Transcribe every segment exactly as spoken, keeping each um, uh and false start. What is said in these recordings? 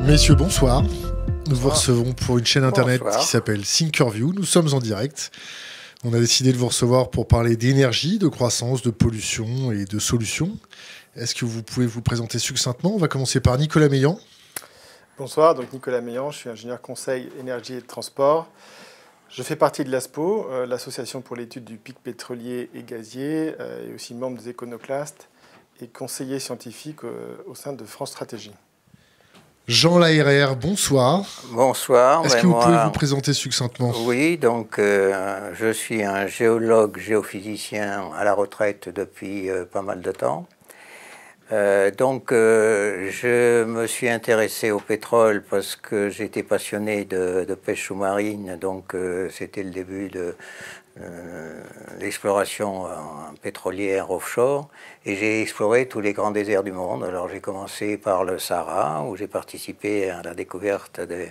Messieurs, bonsoir. Nous vous recevons pour une chaîne internet Bonsoir. qui s'appelle Thinkerview. Nous sommes en direct. On a décidé de vous recevoir pour parler d'énergie, de croissance, de pollution et de solutions. Est-ce que vous pouvez vous présenter succinctement? On va commencer par Nicolas Meillan. Bonsoir, donc Nicolas Meillan, je suis ingénieur conseil énergie et transport. Je fais partie de l'ASPO, euh, l'association pour l'étude du pic pétrolier et gazier, euh, et aussi membre des Éconoclastes et conseiller scientifique euh, au sein de France Stratégie. Jean Laheyrer, bonsoir. Bonsoir. Est-ce ben que vous moi, pouvez vous présenter succinctement? Oui, donc euh, je suis un géologue, géophysicien à la retraite depuis euh, pas mal de temps. Euh, donc euh, je me suis intéressé au pétrole parce que j'étais passionné de, de pêche sous-marine, donc euh, c'était le début de euh, l'exploration euh, pétrolière offshore, et j'ai exploré tous les grands déserts du monde. Alors j'ai commencé par le Sahara, où j'ai participé à la découverte des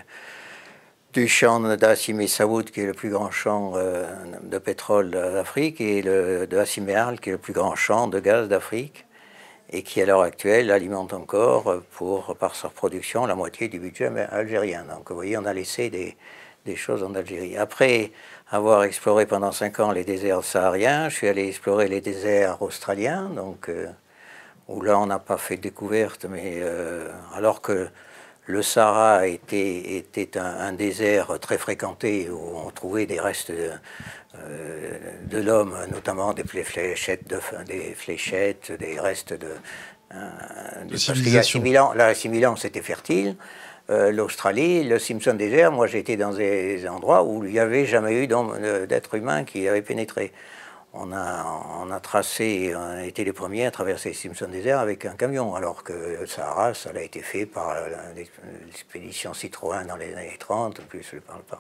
du champ d'Hassim et Saoud, qui est le plus grand champ euh, de pétrole d'Afrique, et le, de Hassim et Al, qui est le plus grand champ de gaz d'Afrique, et qui, à l'heure actuelle, alimente encore, pour, par sa production, la moitié du budget algérien. Donc, vous voyez, on a laissé des, des choses en Algérie. Après avoir exploré pendant cinq ans les déserts sahariens, je suis allé explorer les déserts australiens, donc, euh, où là, on n'a pas fait de découverte, mais euh, alors que le Sahara était, était un, un désert très fréquenté, où on trouvait des restes de, euh, de l'homme, notamment des fléchettes, de, des fléchettes, des restes de, euh, de, de civilisation. Là, à six mille ans, c'était fertile. Euh, L'Australie, le Simpson désert, moi j'étais dans des endroits où il n'y avait jamais eu d'être humain qui avait pénétré. On a, on a tracé, on a été les premiers à traverser le Simpson désert avec un camion, alors que le Sahara, ça a été fait par l'expédition Citroën dans les années trente, en plus je ne parle pas.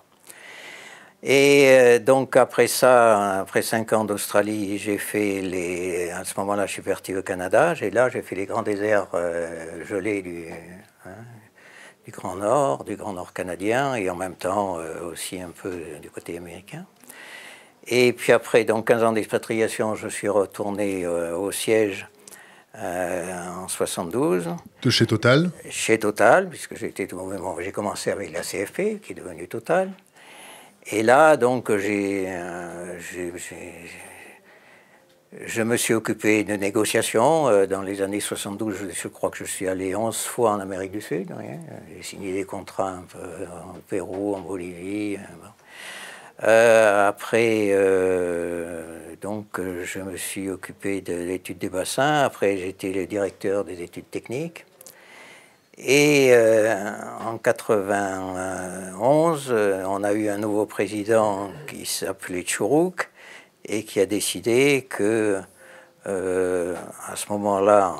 Et euh, donc après ça, après cinq ans d'Australie, j'ai fait les... À ce moment-là, je suis parti au Canada, et là j'ai fait les grands déserts euh, gelés du, hein, du Grand Nord, du Grand Nord canadien, et en même temps euh, aussi un peu du côté américain. Et puis après, donc quinze ans d'expatriation, je suis retourné euh, au siège euh, en soixante-douze. De chez Total? Chez Total, puisque j'ai été tout moment, j'ai commencé avec la C F P, qui est devenue Total. Et là, donc, j'ai, euh, j'ai, j'ai, je me suis occupé de négociations. Euh, dans les années soixante-douze, je, je crois que je suis allé onze fois en Amérique du Sud. Hein. J'ai signé des contrats un peu en Pérou, en Bolivie. Bon. Euh, après, euh, donc, je me suis occupé de l'étude des bassins. Après, j'étais le directeur des études techniques. Et euh, en quatre-vingt-onze, on a eu un nouveau président qui s'appelait Tchourouk et qui a décidé que, euh, à ce moment-là,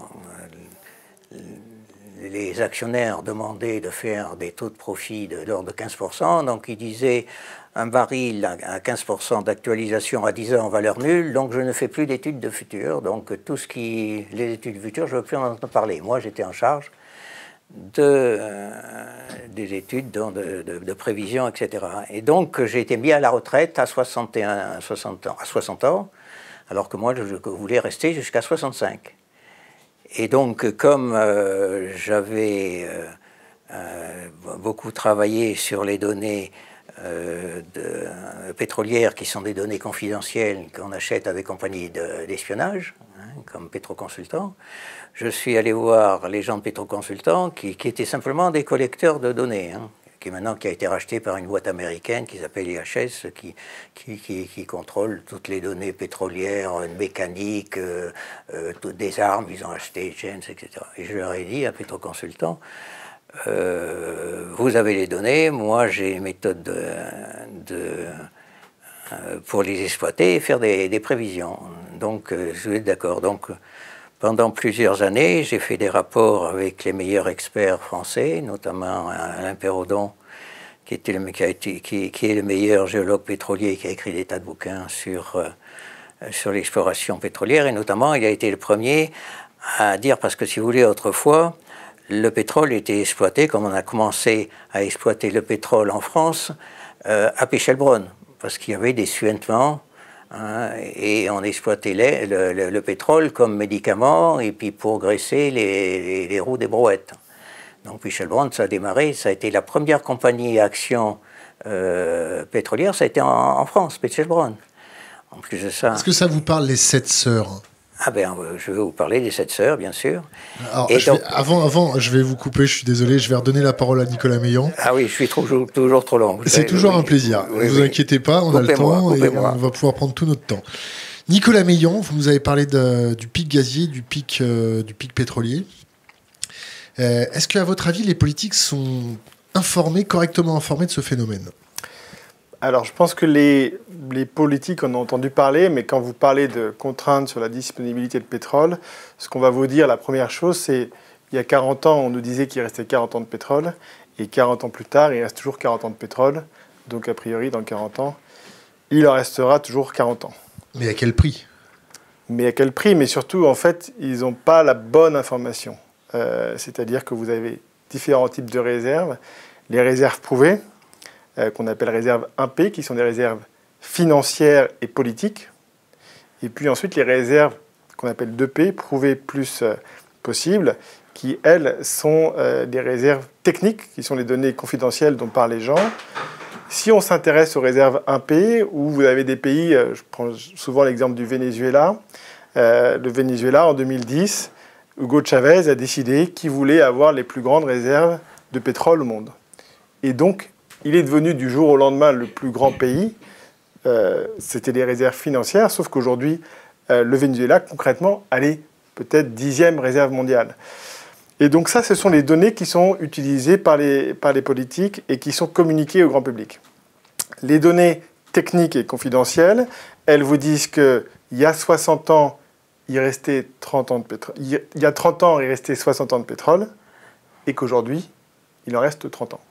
les actionnaires demandaient de faire des taux de profit de l'ordre de quinze pour cent. Donc, il disait un baril à quinze pour cent d'actualisation à dix ans en valeur nulle, donc je ne fais plus d'études de futur. Donc, tout ce qui... les études de futur, je ne veux plus en entendre parler. Moi, j'étais en charge de, euh, des études de, de, de prévision, et cetera. Et donc, j'ai été mis à la retraite à soixante et un, soixante ans, à soixante ans, alors que moi, je voulais rester jusqu'à soixante-cinq. Et donc, comme euh, j'avais euh, euh, beaucoup travaillé sur les données euh, de, pétrolières, qui sont des données confidentielles qu'on achète à des compagnies d'espionnage, de, hein, comme Pétroconsultant, je suis allé voir les gens de Pétroconsultant qui, qui étaient simplement des collecteurs de données, hein, qui maintenant qui a été racheté par une boîte américaine qui s'appelle I H S, qui, qui, qui, qui contrôle toutes les données pétrolières, mécaniques, euh, euh, toutes des armes, ils ont acheté Gens, et cetera. Et je leur ai dit à Pétroconsultant, euh, vous avez les données, moi j'ai une méthode de, de, euh, pour les exploiter et faire des, des prévisions. Donc euh, je suis d'accord. Donc pendant plusieurs années, j'ai fait des rapports avec les meilleurs experts français, notamment Alain Perraudon, qui, était le, qui, a été, qui, qui est le meilleur géologue pétrolier, qui a écrit des tas de bouquins sur, euh, sur l'exploration pétrolière, et notamment il a été le premier à dire, parce que si vous voulez, autrefois, le pétrole était exploité, comme on a commencé à exploiter le pétrole en France, euh, à Pechelbronn, parce qu'il y avait des suintements. Hein, et on exploitait les, le, le, le pétrole comme médicament et puis pour graisser les, les, les roues des brouettes. Donc Michel Brown, ça a démarré, ça a été la première compagnie à action euh, pétrolière, ça a été en, en France, Michel Brown. En plus de ça... Est-ce que ça vous parle, les sept sœurs? Ah ben, je vais vous parler des sept sœurs, bien sûr. Alors, je donc... vais, avant, avant, je vais vous couper, je suis désolé, je vais redonner la parole à Nicolas Meillan. Ah oui, je suis toujours, toujours trop long. C'est toujours oui, un plaisir. Ne oui, vous oui. inquiétez pas, on a le temps et on va pouvoir prendre tout notre temps. Nicolas Meillan, vous nous avez parlé de, du pic gazier, du pic, euh, du pic pétrolier. Euh, est-ce qu'à votre avis, les politiques sont informés, correctement informés de ce phénomène? Alors, je pense que les, les politiques en ont entendu parler, mais quand vous parlez de contraintes sur la disponibilité de pétrole, ce qu'on va vous dire, la première chose, c'est il y a quarante ans, on nous disait qu'il restait quarante ans de pétrole, et quarante ans plus tard, il reste toujours quarante ans de pétrole. Donc, a priori, dans quarante ans, il en restera toujours quarante ans. Mais à quel prix? Mais à quel prix? Mais surtout, en fait, ils n'ont pas la bonne information. Euh, c'est-à-dire que vous avez différents types de réserves. Les réserves prouvées, euh, qu'on appelle réserves un P, qui sont des réserves financières et politiques. Et puis ensuite, les réserves qu'on appelle deux P, prouvées plus euh, possibles, qui, elles, sont euh, des réserves techniques, qui sont les données confidentielles dont parlent les gens. Si on s'intéresse aux réserves un P, où vous avez des pays, euh, je prends souvent l'exemple du Venezuela, euh, le Venezuela, en deux mille dix, Hugo Chavez a décidé qu'il voulait avoir les plus grandes réserves de pétrole au monde. Et donc, il est devenu du jour au lendemain le plus grand pays. Euh, C'était des réserves financières, sauf qu'aujourd'hui, euh, le Venezuela, concrètement, allait peut-être dixième réserve mondiale. Et donc ça, ce sont les données qui sont utilisées par les, par les politiques et qui sont communiquées au grand public. Les données techniques et confidentielles, elles vous disent qu'il y a soixante ans, il restait trente ans de pétrole. Il y a trente ans, il restait soixante ans de pétrole, et qu'aujourd'hui, il en reste trente ans.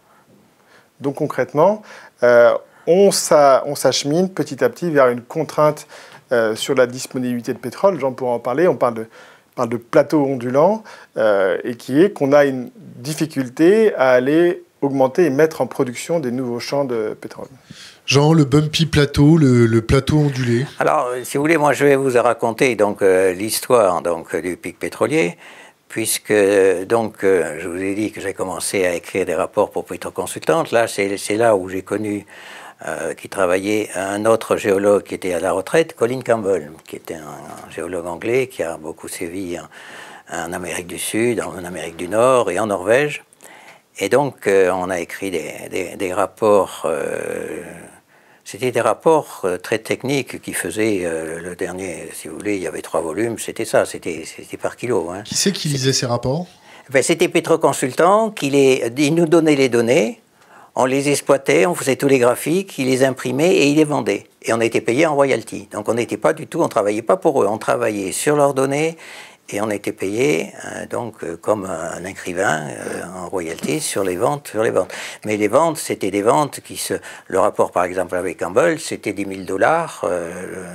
Donc concrètement, euh, on s'achemine petit à petit vers une contrainte euh, sur la disponibilité de pétrole. Jean pourra en parler. On parle de, on parle de plateau ondulant, euh, et qui est qu'on a une difficulté à aller augmenter et mettre en production des nouveaux champs de pétrole. Jean, le bumpy plateau, le, le plateau ondulé. Alors, si vous voulez, moi, je vais vous raconter donc euh, l'histoire donc du pic pétrolier, puisque donc euh, je vous ai dit que j'ai commencé à écrire des rapports pour Pétroconsultante. Là, c'est là où j'ai connu euh, qui travaillait un autre géologue qui était à la retraite, Colin Campbell, qui était un, un géologue anglais qui a beaucoup sévi en, en Amérique du Sud, en Amérique du Nord et en Norvège. Et donc, euh, on a écrit des, des, des rapports. Euh, C'était des rapports euh, très techniques qui faisaient euh, le dernier, si vous voulez, il y avait trois volumes, c'était ça, c'était par kilo. Hein. Qui c'est qui lisait ces rapports? Ben, c'était Pétroconsultant, qui les, il nous donnait les données, on les exploitait, on faisait tous les graphiques, il les imprimait et il les vendait. Et on était payé en royalty. Donc on n'était pas du tout, on ne travaillait pas pour eux, on travaillait sur leurs données. Et on était payé euh, donc euh, comme un écrivain euh, en royalties sur les ventes, sur les ventes. Mais les ventes, c'était des ventes qui se. Le rapport, par exemple, avec Campbell, c'était dix mille dollars euh,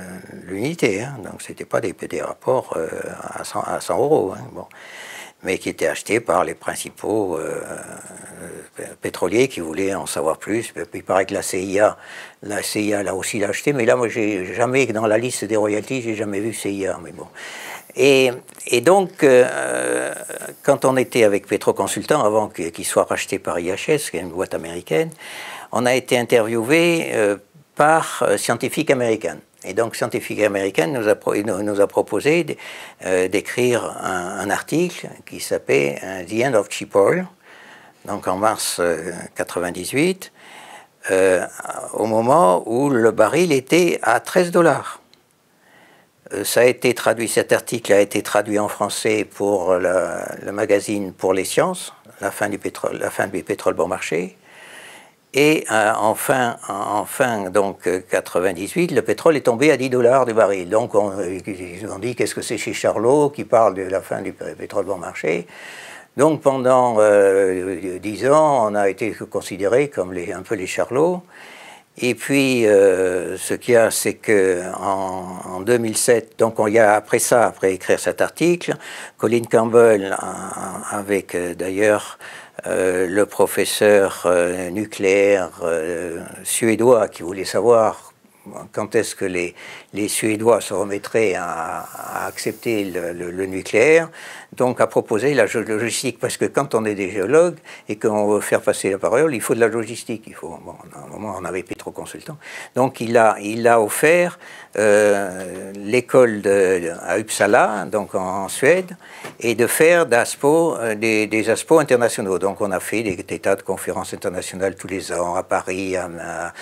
l'unité. Hein, donc c'était pas des, des rapports euh, à, cent, à cent euros. Hein, bon. Mais qui étaient achetés par les principaux euh, euh, pétroliers qui voulaient en savoir plus. Il paraît que la C I A, la C I A l'a aussi acheté, mais là, moi, j'ai jamais dans la liste des royalties, j'ai jamais vu C I A. Mais bon. Et, et donc, euh, quand on était avec Pétroconsultant, avant qu'il soit racheté par I H S, qui est une boîte américaine, on a été interviewé euh, par euh, Scientific American. Et donc, Scientific American nous a, nous, nous a proposé d'écrire euh, un, un article qui s'appelait « The End of Cheap Oil », donc en mars euh, quatre-vingt-dix-huit, euh, au moment où le baril était à treize dollars. Ça a été traduit, cet article a été traduit en français pour le, le magazine Pour les Sciences, la fin du pétrole, la fin du pétrole bon marché. Et euh, enfin, enfin, donc quatre-vingt-dix-huit, le pétrole est tombé à dix dollars du baril. Donc on, ils ont dit qu'est-ce que c'est chez Charlot qui parle de la fin du pétrole bon marché. Donc pendant euh, dix ans, on a été considérés comme les, un peu les Charlots. Et puis, euh, ce qu'il y a, c'est qu'en en deux mille sept, donc on y a après ça, après écrire cet article, Colin Campbell, avec euh, d'ailleurs euh, le professeur euh, nucléaire euh, suédois qui voulait savoir quand est-ce que les, les Suédois se remettraient à, à accepter le, le, le nucléaire, donc à proposer la logistique, parce que quand on est des géologues et qu'on veut faire passer la parole, il faut de la logistique. Il faut, bon, à un moment, on avait Pétroconsultant. Donc il a, il a offert euh, l'école de, à Uppsala, donc en, en Suède, et de faire d'ASPO, euh, des, des ASPO internationaux. Donc on a fait des, des tas de conférences internationales tous les ans, à Paris, à,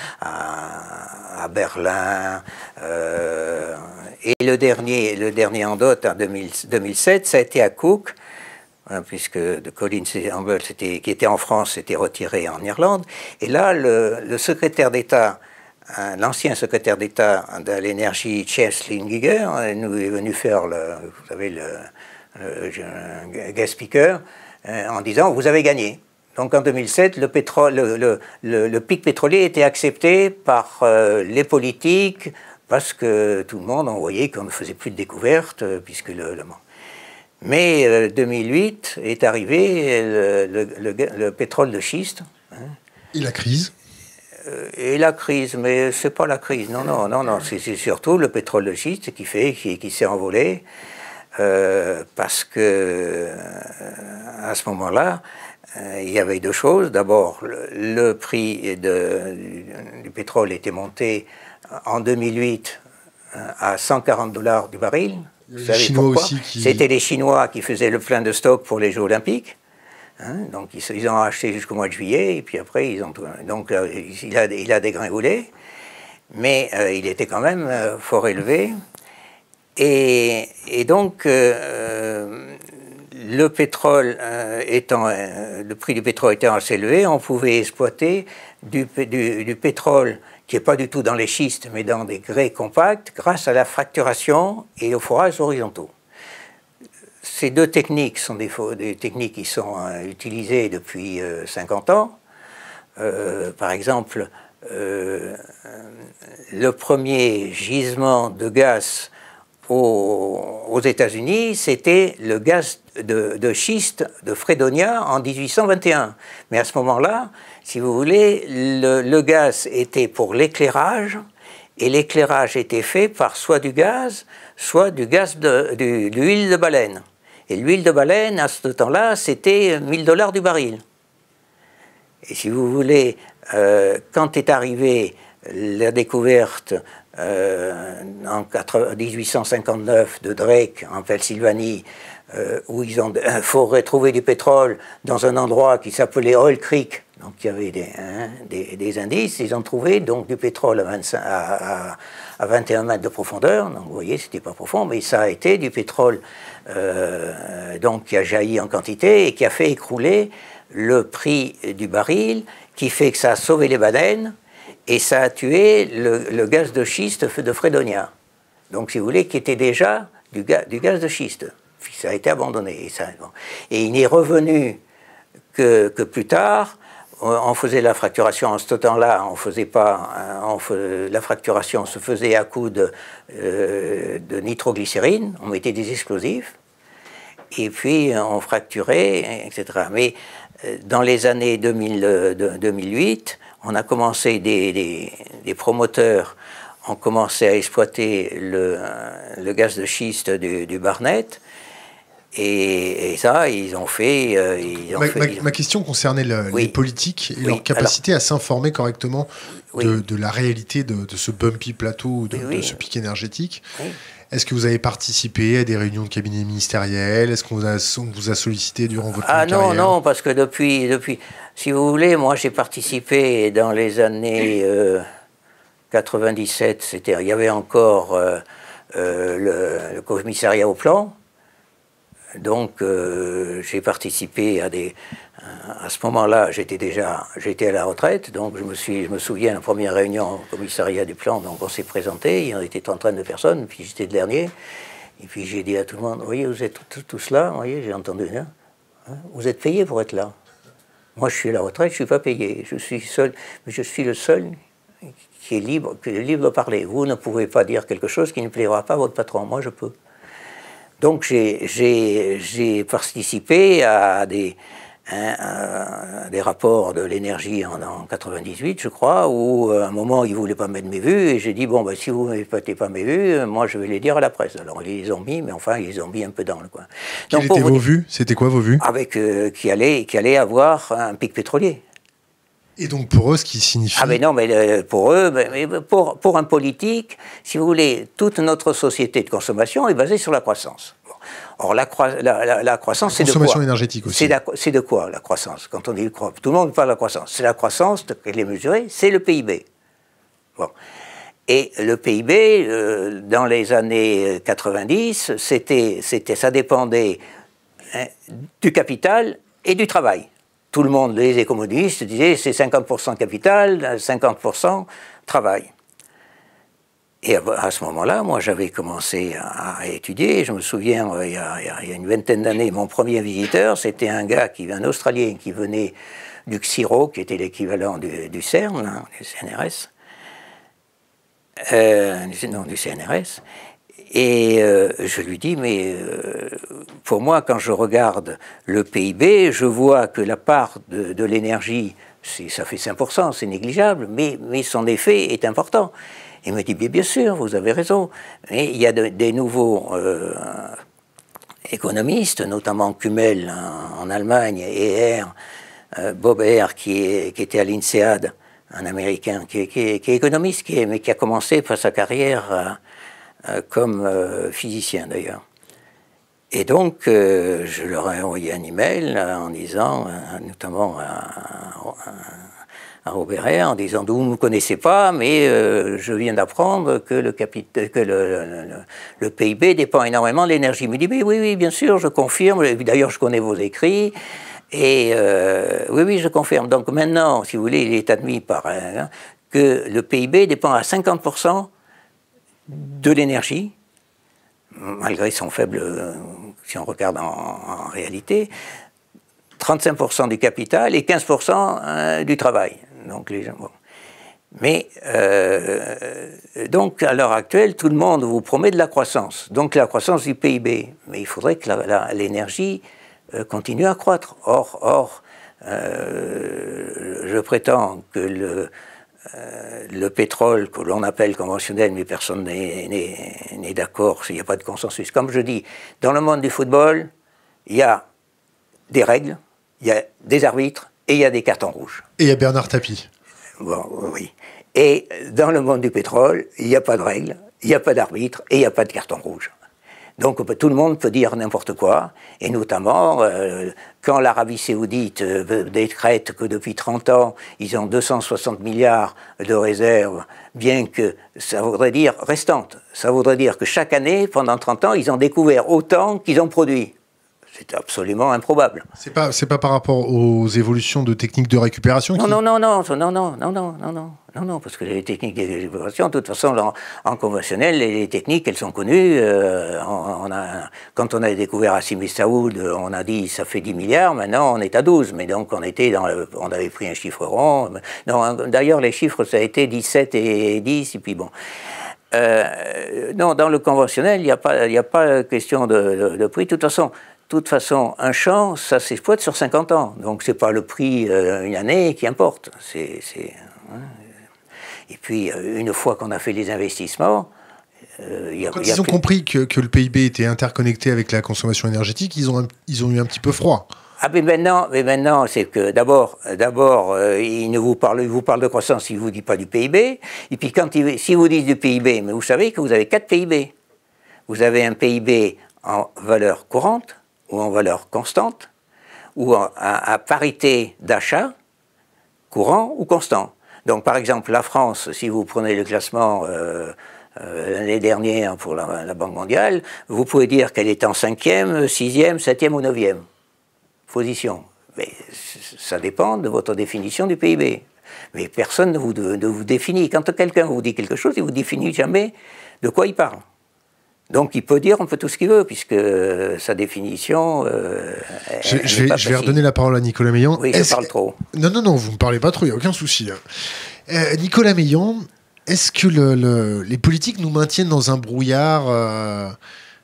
à, à Berlin, euh, et le dernier, le dernier en date, en deux mille sept, ça a été à Cook, hein, puisque de Colin Campbell, qui était en France, s'était retiré en Irlande. Et là, le, le secrétaire d'État, hein, l'ancien secrétaire d'État de l'énergie, James Lingiger, nous est venu faire, le, vous savez, le, le guest speaker, hein, en disant « vous avez gagné ». Donc en deux mille sept, le, pétrole, le, le, le, le pic pétrolier était accepté par euh, les politiques, parce que tout le monde, on voyait qu'on ne faisait plus de découvertes, puisque le... le Mais euh, deux mille huit est arrivé le, le, le, le pétrole de schiste. Hein. Et la crise euh, Et la crise, mais c'est pas la crise, non, non, non, non, c'est surtout le pétrole de schiste qui fait, qui, qui s'est envolé, euh, parce que euh, à ce moment-là, euh, il y avait deux choses. D'abord, le, le prix de, du, du pétrole était monté en deux mille huit à cent quarante dollars du baril. Vous savez pourquoi? Qui... C'était les Chinois qui faisaient le plein de stock pour les Jeux Olympiques. Hein, donc ils, ils ont acheté jusqu'au mois de juillet, et puis après, ils ont, donc, euh, il, a, il a dégringolé. Mais euh, il était quand même euh, fort élevé. Et, et donc, euh, le pétrole euh, étant, euh, le prix du pétrole étant assez élevé, on pouvait exploiter du, du, du pétrole qui n'est pas du tout dans les schistes, mais dans des grès compacts, grâce à la fracturation et aux forages horizontaux. Ces deux techniques sont des, des techniques qui sont euh, utilisées depuis euh, cinquante ans. Euh, par exemple, euh, le premier gisement de gaz aux, aux États-Unis, c'était le gaz de, de schiste de Fredonia en mille huit cent vingt et un. Mais à ce moment-là, si vous voulez, le, le gaz était pour l'éclairage, et l'éclairage était fait par soit du gaz, soit du gaz de, de, de l'huile de baleine. Et l'huile de baleine, à ce temps-là, c'était mille dollars du baril. Et si vous voulez, euh, quand est arrivée la découverte euh, en mille huit cent cinquante-neuf de Drake, en Pennsylvanie, euh, où ils ont euh, faut retrouver du pétrole dans un endroit qui s'appelait Oil Creek, donc il y avait des, hein, des, des indices, ils ont trouvé donc du pétrole à, vingt-cinq, à, à, à vingt et un mètres de profondeur, donc vous voyez, c'était pas profond, mais ça a été du pétrole euh, donc, qui a jailli en quantité et qui a fait écrouler le prix du baril, qui fait que ça a sauvé les baleines et ça a tué le, le gaz de schiste de Fredonia. Donc, si vous voulez, qui était déjà du, ga, du gaz de schiste. Ça a été abandonné. Et, ça, bon. Et il n'est revenu que, que plus tard. On faisait la fracturation en ce temps-là, on faisait pas, on faisait, la fracturation se faisait à coup de, euh, de nitroglycérine, on mettait des explosifs, et puis on fracturait, et cetera. Mais dans les années deux mille, deux mille huit, on a commencé, des, des, des promoteurs ont commencé à exploiter le, le gaz de schiste du, du Barnett. Et, et ça, ils ont fait... Euh, ils ont ma, fait ma, ils... ma question concernait le, oui. les politiques et oui. leur capacité Alors, à s'informer correctement oui. de, de la réalité de, de ce bumpy plateau, de, oui. de ce pic énergétique. Oui. Est-ce que vous avez participé à des réunions de cabinet ministériel? Est-ce qu'on vous, vous a sollicité durant votre ah, carrière? Ah non, non, parce que depuis, depuis... Si vous voulez, moi j'ai participé dans les années euh, quatre-vingt-dix-sept, c'était, il y avait encore euh, euh, le, le commissariat au plan. Donc, euh, j'ai participé à des... À ce moment-là, j'étais déjà... J'étais à la retraite, donc je me, suis, je me souviens, la première réunion au commissariat du plan, donc on s'est présenté, il y en était trentaine de personnes, puis j'étais le dernier, et puis j'ai dit à tout le monde, vous voyez, vous êtes tous là, vous voyez, j'ai entendu, hein, vous êtes payés pour être là. Moi, je suis à la retraite, je ne suis pas payé, je suis seul, mais je suis le seul qui est libre, qui est libre de parler. Vous ne pouvez pas dire quelque chose qui ne plaira pas à votre patron, moi je peux. Donc j'ai participé à des, un, un, des rapports de l'énergie en, en quatre-vingt-dix-huit, je crois, où à un moment, ils ne voulaient pas mettre mes vues, et j'ai dit, bon, ben, si vous ne mettez pas mes vues, moi, je vais les dire à la presse. Alors, ils les ont mis, mais enfin, ils les ont mis un peu dans le coin. Quelles étaient vos vues? C'était quoi vos vues? Avec, euh, qui, allait, qui allait avoir un pic pétrolier. Et donc pour eux, ce qui signifie... Ah mais non, mais pour eux, mais pour, pour un politique, si vous voulez, toute notre société de consommation est basée sur la croissance. Bon. Or, la, croi la, la, la croissance, c'est de quoi? Consommation énergétique aussi. C'est de quoi, la croissance? Quand on dit tout le monde parle de la croissance. C'est la croissance, elle est mesurée, c'est le P I B. Bon. Et le P I B, euh, dans les années quatre-vingt-dix, c'était, c'était, ça dépendait hein, du capital et du travail. Tout le monde, les économistes, disaient c'est cinquante pour cent capital, cinquante pour cent travail. Et à ce moment-là, moi, j'avais commencé à, à étudier. Je me souviens, il y a, il y a une vingtaine d'années, mon premier visiteur, c'était un gars, qui, un Australien, qui venait du C S I R O, qui était l'équivalent du, du CERN, hein, du C N R S. Euh, non, du C N R S. Et euh, je lui dis, mais euh, pour moi, quand je regarde le P I B, je vois que la part de, de l'énergie, ça fait cinq pour cent, c'est négligeable, mais, mais son effet est important. Il me dit, bien, bien sûr, vous avez raison. Mais il y a de, des nouveaux euh, économistes, notamment Kummel en, en Allemagne, et R, euh, Bob R, qui, est, qui était à l'INSEAD, un Américain, qui, qui, qui est économiste, qui est, mais qui a commencé par sa carrière... Euh, Euh, comme euh, physicien d'ailleurs. Et donc, euh, je leur ai envoyé un email euh, en disant, euh, notamment à, à Robert R, en disant, vous ne me connaissez pas, mais euh, je viens d'apprendre que, le, que le, le, le P I B dépend énormément de l'énergie. Il me dit, mais oui, oui, bien sûr, je confirme. D'ailleurs, je connais vos écrits. Et euh, oui, oui, je confirme. Donc maintenant, si vous voulez, il est admis par hein, que le P I B dépend à cinquante pour cent de l'énergie, malgré son faible, euh, si on regarde en, en réalité, trente-cinq pour cent du capital et quinze pour cent euh, du travail. Donc les gens, bon. Mais euh, donc à l'heure actuelle, tout le monde vous promet de la croissance, donc la croissance du P I B. Mais il faudrait que l'énergie euh, continue à croître. Or, or euh, je prétends que le Euh, le pétrole, que l'on appelle conventionnel, mais personne n'est d'accord, il n'y a pas de consensus. Comme je dis, dans le monde du football, il y a des règles, il y a des arbitres et il y a des cartons rouges. Et il y a Bernard Tapie. Bon, oui. Et dans le monde du pétrole, il n'y a pas de règles, il n'y a pas d'arbitre et il n'y a pas de carton rouge. Donc tout le monde peut dire n'importe quoi, et notamment euh, quand l'Arabie saoudite euh, décrète que depuis trente ans, ils ont deux cent soixante milliards de réserves, bien que ça voudrait dire restantes. Ça voudrait dire que chaque année, pendant trente ans, ils ont découvert autant qu'ils ont produit. C'est absolument improbable. C'est pas, c'est pas par rapport aux évolutions de techniques de récupération non, qui... non, non, non, non, non, non, non, non, non, non, non, parce que les techniques de récupération, de toute façon, en, en conventionnel, les, les techniques, elles sont connues. Euh, on, on a, quand on a découvert Hassim et Saoud, on a dit ça fait dix milliards, maintenant on est à douze, mais donc on était dans le, on avait pris un chiffre rond. D'ailleurs, les chiffres, ça a été dix-sept et dix, et puis bon. Euh, non, dans le conventionnel, il n'y a pas, il n'y a pas question de, de, de prix. De toute façon, De toute façon, un champ, ça s'exploite sur cinquante ans. Donc, ce n'est pas le prix euh, une année qui importe. C'est, c'est, hein. Et puis, euh, une fois qu'on a fait les investissements... Euh, y a, Quand y a ils ont plus... compris que, que le P I B était interconnecté avec la consommation énergétique, ils ont, un, ils ont eu un petit peu froid. Ah, mais maintenant, mais maintenant c'est que d'abord, d'abord euh, il ne vous parle, il vous parle de croissance, il ne vous dit pas du P I B. Et puis, quand il, si vous dites du P I B, mais vous savez que vous avez quatre P I B. Vous avez un P I B en valeur courante, ou en valeur constante, ou en, à, à parité d'achat, courant ou constant. Donc, par exemple, la France, si vous prenez le classement euh, euh, l'année dernière pour la, la Banque mondiale, vous pouvez dire qu'elle est en cinquième, sixième, septième ou neuvième position. Mais ça dépend de votre définition du P I B. Mais personne ne vous, ne vous définit. Quand quelqu'un vous dit quelque chose, il ne vous définit jamais de quoi il parle. Donc il peut dire un peu tout ce qu'il veut, puisque sa définition... Euh, je, elle, je, vais, je vais redonner la parole à Nicolas Meillan. Oui, je parle trop. Non, non, non, vous ne me parlez pas trop, il n'y a aucun souci. Euh, Nicolas Meillan, est-ce que le, le, les politiques nous maintiennent dans un brouillard euh,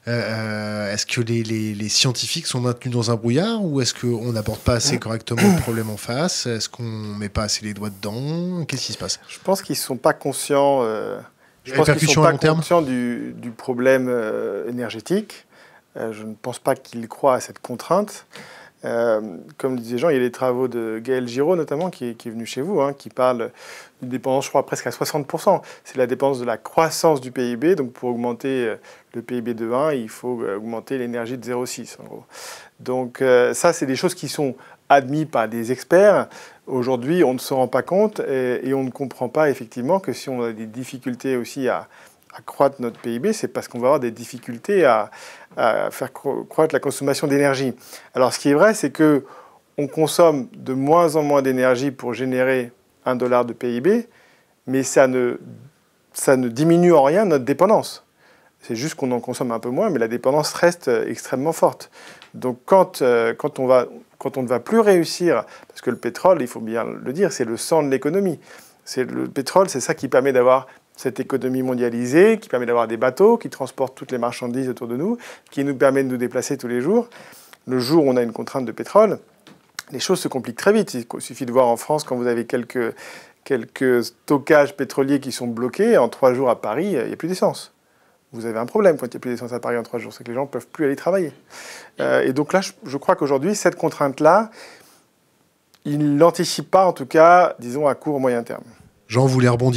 Euh, est-ce que les, les, les scientifiques sont maintenus dans un brouillard ou est-ce qu'on n'aborde pas assez correctement le problème en face? Est-ce qu'on ne met pas assez les doigts dedans? Qu'est-ce qui se passe? Je pense qu'ils ne sont pas conscients, euh, je pense qu'ils sont pas conscients du, du problème euh, énergétique. Euh, je ne pense pas qu'ils croient à cette contrainte. Euh, comme disaient Jean, il y a les travaux de Gaël Giraud notamment qui est, qui est venu chez vous, hein, qui parle d'une dépendance, je crois, presque à soixante pour cent. C'est la dépendance de la croissance du P I B. Donc pour augmenter le P I B de un, il faut augmenter l'énergie de zéro virgule six en gros. Donc euh, ça, c'est des choses qui sont admises par des experts. Aujourd'hui, on ne se rend pas compte et, et on ne comprend pas effectivement que si on a des difficultés aussi à à croître notre P I B, c'est parce qu'on va avoir des difficultés à, à faire croître la consommation d'énergie. Alors, ce qui est vrai, c'est qu'on consomme de moins en moins d'énergie pour générer un dollar de P I B, mais ça ne, ça ne diminue en rien notre dépendance. C'est juste qu'on en consomme un peu moins, mais la dépendance reste extrêmement forte. Donc, quand, euh, quand, on, va, quand on ne va plus réussir, parce que le pétrole, il faut bien le dire, c'est le sang de l'économie. C'est le pétrole, c'est ça qui permet d'avoir cette économie mondialisée, qui permet d'avoir des bateaux qui transportent toutes les marchandises autour de nous, qui nous permet de nous déplacer tous les jours. Le jour où on a une contrainte de pétrole, les choses se compliquent très vite. Il suffit de voir en France, quand vous avez quelques, quelques stockages pétroliers qui sont bloqués, en trois jours à Paris, il n'y a plus d'essence. Vous avez un problème quand il n'y a plus d'essence à Paris en trois jours, c'est que les gens ne peuvent plus aller travailler. Euh, et donc là, je, je crois qu'aujourd'hui, cette contrainte-là, ils ne l'anticipent pas, en tout cas, disons, à court ou moyen terme. Jean, vous voulez rebondir ?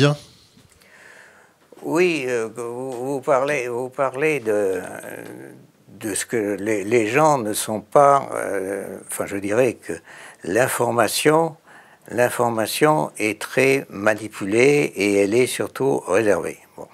Oui, euh, vous, vous, parlez, vous parlez de, de ce que les, les gens ne sont pas... Euh, enfin, je dirais que l'information, l'information est très manipulée et elle est surtout réservée. Bon.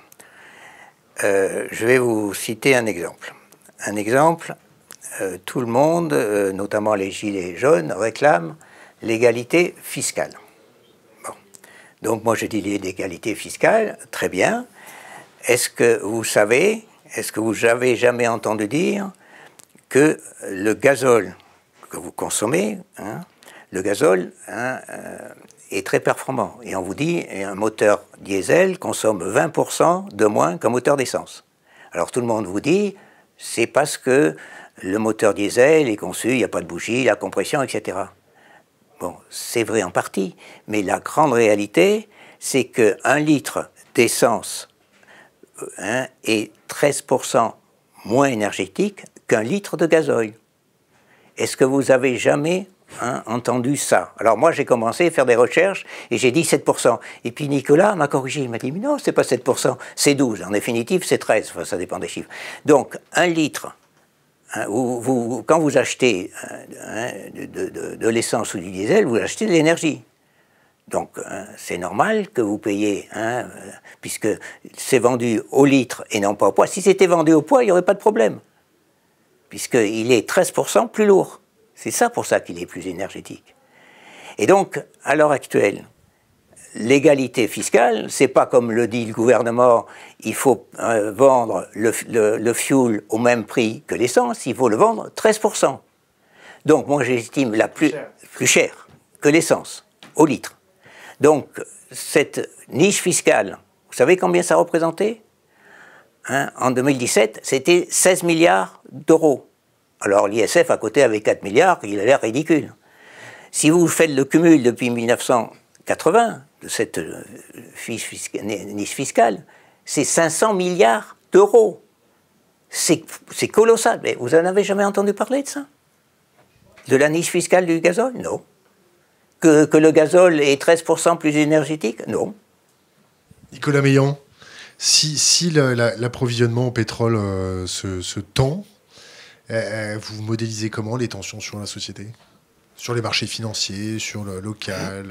Euh, je vais vous citer un exemple. Un exemple, euh, tout le monde, euh, notamment les gilets jaunes, réclament l'égalité fiscale. Bon. Donc moi je dis l'égalité fiscale, très bien. Est-ce que vous savez, est-ce que vous avez jamais entendu dire que le gazole que vous consommez, hein, le gazole hein, euh, est très performant. Et on vous dit un moteur diesel consomme vingt pour cent de moins qu'un moteur d'essence. Alors tout le monde vous dit, c'est parce que le moteur diesel est conçu, il n'y a pas de bougie, la compression, et cetera. Bon, c'est vrai en partie, mais la grande réalité, c'est qu'un litre d'essence Hein, est treize pour cent moins énergétique qu'un litre de gasoil. Est-ce que vous avez jamais hein, entendu ça? Alors moi j'ai commencé à faire des recherches et j'ai dit sept pour cent. Et puis Nicolas m'a corrigé, il m'a dit mais non, c'est pas sept pour cent, c'est douze. En définitive c'est treize, enfin, ça dépend des chiffres. Donc un litre, hein, vous, vous, quand vous achetez hein, de, de, de, de l'essence ou du diesel, vous achetez de l'énergie. Donc, hein, c'est normal que vous payiez, hein, euh, puisque c'est vendu au litre et non pas au poids. Si c'était vendu au poids, il n'y aurait pas de problème, puisqu'il est treize pour cent plus lourd. C'est ça pour ça qu'il est plus énergétique. Et donc, à l'heure actuelle, l'égalité fiscale, c'est pas comme le dit le gouvernement, il faut euh, vendre le, le, le fuel au même prix que l'essence, il faut le vendre treize pour cent. Donc, moi, j'estime la plus, plus chère que l'essence, au litre. Donc, cette niche fiscale, vous savez combien ça représentait hein, en deux mille dix-sept, c'était seize milliards d'euros. Alors, l'I S F à côté avait quatre milliards, il a l'air ridicule. Si vous faites le cumul depuis mille neuf cent quatre-vingts de cette euh, fiche fisca- niche fiscale, c'est cinq cents milliards d'euros. C'est colossal. Mais vous n'en avez jamais entendu parler de ça? De la niche fiscale du gazole? Non. Que, que le gazole est treize pour cent plus énergétique? Non. Nicolas Meillan, si, si l'approvisionnement la, la, en pétrole euh, se, se tend, euh, vous modélisez comment les tensions sur la société? Sur les marchés financiers, sur le local?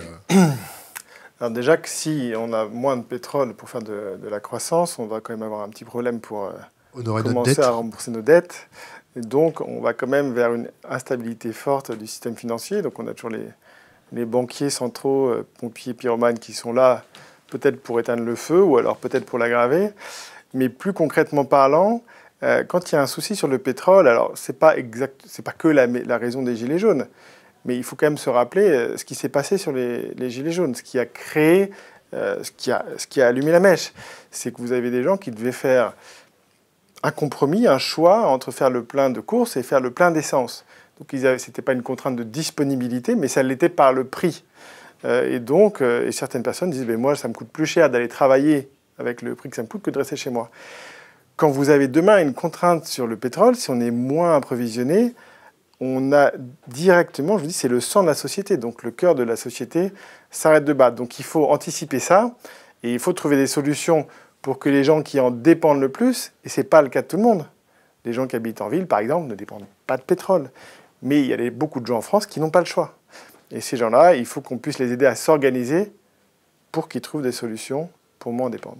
Alors déjà que si on a moins de pétrole pour faire de, de la croissance, on va quand même avoir un petit problème pour euh, commencer à rembourser nos dettes. Et donc on va quand même vers une instabilité forte du système financier. Donc on a toujours les... les banquiers centraux, euh, pompiers, pyromanes qui sont là peut-être pour éteindre le feu ou alors peut-être pour l'aggraver. Mais plus concrètement parlant, euh, quand il y a un souci sur le pétrole, alors c'est pas exact, c'est pas que la, la raison des gilets jaunes, mais il faut quand même se rappeler euh, ce qui s'est passé sur les, les gilets jaunes, ce qui a créé, euh, ce, qui a, ce qui a allumé la mèche. C'est que vous avez des gens qui devaient faire un compromis, un choix entre faire le plein de course et faire le plein d'essence. Donc ce n'était pas une contrainte de disponibilité, mais ça l'était par le prix. Euh, et donc, euh, et certaines personnes disent ben, « moi, ça me coûte plus cher d'aller travailler avec le prix que ça me coûte que de rester chez moi ». Quand vous avez demain une contrainte sur le pétrole, si on est moins approvisionné, on a directement, je vous dis, c'est le sang de la société. Donc le cœur de la société s'arrête de battre. Donc il faut anticiper ça et il faut trouver des solutions pour que les gens qui en dépendent le plus, et ce n'est pas le cas de tout le monde. Les gens qui habitent en ville, par exemple, ne dépendent pas de pétrole. Mais il y a beaucoup de gens en France qui n'ont pas le choix. Et ces gens-là, il faut qu'on puisse les aider à s'organiser pour qu'ils trouvent des solutions pour moins en dépendre.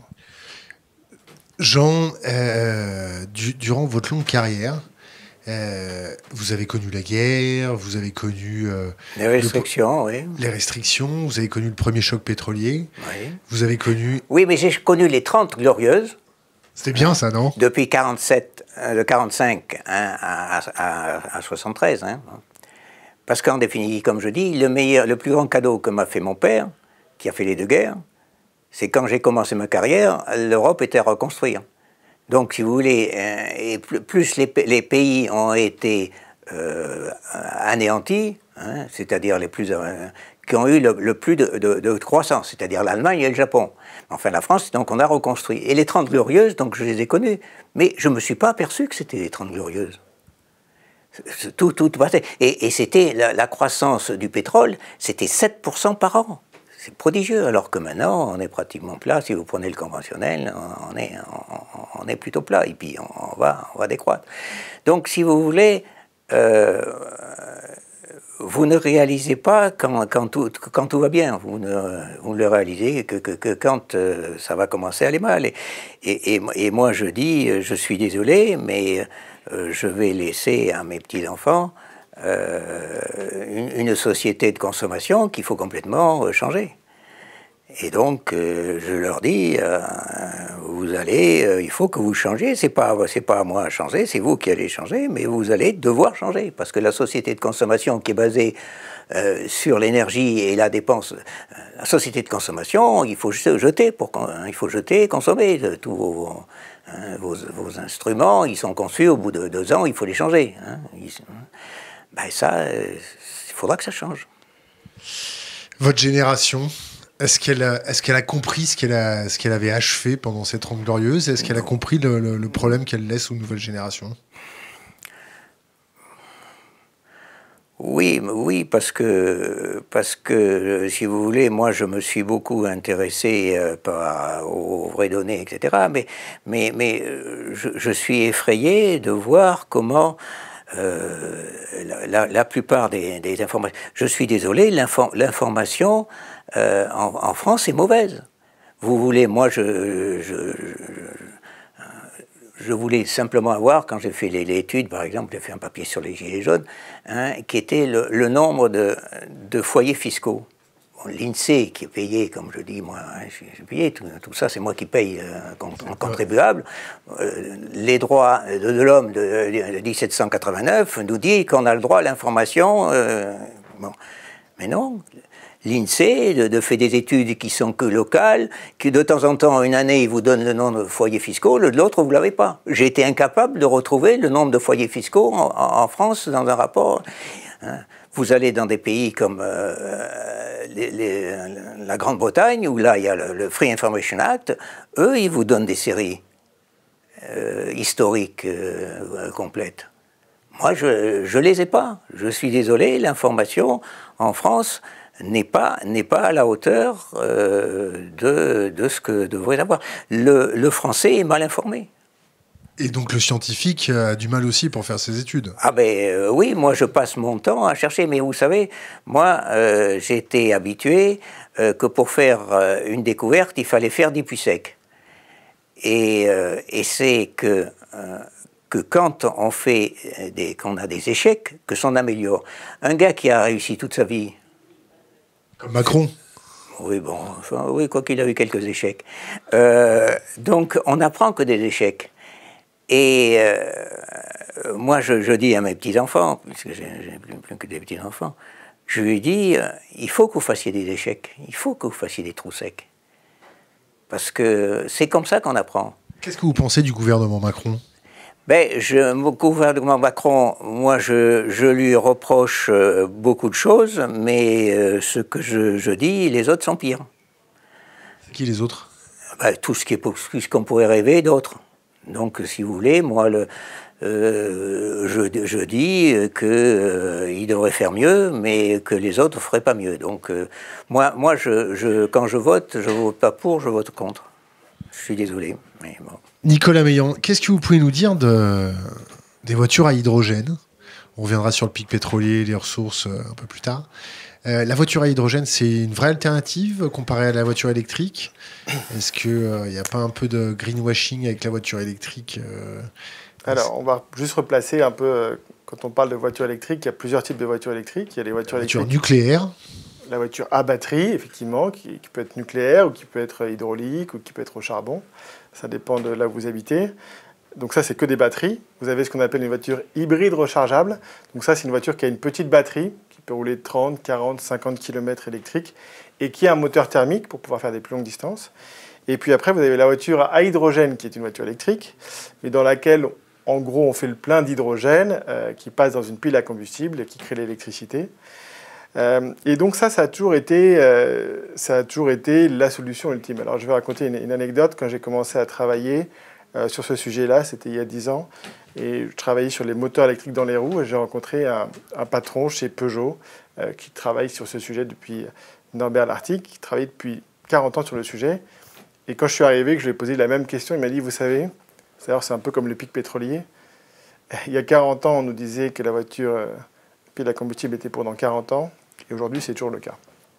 Jean, euh, du, durant votre longue carrière, euh, vous avez connu la guerre, vous avez connu... Euh, les restrictions, le, oui. Les restrictions, vous avez connu le premier choc pétrolier, oui. Vous avez connu... Oui, mais j'ai connu les trente glorieuses. C'était bien ça, non? Depuis quarante-sept, euh, de quarante-cinq hein, à, à, à soixante-treize. Hein. Parce qu'en définitive, comme je dis, le, meilleur, le plus grand cadeau que m'a fait mon père, qui a fait les deux guerres, c'est quand j'ai commencé ma carrière, l'Europe était à reconstruire. Donc, si vous voulez, euh, et plus les, les pays ont été euh, anéantis, hein, c'est-à-dire les plus... Euh, qui ont eu le, le plus de, de, de croissance, c'est-à-dire l'Allemagne et le Japon. Enfin, la France, donc on a reconstruit. Et les Trente Glorieuses, donc je les ai connues. Mais je ne me suis pas aperçu que c'était les Trente Glorieuses. Tout, tout passait. Et, et c'était la, la croissance du pétrole, c'était sept pour cent par an. C'est prodigieux, alors que maintenant, on est pratiquement plat. Si vous prenez le conventionnel, on est, on, on est plutôt plat. Et puis, on, on, va, on va décroître. Donc, si vous voulez... Euh, vous ne réalisez pas quand, quand, tout, quand tout va bien, vous ne, vous ne le réalisez que, que, que quand euh, ça va commencer à aller mal. Et, et, et moi je dis, je suis désolé, mais euh, je vais laisser à mes petits-enfants euh, une, une société de consommation qu'il faut complètement changer. Et donc, euh, je leur dis, euh, vous allez, euh, il faut que vous changiez, c'est pas, c'est pas à moi à changer, c'est vous qui allez changer, mais vous allez devoir changer, parce que la société de consommation qui est basée euh, sur l'énergie et la dépense, euh, la société de consommation, il faut jeter, pour, hein, il faut jeter, consommer, de, tous vos, hein, vos, vos instruments, ils sont conçus, au bout de deux ans, il faut les changer. Hein, ils, ben ça, euh, il faudra que ça change. Votre génération, est-ce qu'elle a, est-ce qu'elle a compris ce qu'elle, a, ce qu'elle avait achevé pendant ces Trente Glorieuses? Est-ce qu'elle a compris le, le, le problème qu'elle laisse aux nouvelles générations? Oui, oui, parce que, parce que, si vous voulez, moi, je me suis beaucoup intéressé euh, par, aux vraies données, et cetera. Mais, mais, mais je, je suis effrayé de voir comment euh, la, la, la plupart des, des informations... Je suis désolé, l'inform, l'information euh, en, en France est mauvaise. Vous voulez, moi, je... je, je Je voulais simplement avoir, quand j'ai fait l'étude, par exemple, j'ai fait un papier sur les gilets jaunes, hein, qui était le, le nombre de, de foyers fiscaux. Bon, l'INSEE qui est payé, comme je dis, moi, hein, j'ai payé, tout, tout ça, c'est moi qui paye euh, en contribuable. Euh, les droits de, de l'homme de, de dix-sept cent quatre-vingt-neuf nous dit qu'on a le droit à l'information. Euh, bon. Mais non. L'INSEE de, de fait des études qui sont que locales, qui de temps en temps, une année, il vous donne le nombre de foyers fiscaux, de l'autre, vous ne l'avez pas. J'ai été incapable de retrouver le nombre de foyers fiscaux en, en France dans un rapport. Vous allez dans des pays comme euh, les, les, la Grande-Bretagne, où là, il y a le, le Free Information Act, eux, ils vous donnent des séries euh, historiques euh, complètes. Moi, je ne les ai pas. Je suis désolé, l'information en France n'est pas, n'est pas à la hauteur euh, de, de ce que devrait avoir. Le, le français est mal informé. Et donc le scientifique a du mal aussi pour faire ses études. Ah ben euh, oui, moi je passe mon temps à chercher, mais vous savez, moi euh, j'ai été habitué euh, que pour faire euh, une découverte, il fallait faire des puits secs. Et, euh, et c'est que... Euh, que quand on fait des, qu'on a des échecs, que s'on améliore. Un gars qui a réussi toute sa vie... Comme Macron. Oui, bon, enfin, oui, quoi qu'il a eu quelques échecs. Euh, donc, on n'apprend que des échecs. Et euh, moi, je, je dis à mes petits-enfants, puisque j'ai, j'ai plus, plus que des petits-enfants, je lui dis, euh, il faut que vous fassiez des échecs, il faut que vous fassiez des trous secs. Parce que c'est comme ça qu'on apprend. Qu'est-ce que vous pensez du gouvernement Macron ? Ben, je, le gouvernement Macron, moi, je, je lui reproche euh, beaucoup de choses, mais euh, ce que je, je dis, les autres sont pires. C'est qui les autres? Ben, tout ce qui est, tout ce qu'on pourrait rêver d'autres. Donc, si vous voulez, moi, le, euh, je, je dis qu'il euh, devrait faire mieux, mais que les autres ne feraient pas mieux. Donc, euh, moi, moi je, je, quand je vote, je ne vote pas pour, je vote contre. Je suis désolé, mais bon. Nicolas Meillan, qu'est-ce que vous pouvez nous dire de, des voitures à hydrogène? On reviendra sur le pic pétrolier, les ressources euh, un peu plus tard. Euh, la voiture à hydrogène, c'est une vraie alternative comparée à la voiture électrique? Est-ce qu'il n'y euh, a pas un peu de greenwashing avec la voiture électrique? euh, Alors, on va juste replacer un peu, euh, quand on parle de voiture électrique, il y a plusieurs types de voitures électriques. Il y a les voitures, la voiture électriques nucléaire. La voiture à batterie, effectivement, qui, qui peut être nucléaire ou qui peut être hydraulique ou qui peut être au charbon. Ça dépend de là où vous habitez. Donc ça, c'est que des batteries. Vous avez ce qu'on appelle une voiture hybride rechargeable. Donc ça, c'est une voiture qui a une petite batterie, qui peut rouler trente, quarante, cinquante kilomètres électriques et qui a un moteur thermique pour pouvoir faire des plus longues distances. Et puis après, vous avez la voiture à hydrogène, qui est une voiture électrique, mais dans laquelle, en gros, on fait le plein d'hydrogène euh, qui passe dans une pile à combustible et qui crée l'électricité. Euh, et donc ça, ça a, toujours été, euh, ça a toujours été la solution ultime. Alors je vais raconter une, une anecdote. Quand j'ai commencé à travailler euh, sur ce sujet-là, c'était il y a dix ans, et je travaillais sur les moteurs électriques dans les roues, et j'ai rencontré un, un patron chez Peugeot euh, qui travaille sur ce sujet depuis Norbert Lartigue, qui travaille depuis quarante ans sur le sujet. Et quand je suis arrivé, que je lui ai posé la même question, il m'a dit, vous savez, c'est un peu comme le pic pétrolier. Il y a quarante ans, on nous disait que la voiture euh, pile à combustible était pour dans quarante ans. Et aujourd'hui, c'est toujours le cas.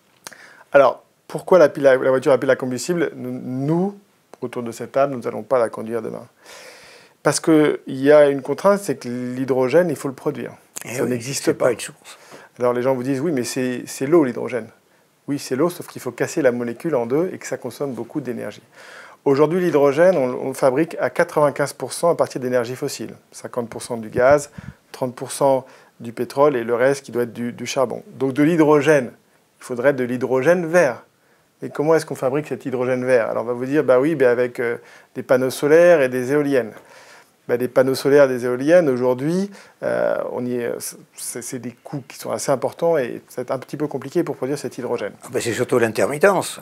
Alors, pourquoi la, pile à, la voiture à pile à combustible, nous, nous, autour de cette table, nous n'allons pas la conduire demain? Parce qu'il y a une contrainte, c'est que l'hydrogène, il faut le produire. Et ça oui, n'existe pas. pas une source. Alors les gens vous disent, oui, mais c'est l'eau, l'hydrogène. Oui, c'est l'eau, sauf qu'il faut casser la molécule en deux et que ça consomme beaucoup d'énergie. Aujourd'hui, l'hydrogène, on, on le fabrique à quatre-vingt-quinze pour cent à partir d'énergie fossile. cinquante pour cent du gaz, trente pour cent du pétrole et le reste qui doit être du, du charbon. Donc de l'hydrogène, il faudrait de l'hydrogène vert. Et comment est-ce qu'on fabrique cet hydrogène vert? Alors on va vous dire, bah oui, bah avec euh, des panneaux solaires et des éoliennes. Bah, des panneaux solaires, des éoliennes, aujourd'hui, euh, c'est des coûts qui sont assez importants et c'est un petit peu compliqué pour produire cet hydrogène. Ben c'est surtout l'intermittence.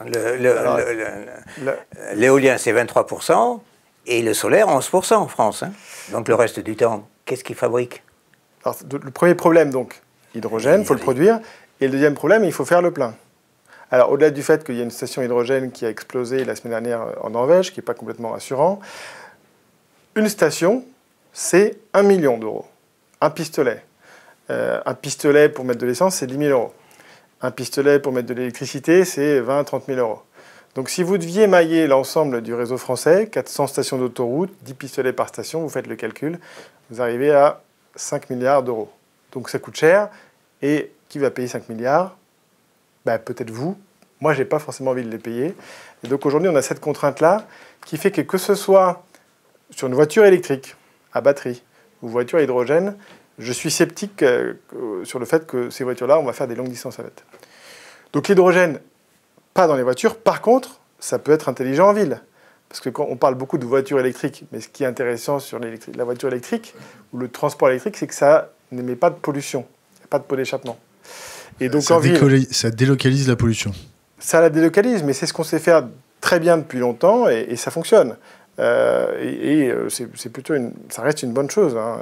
L'éolien, c'est vingt-trois pour cent et le solaire, onze pour cent en France. Hein. Donc le reste du temps, qu'est-ce qu'ils fabriquent? Alors, le premier problème, donc, hydrogène, il faut le produire. Et le deuxième problème, il faut faire le plein. Alors, au-delà du fait qu'il y a une station hydrogène qui a explosé la semaine dernière en Norvège, qui n'est pas complètement rassurant, une station, c'est un million d'euros. Un pistolet. Euh, un pistolet pour mettre de l'essence, c'est dix mille euros. Un pistolet pour mettre de l'électricité, c'est vingt à trente mille euros. Donc, si vous deviez mailler l'ensemble du réseau français, quatre cents stations d'autoroute, dix pistolets par station, vous faites le calcul, vous arrivez à cinq milliards d'euros. Donc ça coûte cher. Et qui va payer cinq milliards? Ben, peut-être vous. Moi, je n'ai pas forcément envie de les payer. Et donc aujourd'hui, on a cette contrainte-là qui fait que que ce soit sur une voiture électrique à batterie ou voiture à hydrogène, je suis sceptique euh, sur le fait que ces voitures-là, on va faire des longues distances avec. Donc l'hydrogène, pas dans les voitures. Par contre, ça peut être intelligent en ville. Parce que quand on parle beaucoup de voitures électriques, mais ce qui est intéressant sur la voiture électrique ou le transport électrique, c'est que ça n'émet pas de pollution, il n'y a pas de pot d'échappement. Et donc ça, en ville, ça délocalise la pollution. Ça la délocalise, mais c'est ce qu'on sait faire très bien depuis longtemps et, et ça fonctionne. Euh, et et c'est plutôt une, ça reste une bonne chose. Hein.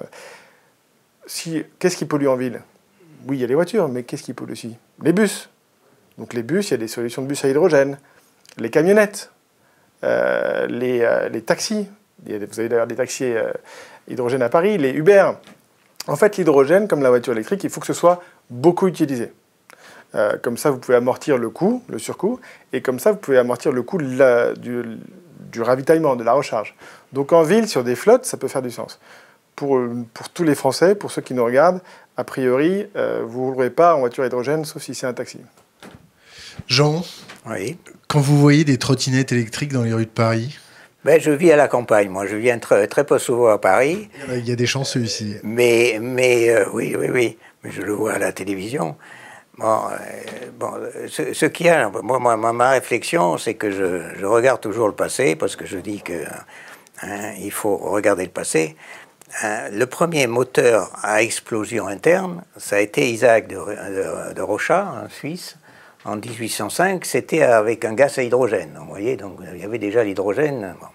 Si, qu'est-ce qui pollue en ville? Oui, il y a les voitures, mais qu'est-ce qui pollue aussi? Les bus. Donc les bus, il y a des solutions de bus à hydrogène. Les camionnettes. Euh, les, euh, les taxis, vous avez d'ailleurs des taxis euh, hydrogène à Paris, les Uber. En fait, l'hydrogène, comme la voiture électrique, il faut que ce soit beaucoup utilisé. Euh, comme ça, vous pouvez amortir le coût, le surcoût, et comme ça, vous pouvez amortir le coût de la, du, du ravitaillement, de la recharge. Donc en ville, sur des flottes, ça peut faire du sens. Pour, pour tous les Français, pour ceux qui nous regardent, a priori, euh, vous ne roulerez pas en voiture à hydrogène, sauf si c'est un taxi. Jean, oui. Quand vous voyez des trottinettes électriques dans les rues de Paris? Ben, je vis à la campagne, moi. Je viens très, très peu souvent à Paris. Il y a des chanceux ici. Mais, mais euh, oui, oui, oui. Mais je le vois à la télévision. Bon, euh, bon ce, ce qu'il y a, moi, moi, ma réflexion, c'est que je, je regarde toujours le passé, parce que je dis que hein, il faut regarder le passé. euh, le premier moteur à explosion interne, ça a été Isaac de, de, de Rochat, en Suisse, en dix-huit cent cinq. C'était avec un gaz à hydrogène. Vous voyez, donc il y avait déjà l'hydrogène. Bon.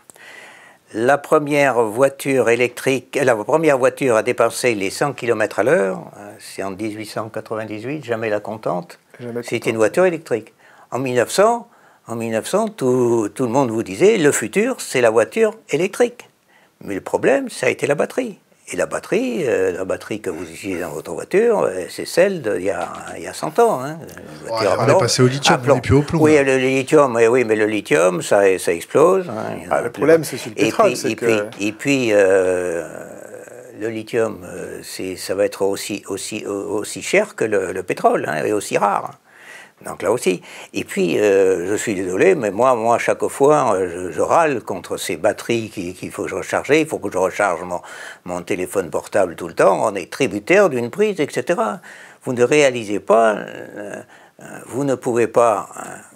La première voiture électrique, la première voiture a dépassé les cent kilomètres à l'heure, c'est en dix-huit cent quatre-vingt-dix-huit, jamais la contente. C'était une voiture électrique. En mille neuf cents, en mille neuf cents tout, tout le monde vous disait le futur, c'est la voiture électrique. Mais le problème, ça a été la batterie. Et la batterie, euh, la batterie que vous utilisez dans votre voiture, euh, c'est celle d'il y a, il y a cent ans. Hein. Oh, on est passé au lithium, on n'est plus au plomb. Oui, le lithium, oui, mais le lithium, ça, ça explose. Hein. Ah, le problème, c'est sur le pétrole. Et puis, et que... puis, et puis euh, le lithium, euh, ça va être aussi, aussi, aussi cher que le, le pétrole, hein, et aussi rare. Donc là aussi. Et puis, euh, je suis désolé, mais moi, moi chaque fois, je, je râle contre ces batteries qu'il qu'il faut recharger. Il faut que je recharge mon, mon téléphone portable tout le temps. On est tributaire d'une prise, et cetera. Vous ne réalisez pas, euh, vous ne pouvez pas,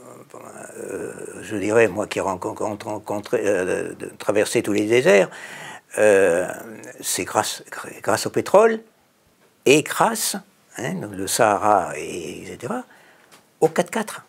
euh, je dirais, moi qui rencontre, rencontre, euh, de traverser tous les déserts, euh, c'est grâce, grâce au pétrole et grâce, hein, le Sahara, et, etc., au quatre-quatre,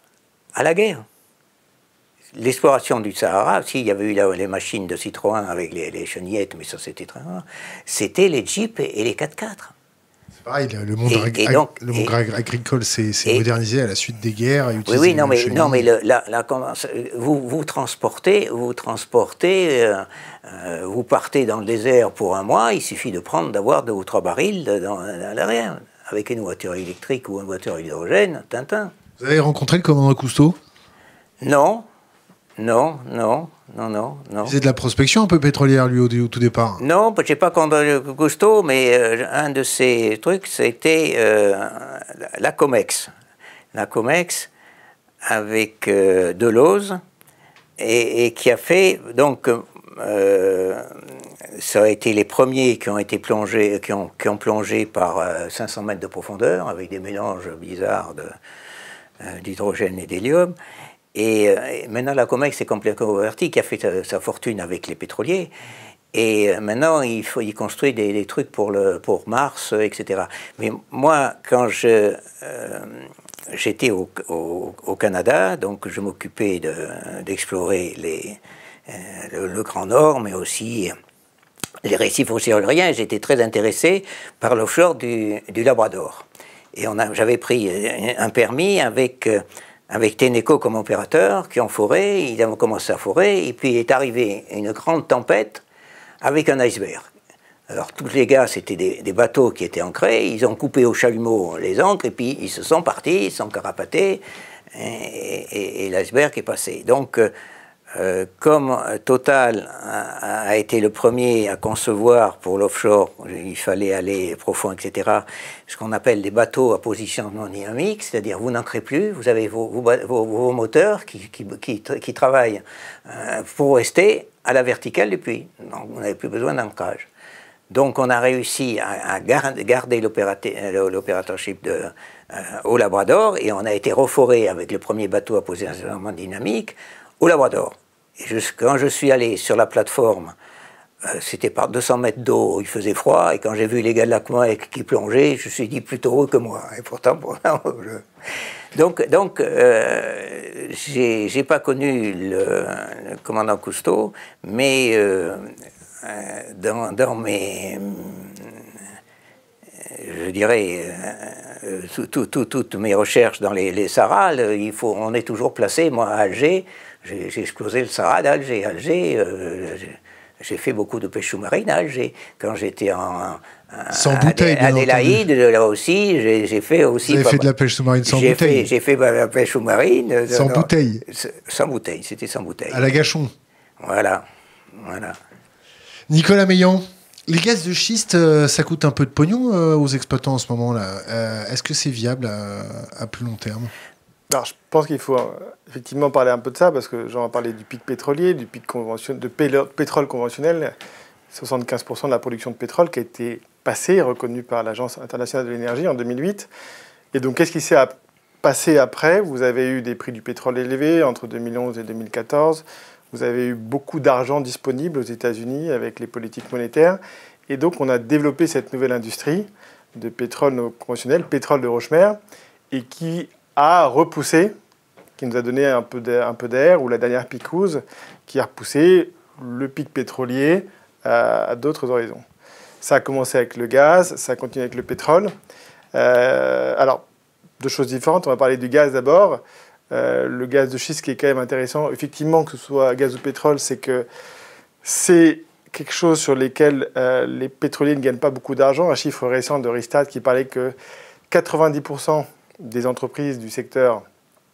à la guerre. L'exploration du Sahara, s'il y avait eu là, les machines de Citroën avec les, les chenillettes, mais ça c'était très rare, c'était les Jeeps et les quatre-quatre. C'est pareil, le monde, et, ag et donc, le monde et, agricole s'est modernisé à la suite des guerres. Et oui, oui, non, mais, non, mais le, la, la, vous, vous transportez, vous transportez, euh, euh, vous partez dans le désert pour un mois, il suffit de prendre, d'avoir deux ou trois barils dans, dans l'arrière. Avec une voiture électrique ou une voiture à hydrogène, Tintin. Vous avez rencontré le commandant Cousteau? Non, non, non, non, non, non. C'est de la prospection un peu pétrolière, lui, au, au tout départ. Non, je n'ai pas rencontré Cousteau, mais euh, un de ces trucs, c'était euh, la COMEX. La COMEX, avec euh, Deleuze, et, et qui a fait, donc, euh, ça a été les premiers qui ont été plongés, qui ont, qui ont plongé par euh, cinq cents mètres de profondeur, avec des mélanges bizarres de, euh, d'hydrogène et d'hélium. Et, euh, et maintenant, la COMEX est complètement convertie, qui a fait sa, sa fortune avec les pétroliers. Et euh, maintenant, il, faut, il construit des, des trucs pour, le, pour Mars, et cetera. Mais moi, quand je... Euh, j'étais au, au, au Canada, donc je m'occupais de, d'explorer les, euh, le, le Grand Nord, mais aussi les récifs océaniens. J'étais très intéressé par l'offshore du, du Labrador. Et on a, j'avais pris un permis avec, avec Tenneco comme opérateur, qui ont foré, ils ont commencé à forer, et puis est arrivée une grande tempête avec un iceberg. Alors, tous les gars, c'était des, des bateaux qui étaient ancrés, ils ont coupé au chalumeau les ancres, et puis ils se sont partis, ils se sont carapatés, et, et, et l'iceberg est passé. Donc, euh, comme Total a, a été le premier à concevoir pour l'offshore, il fallait aller profond, et cetera, ce qu'on appelle des bateaux à positionnement dynamique, c'est-à-dire vous n'ancrez plus, vous avez vos, vos, vos, vos moteurs qui, qui, qui, qui travaillent euh, pour rester à la verticale du puits. Donc, vous n'avez plus besoin d'ancrage. Donc on a réussi à, à garder l'opératorship euh, au Labrador et on a été reforé avec le premier bateau à positionnement dynamique au Labrador. Et juste, quand je suis allé sur la plateforme, euh, c'était par deux cents mètres d'eau, il faisait froid, et quand j'ai vu les gars de la COMEX qui plongeaient, je me suis dit plutôt haut que moi. Et pourtant, pour je... donc, donc euh, j'ai pas connu le, le commandant Cousteau, mais euh, Dans, dans mes, je dirais, euh, tout, tout, tout, toutes mes recherches dans les, les Sahara, il faut, on est toujours placé, moi à Alger, j'ai explosé le Sahara d'Alger. Alger, euh, j'ai fait beaucoup de pêche sous-marine à Alger. Quand j'étais en, sans bouteille, à Adélaïde, là aussi, j'ai fait aussi... Vous avez fait de la pêche sous-marine sans bouteille? J'ai fait de la pêche sous-marine. Sans non, bouteille? Sans bouteille, c'était sans bouteille. À la Gachon? Voilà, voilà. Nicolas Meillan, les gaz de schiste, euh, ça coûte un peu de pognon euh, aux exploitants en ce moment-là. Euh, Est-ce que c'est viable à, à plus long terme? Alors, je pense qu'il faut euh, effectivement parler un peu de ça, parce que j'en ai parlé du pic pétrolier, du pic conventionnel, de pétrole conventionnel. soixante-quinze pour cent de la production de pétrole qui a été passée, reconnue par l'Agence internationale de l'énergie en deux mille huit. Et donc, qu'est-ce qui s'est passé après? Vous avez eu des prix du pétrole élevés entre deux mille onze et deux mille quatorze. Vous avez eu beaucoup d'argent disponible aux États-Unis avec les politiques monétaires. Et donc, on a développé cette nouvelle industrie de pétrole non conventionnel, pétrole de roche-mère, et qui a repoussé, qui nous a donné un peu d'air, ou la dernière piquouse, qui a repoussé le pic pétrolier à, à d'autres horizons. Ça a commencé avec le gaz, ça a continué avec le pétrole. Euh, alors, deux choses différentes. On va parler du gaz d'abord. Euh, le gaz de schiste qui est quand même intéressant, effectivement, que ce soit gaz ou pétrole, c'est que c'est quelque chose sur lequel euh, les pétroliers ne gagnent pas beaucoup d'argent. Un chiffre récent de Rystad qui parlait que quatre-vingt-dix pour cent des entreprises du secteur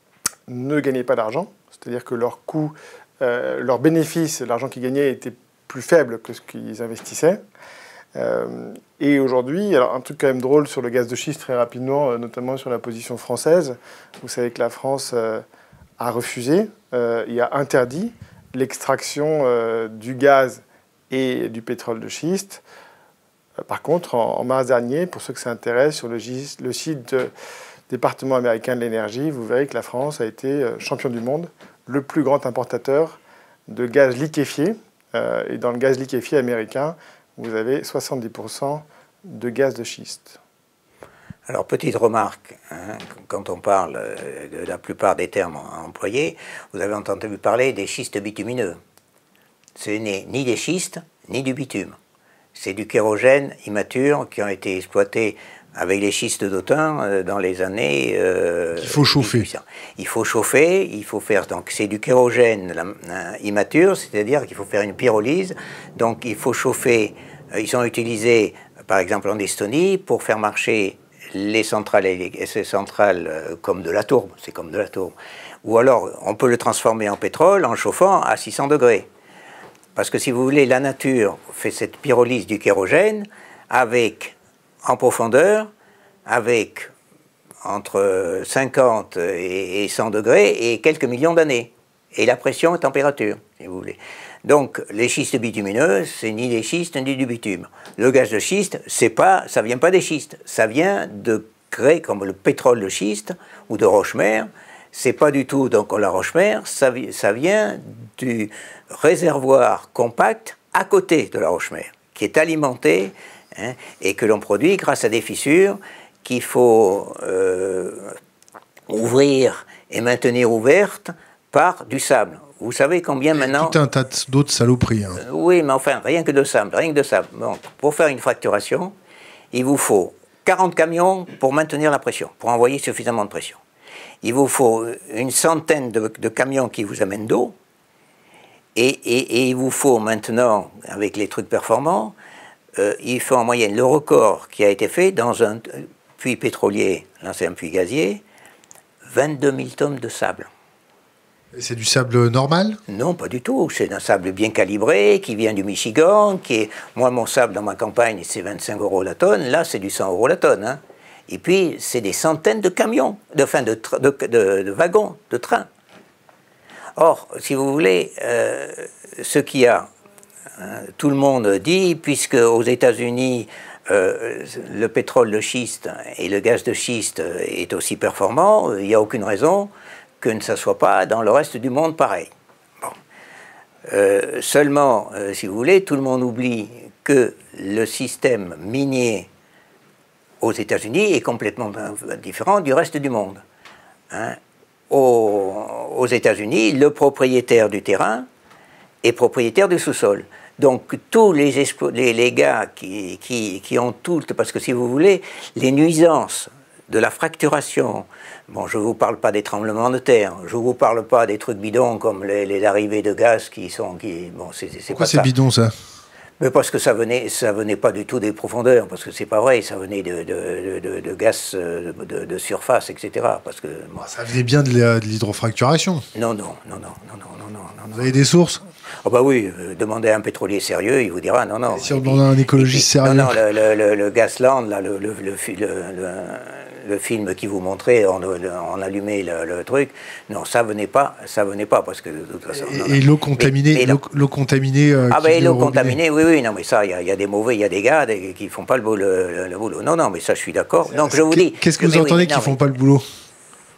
ne gagnaient pas d'argent. C'est-à-dire que leur coût, euh, leur bénéfice, l'argent qu'ils gagnaient était plus faible que ce qu'ils investissaient. Euh, et aujourd'hui, alors un truc quand même drôle sur le gaz de schiste très rapidement, euh, notamment sur la position française. Vous savez que la France euh, a refusé euh, et a interdit l'extraction euh, du gaz et du pétrole de schiste. Euh, par contre, en, en mars dernier, pour ceux que ça intéresse, sur le, le site du département américain de l'énergie, vous verrez que la France a été euh, champion du monde, le plus grand importateur de gaz liquéfié. Euh, et dans le gaz liquéfié américain, vous avez soixante-dix pour cent de gaz de schiste. Alors, petite remarque, hein, quand on parle de la plupart des termes employés, vous avez entendu parler des schistes bitumineux. Ce n'est ni des schistes, ni du bitume. C'est du kérogène immature qui ont été exploités avec les schistes d'Autun euh, dans les années... Euh, il faut chauffer. mille huit cents. Il faut chauffer, il faut faire... Donc, c'est du kérogène la, la, immature, c'est-à-dire qu'il faut faire une pyrolyse. Donc, il faut chauffer... Euh, ils sont utilisés, par exemple, en Estonie, pour faire marcher les centrales, les centrales euh, comme de la tourbe. C'est comme de la tourbe. Ou alors, on peut le transformer en pétrole en chauffant à six cents degrés. Parce que, si vous voulez, la nature fait cette pyrolyse du kérogène avec... en profondeur, avec entre cinquante et cent degrés et quelques millions d'années. Et la pression et température, si vous voulez. Donc, les schistes bitumineux, c'est ni des schistes ni du bitume. Le gaz de schiste, c'est pas, ça vient pas des schistes. Ça vient de grès comme le pétrole de schiste ou de roche-mère. C'est pas du tout donc la roche-mère, ça, ça vient du réservoir compact à côté de la roche-mère, qui est alimenté Hein, et que l'on produit grâce à des fissures qu'il faut euh, ouvrir et maintenir ouvertes par du sable. Vous savez combien et maintenant... Tout un tas d'autres saloperies. Hein. Euh, oui, mais enfin, rien que de sable, rien que de sable. Donc, pour faire une fracturation, il vous faut quarante camions pour maintenir la pression, pour envoyer suffisamment de pression. Il vous faut une centaine de, de camions qui vous amènent d'eau, et, et, et il vous faut maintenant, avec les trucs performants, Euh, il fait en moyenne le record qui a été fait dans un puits pétrolier, là c'est un puits gazier, vingt-deux mille tonnes de sable. Et c'est du sable normal? Non, pas du tout. C'est un sable bien calibré, qui vient du Michigan, qui est... Moi, mon sable dans ma campagne, c'est vingt-cinq euros la tonne. Là, c'est du cent euros la tonne. Hein. Et puis, c'est des centaines de camions, de, enfin, de, de, de, de wagons, de trains. Or, si vous voulez, euh, ce qu'il y a, tout le monde dit, puisque aux États-Unis, euh, le pétrole de schiste et le gaz de schiste est aussi performant, il n'y a aucune raison que ne ça soit pas dans le reste du monde pareil. Bon. Euh, seulement, euh, si vous voulez, tout le monde oublie que le système minier aux États-Unis est complètement différent du reste du monde. Hein. Aux, aux États-Unis, le propriétaire du terrain est propriétaire du sous-sol. Donc, tous les, les, les gars qui, qui, qui ont tout, parce que si vous voulez, les nuisances de la fracturation, bon, je ne vous parle pas des tremblements de terre, je ne vous parle pas des trucs bidons comme les, les arrivées de gaz qui sont... Qui, bon, c'est, c'est Pourquoi c'est bidon, ça? Mais parce que ça venait, ça venait pas du tout des profondeurs, parce que c'est pas vrai, ça venait de, de, de, de gaz de, de, de surface, et cetera. Parce que, bon, ça venait bien de l'hydrofracturation. Non, non, non, non, non, non, non, non. Vous avez des sources? Oh bah oui, euh, demandez à un pétrolier sérieux, il vous dira non, non. Et si on demande à un écologiste sérieux? Non, non, le, le, le, le Gasland, là, le, le, le, le, le film qui vous montrait, on, on allumait le, le truc, non, ça venait pas, ça venait pas, parce que de toute façon... Et, non, et l'eau contaminée, l'eau contaminée... Euh, ah ben l'eau contaminée, oui, oui, non, mais ça, il y, y a des mauvais, il y a des gars des, qui font pas le boulot, le, le boulot. Non, non, mais ça, je suis d'accord. Donc je vous dis... Qu'est-ce que vous entendez oui, qu'ils font pas le boulot?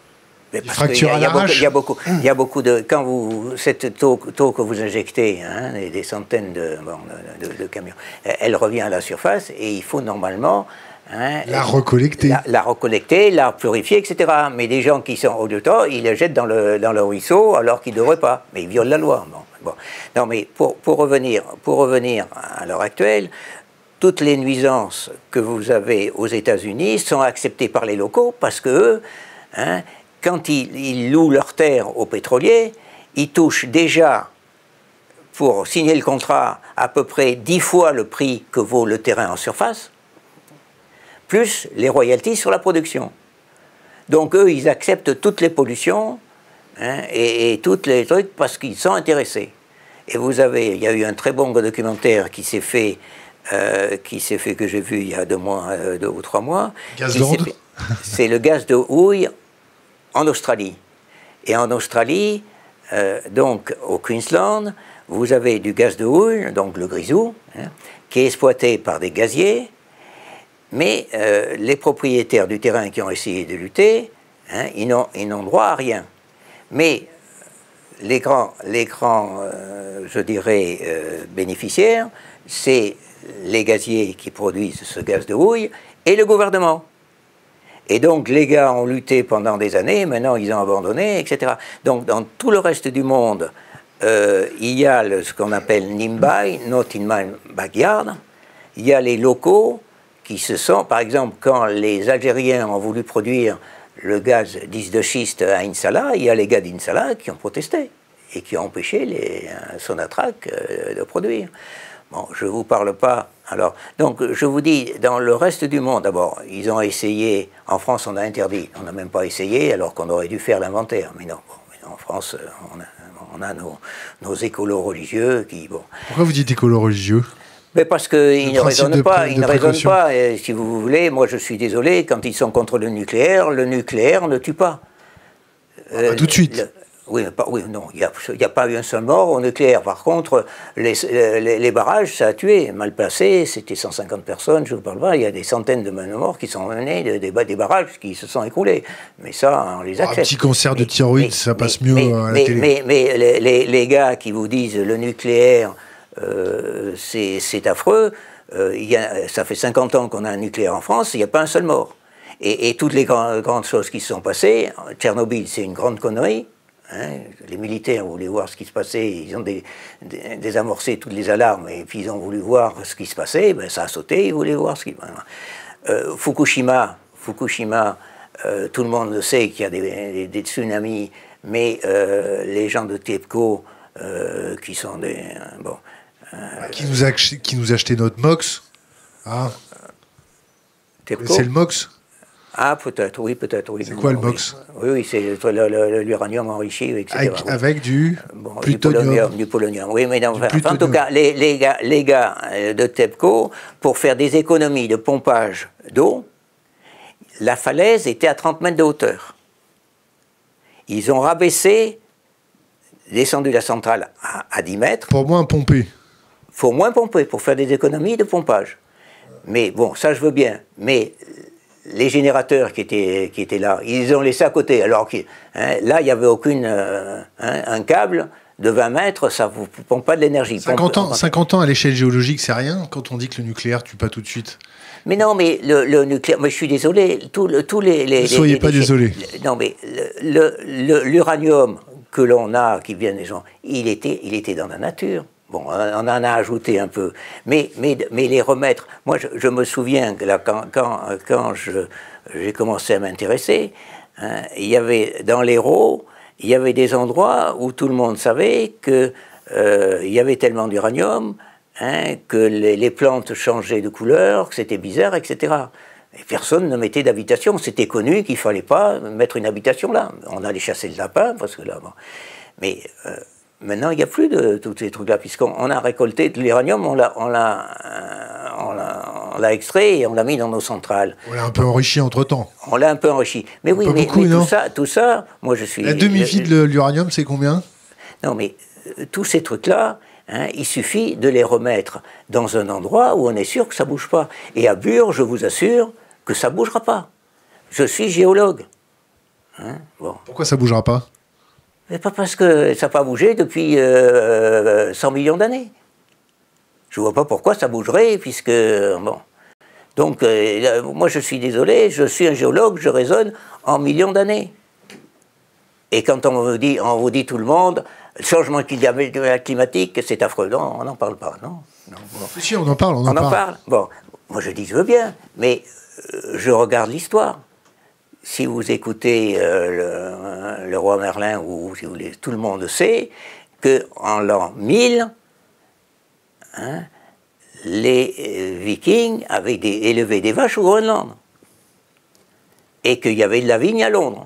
Mais parce qu'il y, y, y a beaucoup, il y a beaucoup de quand vous cette taux, taux que vous injectez, hein, des, des centaines de, bon, de, de, de camions, elle revient à la surface et il faut normalement hein, la recollecter, la, la recollecter, la purifier, et cetera. Mais des gens qui sont au temps, ils la jettent dans le dans le ruisseau alors qu'ils ne devraient pas. Mais ils violent la loi. Bon, bon. Non, mais pour pour revenir pour revenir à l'heure actuelle. Toutes les nuisances que vous avez aux États-Unis sont acceptées par les locaux parce que eux, hein, quand ils, ils louent leur terre aux pétroliers, ils touchent déjà, pour signer le contrat, à peu près dix fois le prix que vaut le terrain en surface, plus les royalties sur la production. Donc eux, ils acceptent toutes les pollutions hein, et, et tous les trucs parce qu'ils sont intéressés. Et vous avez, il y a eu un très bon documentaire qui s'est fait Euh, qui s'est fait, que j'ai vu il y a deux mois, euh, deux ou trois mois. Gazland. C'est le gaz de houille en Australie. Et en Australie, euh, donc au Queensland, vous avez du gaz de houille, donc le grisou, hein, qui est exploité par des gaziers, mais euh, les propriétaires du terrain qui ont essayé de lutter, hein, ils n'ont droit à rien. Mais les grands, les grands euh, je dirais, euh, bénéficiaires, c'est les gaziers qui produisent ce gaz de houille et le gouvernement. Et donc les gars ont lutté pendant des années, maintenant ils ont abandonné, et cetera. Donc dans tout le reste du monde, euh, il y a le, ce qu'on appelle Nimbai, Not in my backyard. Il y a les locaux qui se sont, par exemple, quand les Algériens ont voulu produire le gaz dix de schiste à Insala, il y a les gars d'Insala qui ont protesté et qui ont empêché les euh, Sonatrach euh, de produire. Bon, je ne vous parle pas. Alors, donc, je vous dis, dans le reste du monde, d'abord, ils ont essayé. En France, on a interdit. On n'a même pas essayé, alors qu'on aurait dû faire l'inventaire. Mais non, bon, en France, on a, on a nos, nos écolos religieux qui. Bon. Pourquoi vous dites écolos religieux ? Mais parce qu'ils ne raisonnent pas. Ils ne raisonnent pas. Et si vous voulez, moi, je suis désolé, quand ils sont contre le nucléaire, le nucléaire ne tue pas. Ah, euh, pas tout de suite. Le, Oui, pas, oui, non, il n'y a, a pas eu un seul mort au nucléaire. Par contre, les, les, les barrages, ça a tué. Mal placé, c'était cent cinquante personnes, je ne vous parle pas. Il y a des centaines de morts qui sont venus de, de, des barrages qui se sont écoulés. Mais ça, on les accepte. Un petit cancer de thyroïde, ça passe mieux mais, à la mais, télé. Mais, mais les, les, les gars qui vous disent le nucléaire, euh, c'est affreux, euh, il y a, ça fait cinquante ans qu'on a un nucléaire en France, il n'y a pas un seul mort. Et, et toutes les grandes, grandes choses qui se sont passées, Tchernobyl, c'est une grande connerie. Hein, les militaires voulaient voir ce qui se passait, ils ont dé, dé, désamorcé toutes les alarmes et puis ils ont voulu voir ce qui se passait, ben ça a sauté, ils voulaient voir ce qui... Euh, Fukushima, Fukushima euh, tout le monde le sait qu'il y a des, des, des tsunamis, mais euh, les gens de TEPCO, euh, qui sont des... Euh, bon, euh, qui, nous a, qui nous achetait notre MOX, hein, TEPCO, c'est le MOX. Ah, peut-être, oui, peut-être, oui. C'est quoi le MOX? Oui, oui, c'est l'uranium enrichi, et cetera. Avec, oui. avec du, bon, plutonium. Du polonium, du polonium. Oui, mais non, enfin, en tout cas, les, les, gars, les gars de TEPCO, pour faire des économies de pompage d'eau, la falaise était à trente mètres de hauteur. Ils ont rabaissé, descendu la centrale à, à dix mètres. Pour moins pomper. Faut moins pomper, pour faire des économies de pompage. Mais bon, ça je veux bien. Mais les générateurs qui étaient, qui étaient là, ils ont laissé à côté. Alors que hein, là, il n'y avait aucune euh, hein, un câble de vingt mètres, ça ne vous pompe pas de l'énergie. cinquante ans, cinquante ans à l'échelle géologique, c'est rien quand on dit que le nucléaire ne tue pas tout de suite. Mais non, mais le, le nucléaire, mais je suis désolé, tous le, tous les... les ne soyez les, pas les, désolé. Non, mais l'uranium que l'on a, qui vient des gens, il était, il était dans la nature. Bon, on en a ajouté un peu, mais, mais, mais les remettre... Moi, je, je me souviens que là, quand, quand, quand j'ai commencé à m'intéresser, hein, il y avait, dans l'Hérault, il y avait des endroits où tout le monde savait qu'il euh, y avait tellement d'uranium hein, que les, les plantes changeaient de couleur, que c'était bizarre, et cetera. Et personne ne mettait d'habitation. C'était connu qu'il ne fallait pas mettre une habitation là. On allait chasser le lapin, parce que là... Bon. Mais... Euh, Maintenant, il n'y a plus de tous ces trucs-là, puisqu'on a récolté de l'uranium, on l'a euh, extrait et on l'a mis dans nos centrales. On l'a un peu enrichi entre-temps. On l'a un peu enrichi. Mais oui, mais, beaucoup, mais tout, ça, tout ça, moi je suis... La demi-vie de l'uranium, c'est combien? Non, mais euh, tous ces trucs-là, hein, il suffit de les remettre dans un endroit où on est sûr que ça ne bouge pas. Et à Bure, je vous assure que ça ne bougera pas. Je suis géologue. Hein, bon. Pourquoi ça ne bougera pas? Mais pas parce que ça n'a pas bougé depuis euh, cent millions d'années. Je ne vois pas pourquoi ça bougerait, puisque... Bon. Donc, euh, moi, je suis désolé, je suis un géologue, je raisonne en millions d'années. Et quand on vous dit, on vous dit tout le monde, le changement climatique, c'est affreux. Non, on n'en parle pas, non, non bon. Si, on en parle, on en on parle. en parle. Bon, moi, je dis, je veux bien, mais euh, je regarde l'histoire. Si vous écoutez euh, le, le roi Merlin, ou si vous voulez, tout le monde sait qu'en l'an mille, hein, les euh, Vikings avaient des, élevé des vaches au Groenland. Et qu'il y avait de la vigne à Londres.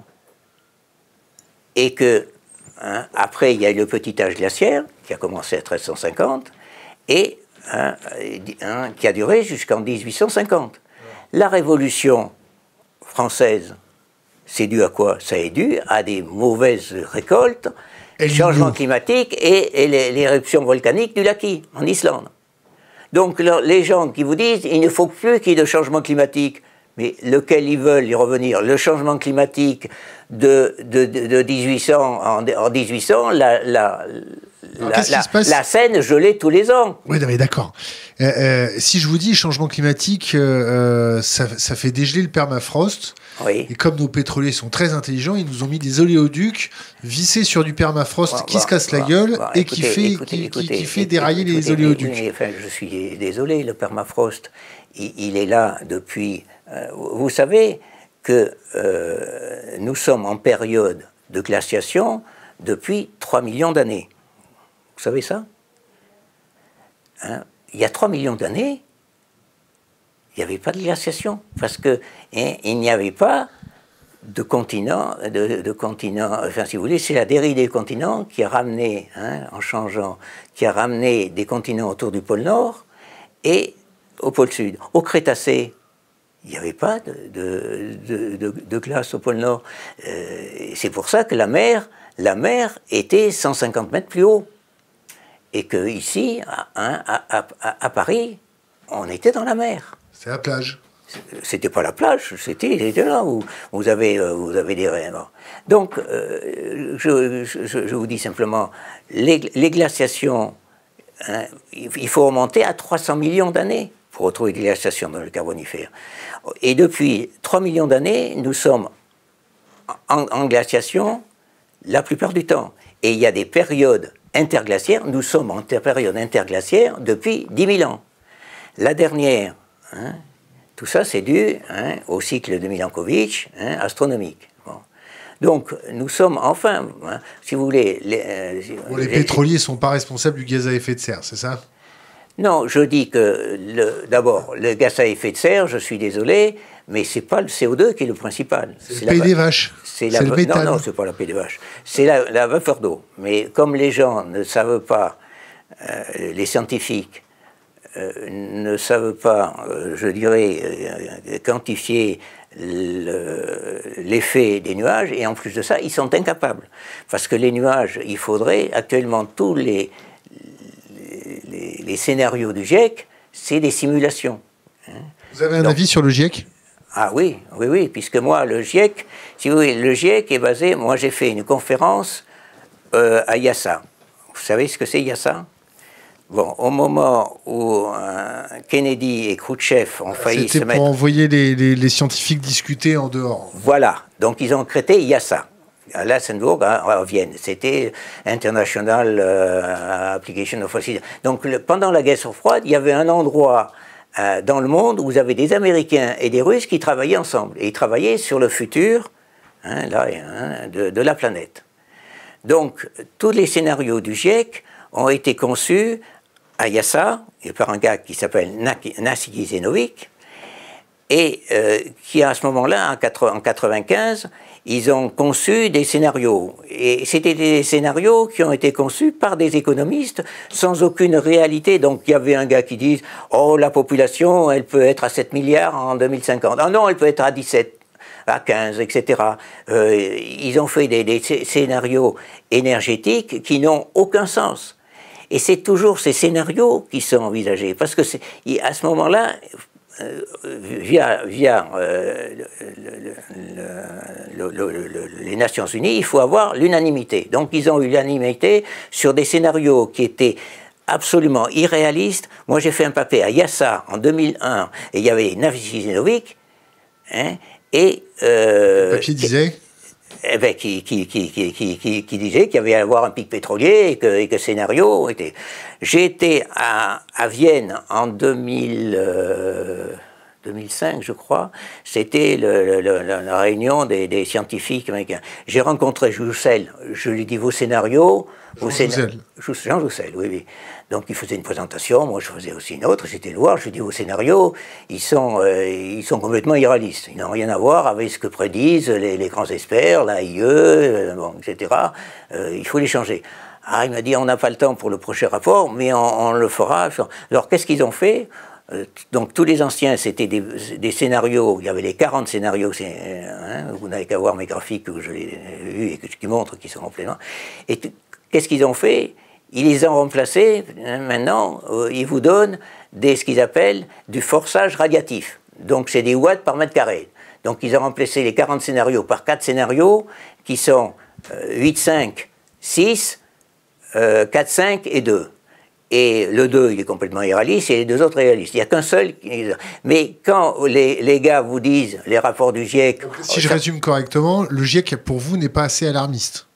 Et que, hein, après, il y a eu le petit âge glaciaire, qui a commencé à treize cent cinquante, et hein, hein, qui a duré jusqu'en dix-huit cent cinquante. La Révolution française, c'est dû à quoi? Ça est dû à des mauvaises récoltes, le changement climatique et, et l'éruption volcanique du Laki, en Islande. Donc les gens qui vous disent il ne faut plus qu'il y ait de changement climatique, mais lequel ils veulent y revenir? Le changement climatique de, de, de, de mille huit cents, en, en mille huit cents, la, la, la, la, la Seine gelait tous les ans. Oui, d'accord. Euh, euh, si je vous dis changement climatique, euh, ça, ça fait dégeler le permafrost. Oui. Et comme nos pétroliers sont très intelligents, ils nous ont mis des oléoducs vissés sur du permafrost bon, qui bon, se casse bon, la gueule bon, et écoutez, qui fait, écoutez, qui, écoutez, qui fait écoutez, dérailler écoutez, les oléoducs. Mais, mais, enfin, je suis désolé, le permafrost, il, il est là depuis... Euh, vous savez que euh, nous sommes en période de glaciation depuis trois millions d'années. Vous savez ça? Hein? Il y a trois millions d'années, il n'y avait pas de glaciation, parce que hein, il n'y avait pas de continent, de, de continent, enfin si vous voulez, c'est la dérive des continents qui a ramené, hein, en changeant, qui a ramené des continents autour du pôle Nord et au pôle Sud. Au Crétacé, il n'y avait pas de, de, de, de, de glace au pôle Nord. Euh, c'est pour ça que la mer, la mer était cent cinquante mètres plus haut. Et qu'ici, hein, à, à, à, à Paris, on était dans la mer. C'est la plage. C'était pas la plage, c'était là où vous avez, vous avez des rêves. Donc, euh, je, je, je vous dis simplement, les, les glaciations, hein, il faut remonter à trois cents millions d'années pour retrouver des glaciations dans le Carbonifère. Et depuis trois millions d'années, nous sommes en, en glaciation la plupart du temps. Et il y a des périodes interglaciaires, nous sommes en période interglaciaire depuis dix mille ans. La dernière, hein, tout ça c'est dû hein, au cycle de Milankovitch, hein, astronomique. Bon. Donc nous sommes enfin, hein, si vous voulez... Les, euh, bon, les, les pétroliers ne sont pas responsables du gaz à effet de serre, c'est ça? Non, je dis que d'abord, le gaz à effet de serre, je suis désolé, mais ce n'est pas le C O deux qui est le principal. C'est le pays des vaches. C'est le méthane. Non, non, ce n'est pas la paix des vaches. C'est la, la vapeur d'eau. Mais comme les gens ne savent pas, euh, les scientifiques euh, ne savent pas, euh, je dirais, euh, quantifier l'effet des nuages, et en plus de ça, ils sont incapables. Parce que les nuages, il faudrait, actuellement, tous les... Les, les scénarios du GIEC, c'est des simulations. Hein. Vous avez un Donc, avis sur le GIEC? Ah oui, oui, oui, puisque moi, le GIEC, si vous voulez, le GIEC est basé, moi j'ai fait une conférence euh, à Yassa. Vous savez ce que c'est Yassa? Bon, au moment où euh, Kennedy et Khrouchtchev ont failli se mettre... C'était pour envoyer les, les, les scientifiques discuter en dehors. Voilà, donc ils ont créé Yassa. À Lassenburg, à Vienne. C'était International euh, Application of Fossils. Donc, le, pendant la guerre froide, il y avait un endroit euh, dans le monde où vous avez des Américains et des Russes qui travaillaient ensemble. Et ils travaillaient sur le futur hein, là, hein, de, de la planète. Donc, tous les scénarios du GIEC ont été conçus à Yassa, et par un gars qui s'appelle Nassiki Zenovic, et euh, qui, à ce moment-là, en quatre-vingt-quinze, ils ont conçu des scénarios. Et c'était des scénarios qui ont été conçus par des économistes sans aucune réalité. Donc il y avait un gars qui dit « Oh, la population, elle peut être à sept milliards en deux mille cinquante. Ah non, elle peut être à dix-sept, à quinze, et cetera » Euh, ils ont fait des, des scénarios énergétiques qui n'ont aucun sens. Et c'est toujours ces scénarios qui sont envisagés. Parce que à ce moment-là, euh, via, via euh, le, le, le, le, les Nations Unies, il faut avoir l'unanimité. Donc ils ont eu l'unanimité sur des scénarios qui étaient absolument irréalistes. Moi j'ai fait un papier à Yassa en deux mille un, et il y avait Navicinovic, hein, et... Euh, le papier disait Eh ben, qui, qui, qui, qui, qui, qui disait qu'il y avait à avoir un pic pétrolier et que, et que le scénario était... J'ai été à, à Vienne en deux mille, euh, deux mille cinq, je crois. C'était le, le, la, la réunion des, des scientifiques américains. J'ai rencontré Joussel. Je lui dis, vos scénarios... Jean vos scénar... Joussel. Jean Joussel, oui, oui. Donc il faisait une présentation, moi je faisais aussi une autre, j'étais le voir, je lui dis, vos scénarios, ils sont, euh, ils sont complètement irréalistes. Ils n'ont rien à voir avec ce que prédisent les, les grands experts, l'A I E, euh, bon, et cetera. Euh, il faut les changer. Ah, il m'a dit, on n'a pas le temps pour le prochain rapport, mais on, on le fera. Alors qu'est-ce qu'ils ont fait? euh, Donc tous les anciens, c'était des, des scénarios, il y avait les quarante scénarios, hein, vous n'avez qu'à voir mes graphiques que je l'ai vus et que, qui montrent qu'ils sont complètement... Et qu'est-ce qu'ils ont fait? Ils les ont remplacés, hein, maintenant, euh, ils vous donnent des, ce qu'ils appellent du forçage radiatif. Donc c'est des watts par mètre carré. Donc ils ont remplacé les quarante scénarios par quatre scénarios qui sont euh, huit, cinq, six, euh, quatre, cinq et deux. Et le deux, il est complètement irréaliste, et les deux autres réalistes. Il n'y a qu'un seul. Mais quand les, les gars vous disent, les rapports du GIEC... Donc, si je ça... résume correctement, le GIEC, pour vous, n'est pas assez alarmiste.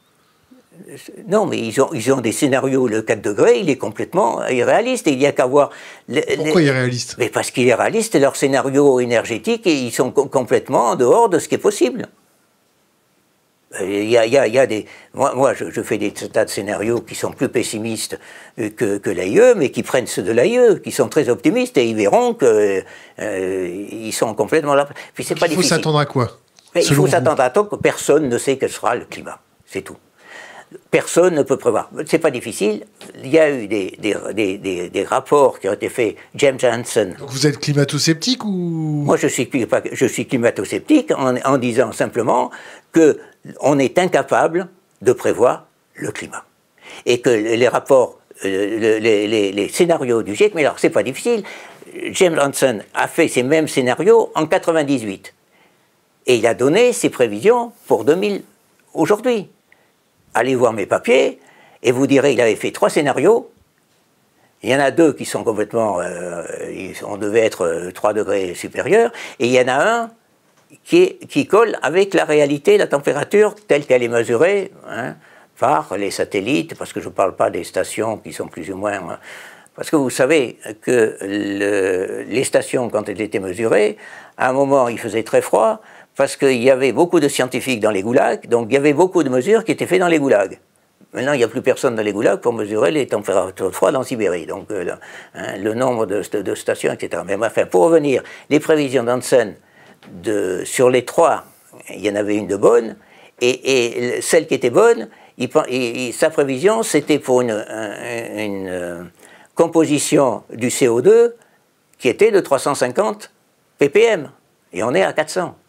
Non, mais ils ont, ils ont des scénarios, le quatre degrés, il est complètement irréaliste. Et il n'y a qu'à voir... Les, Pourquoi les... irréaliste? Mais parce qu'il est réaliste, leurs scénarios énergétiques, et ils sont complètement en dehors de ce qui est possible. Il y a, il y a, il y a des... Moi, moi je, je fais des tas de scénarios qui sont plus pessimistes que, que l'A I E, mais qui prennent ceux de l'A I E, qui sont très optimistes, et ils verront qu'ils euh, sont complètement là. Puis c'est pas difficile. Il faut s'attendre à quoi? Mais il faut s'attendre à tant que personne ne sait quel sera le climat. C'est tout. Personne ne peut prévoir. C'est pas difficile. Il y a eu des, des, des, des, des rapports qui ont été faits. James Hansen. Donc vous êtes climato-sceptique ou... Moi, je suis, je suis climato-sceptique en, en disant simplement qu'on est incapable de prévoir le climat. Et que les rapports, euh, les, les, les scénarios du GIEC, mais alors c'est pas difficile. James Hansen a fait ces mêmes scénarios en quatre-vingt-dix-huit. Et il a donné ses prévisions pour deux mille aujourd'hui. Allez voir mes papiers, et vous direz qu'il avait fait trois scénarios. Il y en a deux qui sont complètement... Euh, on devait être trois degrés supérieurs, et il y en a un qui, est, qui colle avec la réalité, la température telle qu'elle est mesurée, hein, par les satellites, parce que je ne parle pas des stations qui sont plus ou moins... Hein, parce que vous savez que le, les stations, quand elles étaient mesurées, à un moment, il faisait très froid, parce qu'il y avait beaucoup de scientifiques dans les goulags, donc il y avait beaucoup de mesures qui étaient faites dans les goulags. Maintenant, il n'y a plus personne dans les goulags pour mesurer les températures froides en Sibérie, donc euh, le, hein, le nombre de, de stations, et cetera. Mais enfin, pour revenir, les prévisions d'Hansen, de, sur les trois, il y en avait une de bonne, et, et celle qui était bonne, il, il, sa prévision, c'était pour une, une, une composition du C O deux qui était de trois cent cinquante ppm, et on est à quatre cents.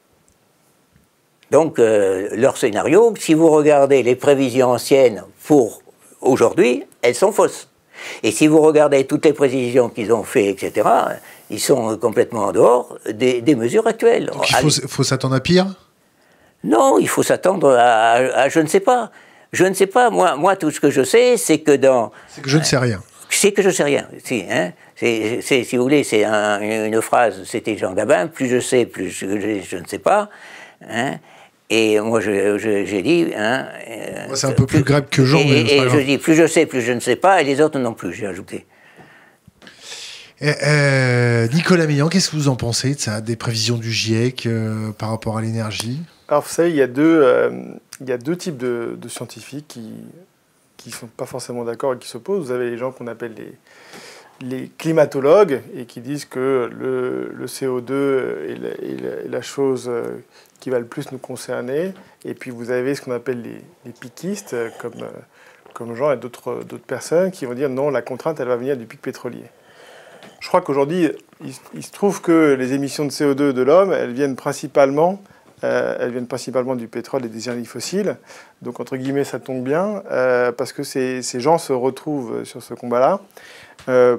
Donc, euh, leur scénario, si vous regardez les prévisions anciennes pour aujourd'hui, elles sont fausses. Et si vous regardez toutes les prévisions qu'ils ont faites, et cetera, ils sont complètement en dehors des, des mesures actuelles. Donc il faut, faut s'attendre à pire? Non, il faut s'attendre à, à, à je ne sais pas. Je ne sais pas. Moi, moi tout ce que je sais, c'est que dans... C'est que je ne sais rien. C'est que je ne sais rien. Si, hein, c'est, c'est, si vous voulez, c'est un, une phrase, c'était Jean Gabin, plus je sais, plus je, je ne sais pas. Hein. Et moi, je, je, j'ai dit... Hein, moi, c'est un peu plus grave que Jean. Et, mais et, et je dis, plus je sais, plus je ne sais pas, et les autres non plus, j'ai ajouté. Et, euh, Nicolas Meillan, qu'est-ce que vous en pensez de ça, des prévisions du GIEC euh, par rapport à l'énergie? Alors, vous savez, il y a deux, euh, il y a deux types de, de scientifiques qui qui ne sont pas forcément d'accord et qui s'opposent. Vous avez les gens qu'on appelle les, les climatologues et qui disent que le, le C O deux est la, est, la, est la chose qui va le plus nous concerner. Et puis vous avez ce qu'on appelle les, les piquistes, comme, comme Jean et d'autres, d'autres personnes, qui vont dire non, la contrainte, elle va venir du pic pétrolier. Je crois qu'aujourd'hui, il, il se trouve que les émissions de C O deux de l'homme, elles viennent principalement... Euh, elles viennent principalement du pétrole et des énergies fossiles. Donc, entre guillemets, ça tombe bien, euh, parce que ces, ces gens se retrouvent sur ce combat-là. Euh,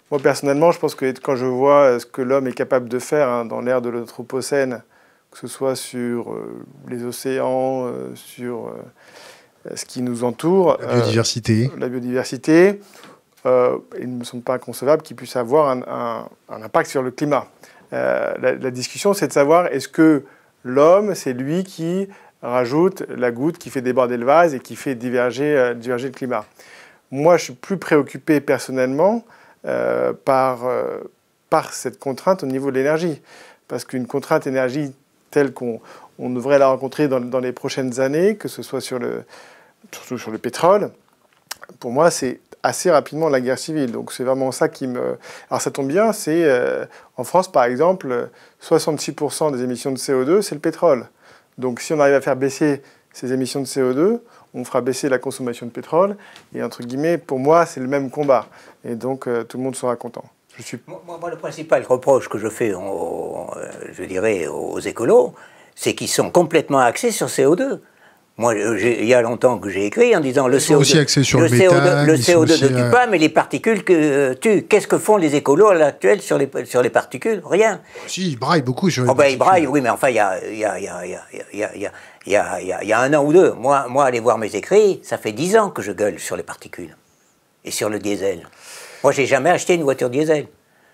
Moi, personnellement, je pense que quand je vois ce que l'homme est capable de faire hein, dans l'ère de l'Anthropocène, que ce soit sur euh, les océans, euh, sur euh, ce qui nous entoure... La biodiversité. Euh, la biodiversité, euh, il ne me semble pas inconcevable qu'il puisse avoir un, un, un impact sur le climat. Euh, la, la discussion, c'est de savoir est-ce que l'homme, c'est lui qui rajoute la goutte qui fait déborder le vase et qui fait diverger, euh, diverger le climat. Moi, je suis plus préoccupé personnellement euh, par, euh, par cette contrainte au niveau de l'énergie. Parce qu'une contrainte énergie telle qu'on on devrait la rencontrer dans, dans les prochaines années, que ce soit sur le, surtout sur le pétrole, pour moi, c'est assez rapidement la guerre civile. Donc c'est vraiment ça qui me... Alors ça tombe bien, c'est euh, en France, par exemple, soixante-six pour cent des émissions de C O deux, c'est le pétrole. Donc si on arrive à faire baisser ces émissions de C O deux, on fera baisser la consommation de pétrole. Et entre guillemets, pour moi, c'est le même combat. Et donc euh, tout le monde sera content. Je suis... moi, moi, le principal reproche que je fais, aux, je dirais, aux écolos, c'est qu'ils sont complètement axés sur C O deux. Moi, il y a longtemps que j'ai écrit en disant le C O deux, aussi axés sur le, le méthane, C O deux, le C O deux aussi, ne tue euh... pas, mais les particules que tuent. Qu'est-ce que font les écolos à l'actuel sur les, sur les particules? Rien. Si, ils braillent beaucoup sur les oh ben, particules. Ils braillent, oui, mais enfin, il y a, y, a, y, a, y, a, y, a, y, a, y, a, y, a, y a un an ou deux. Moi, moi, aller voir mes écrits, ça fait dix ans que je gueule sur les particules et sur le diesel. Moi, j'ai jamais acheté une voiture diesel.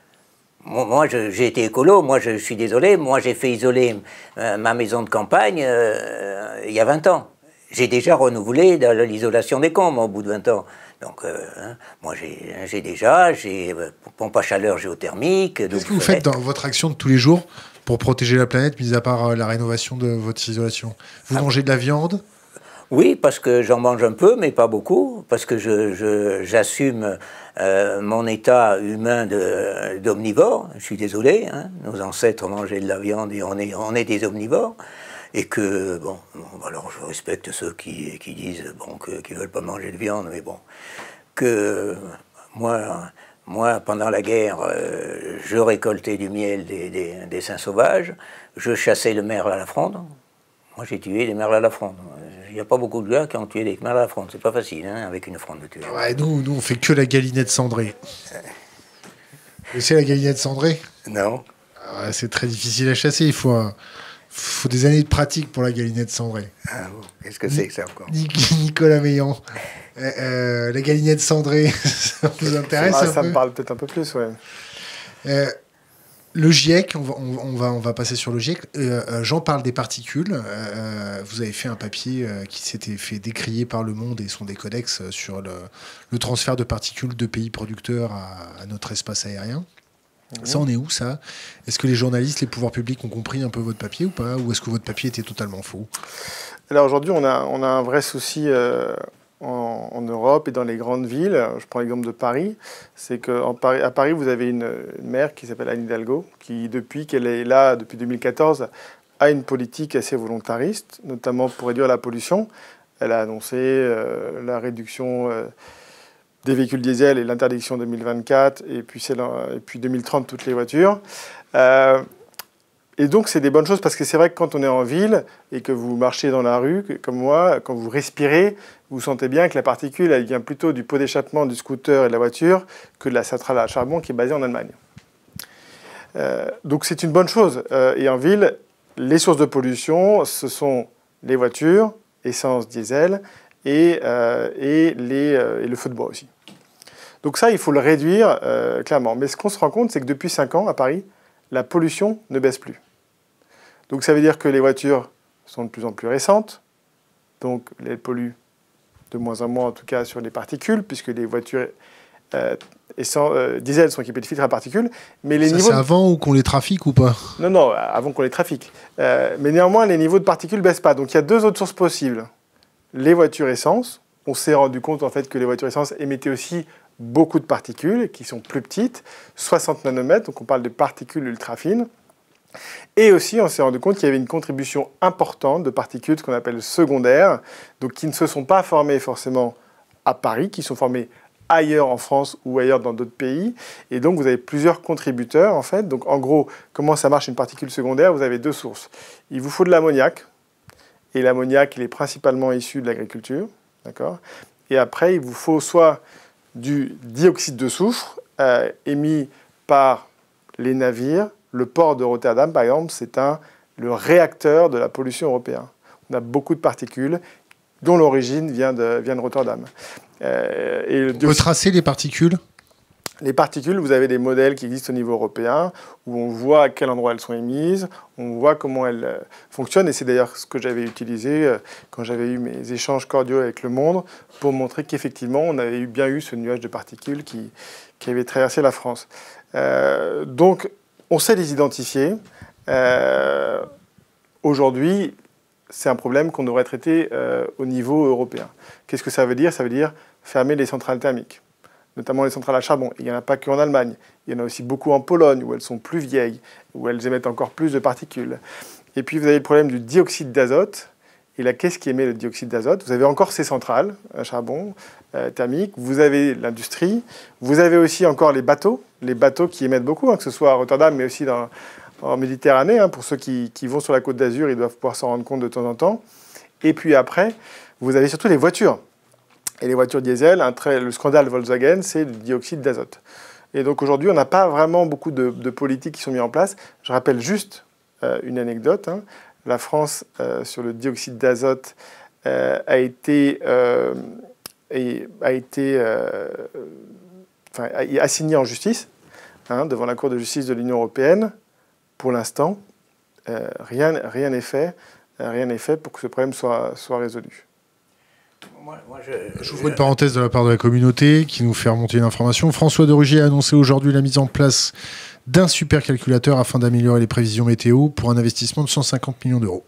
Moi, j'ai été écolo, moi, je suis désolé, moi, j'ai fait isoler euh, ma maison de campagne euh, il y a vingt ans. J'ai déjà renouvelé l'isolation des combles au bout de vingt ans. Donc, euh, hein, moi, j'ai déjà, j'ai euh, pompe à chaleur géothermique. Qu'est-ce que vous faites dans votre action de tous les jours pour protéger la planète, mis à part euh, la rénovation de votre isolation? Vous ah. mangez de la viande? Oui, parce que j'en mange un peu, mais pas beaucoup, parce que j'assume euh, mon état humain d'omnivore. Je suis désolé, hein, nos ancêtres mangeaient de la viande et on est, on est des omnivores. Et que, bon, alors je respecte ceux qui, qui disent, bon, qu'ils ne veulent pas manger de viande, mais bon, que moi, moi pendant la guerre, euh, je récoltais du miel des, des, des saints sauvages, je chassais le merle à la fronde. Moi, j'ai tué des merles à la fronde. Il n'y a pas beaucoup de gars qui ont tué des merles à la fronde. C'est pas facile, hein, avec une fronde de tuer. Ouais, nous, nous, on fait que la galinette cendrée. Vous savez la galinette cendrée? Non. Ah, c'est très difficile à chasser. Il faut, un, faut des années de pratique pour la galinette cendrée. Ah, bon. Qu'est-ce que c'est que ça encore? Nicolas Meillan. Euh, euh, la galinette cendrée, ça vous intéresse ah, un Ça peu me parle peut-être un peu plus, ouais. Euh, Le GIEC, on va, on, va, on va passer sur le GIEC. Euh, euh, J'en parle des particules. Euh, vous avez fait un papier euh, qui s'était fait décrier par Le Monde et son décodex sur le, le transfert de particules de pays producteurs à, à notre espace aérien. Mmh. Ça, on est où, ça? Est-ce que les journalistes, les pouvoirs publics ont compris un peu votre papier ou pas? Ou est-ce que votre papier était totalement faux? Alors aujourd'hui, on a, on a un vrai souci... Euh... En, en Europe et dans les grandes villes. Je prends l'exemple de Paris. C'est qu'à Paris, à Paris, vous avez une, une maire qui s'appelle Anne Hidalgo, qui, depuis qu'elle est là, depuis deux mille quatorze, a une politique assez volontariste, notamment pour réduire la pollution. Elle a annoncé euh, la réduction euh, des véhicules diesel et l'interdiction deux mille vingt-quatre, et puis, et puis deux mille trente, toutes les voitures. Euh, Et donc, c'est des bonnes choses parce que c'est vrai que quand on est en ville et que vous marchez dans la rue, comme moi, quand vous respirez, vous sentez bien que la particule, elle vient plutôt du pot d'échappement du scooter et de la voiture que de la centrale à charbon qui est basée en Allemagne. Euh, donc, c'est une bonne chose. Euh, et en ville, les sources de pollution, ce sont les voitures, essence, diesel, et, euh, et, les, euh, et le feu de bois aussi. Donc ça, il faut le réduire euh, clairement. Mais ce qu'on se rend compte, c'est que depuis cinq ans, à Paris, la pollution ne baisse plus. Donc ça veut dire que les voitures sont de plus en plus récentes, donc elles polluent de moins en moins, en tout cas sur les particules, puisque les voitures euh, essence, euh, diesel sont équipées de filtres à particules. Mais les ça, niveaux c'est avant ou qu'on les trafique ou pas? Non, non, avant qu'on les trafique. Euh, mais néanmoins, les niveaux de particules ne baissent pas. Donc il y a deux autres sources possibles. Les voitures essence. On s'est rendu compte en fait que les voitures essence émettaient aussi beaucoup de particules qui sont plus petites, soixante nanomètres, donc on parle de particules ultra fines. Et aussi, on s'est rendu compte qu'il y avait une contribution importante de particules, ce qu'on appelle secondaires, donc qui ne se sont pas formées forcément à Paris, qui sont formées ailleurs en France ou ailleurs dans d'autres pays. Et donc, vous avez plusieurs contributeurs, en fait. Donc, en gros, comment ça marche une particule secondaire? Vous avez deux sources. Il vous faut de l'ammoniac. Et l'ammoniac, il est principalement issu de l'agriculture. D'accord? Et après, il vous faut soit du dioxyde de soufre euh, émis par les navires. Le port de Rotterdam, par exemple, c'est un, le réacteur de la pollution européenne. On a beaucoup de particules dont l'origine vient de, vient de Rotterdam. Euh, et le dioxyde... Retracer les particules ? Les particules, vous avez des modèles qui existent au niveau européen où on voit à quel endroit elles sont émises, on voit comment elles euh, fonctionnent. Et c'est d'ailleurs ce que j'avais utilisé euh, quand j'avais eu mes échanges cordiaux avec Le Monde pour montrer qu'effectivement, on avait eu, bien eu ce nuage de particules qui, qui avait traversé la France. Euh, donc, on sait les identifier. Euh, aujourd'hui, c'est un problème qu'on devrait traiter euh, au niveau européen. Qu'est-ce que ça veut dire ? Ça veut dire fermer les centrales thermiques, notamment les centrales à charbon. Il n'y en a pas qu'en Allemagne. Il y en a aussi beaucoup en Pologne, où elles sont plus vieilles, où elles émettent encore plus de particules. Et puis, vous avez le problème du dioxyde d'azote. Et là, qu'est-ce qui émet le dioxyde d'azote ? Vous avez encore ces centrales à charbon euh, thermique. Vous avez l'industrie. Vous avez aussi encore les bateaux. Les bateaux qui émettent beaucoup, hein, que ce soit à Rotterdam, mais aussi dans, en Méditerranée. Hein, pour ceux qui, qui vont sur la Côte d'Azur, ils doivent pouvoir s'en rendre compte de temps en temps. Et puis après, vous avez surtout les voitures. Et les voitures diesel, un très, le scandale Volkswagen, c'est le dioxyde d'azote. Et donc aujourd'hui, on n'a pas vraiment beaucoup de, de politiques qui sont mises en place. Je rappelle juste euh, une anecdote. Hein. La France, euh, sur le dioxyde d'azote, euh, a été, euh, et, a été euh, enfin, assignée en justice, hein, devant la Cour de justice de l'Union européenne. Pour l'instant, euh, rien rien n'est fait, rien n'est fait pour que ce problème soit, soit résolu. Moi, moi je, J'ouvre une parenthèse de la part de la communauté qui nous fait remonter une information. François de Rugy a annoncé aujourd'hui la mise en place d'un supercalculateur afin d'améliorer les prévisions météo pour un investissement de cent cinquante millions d'euros.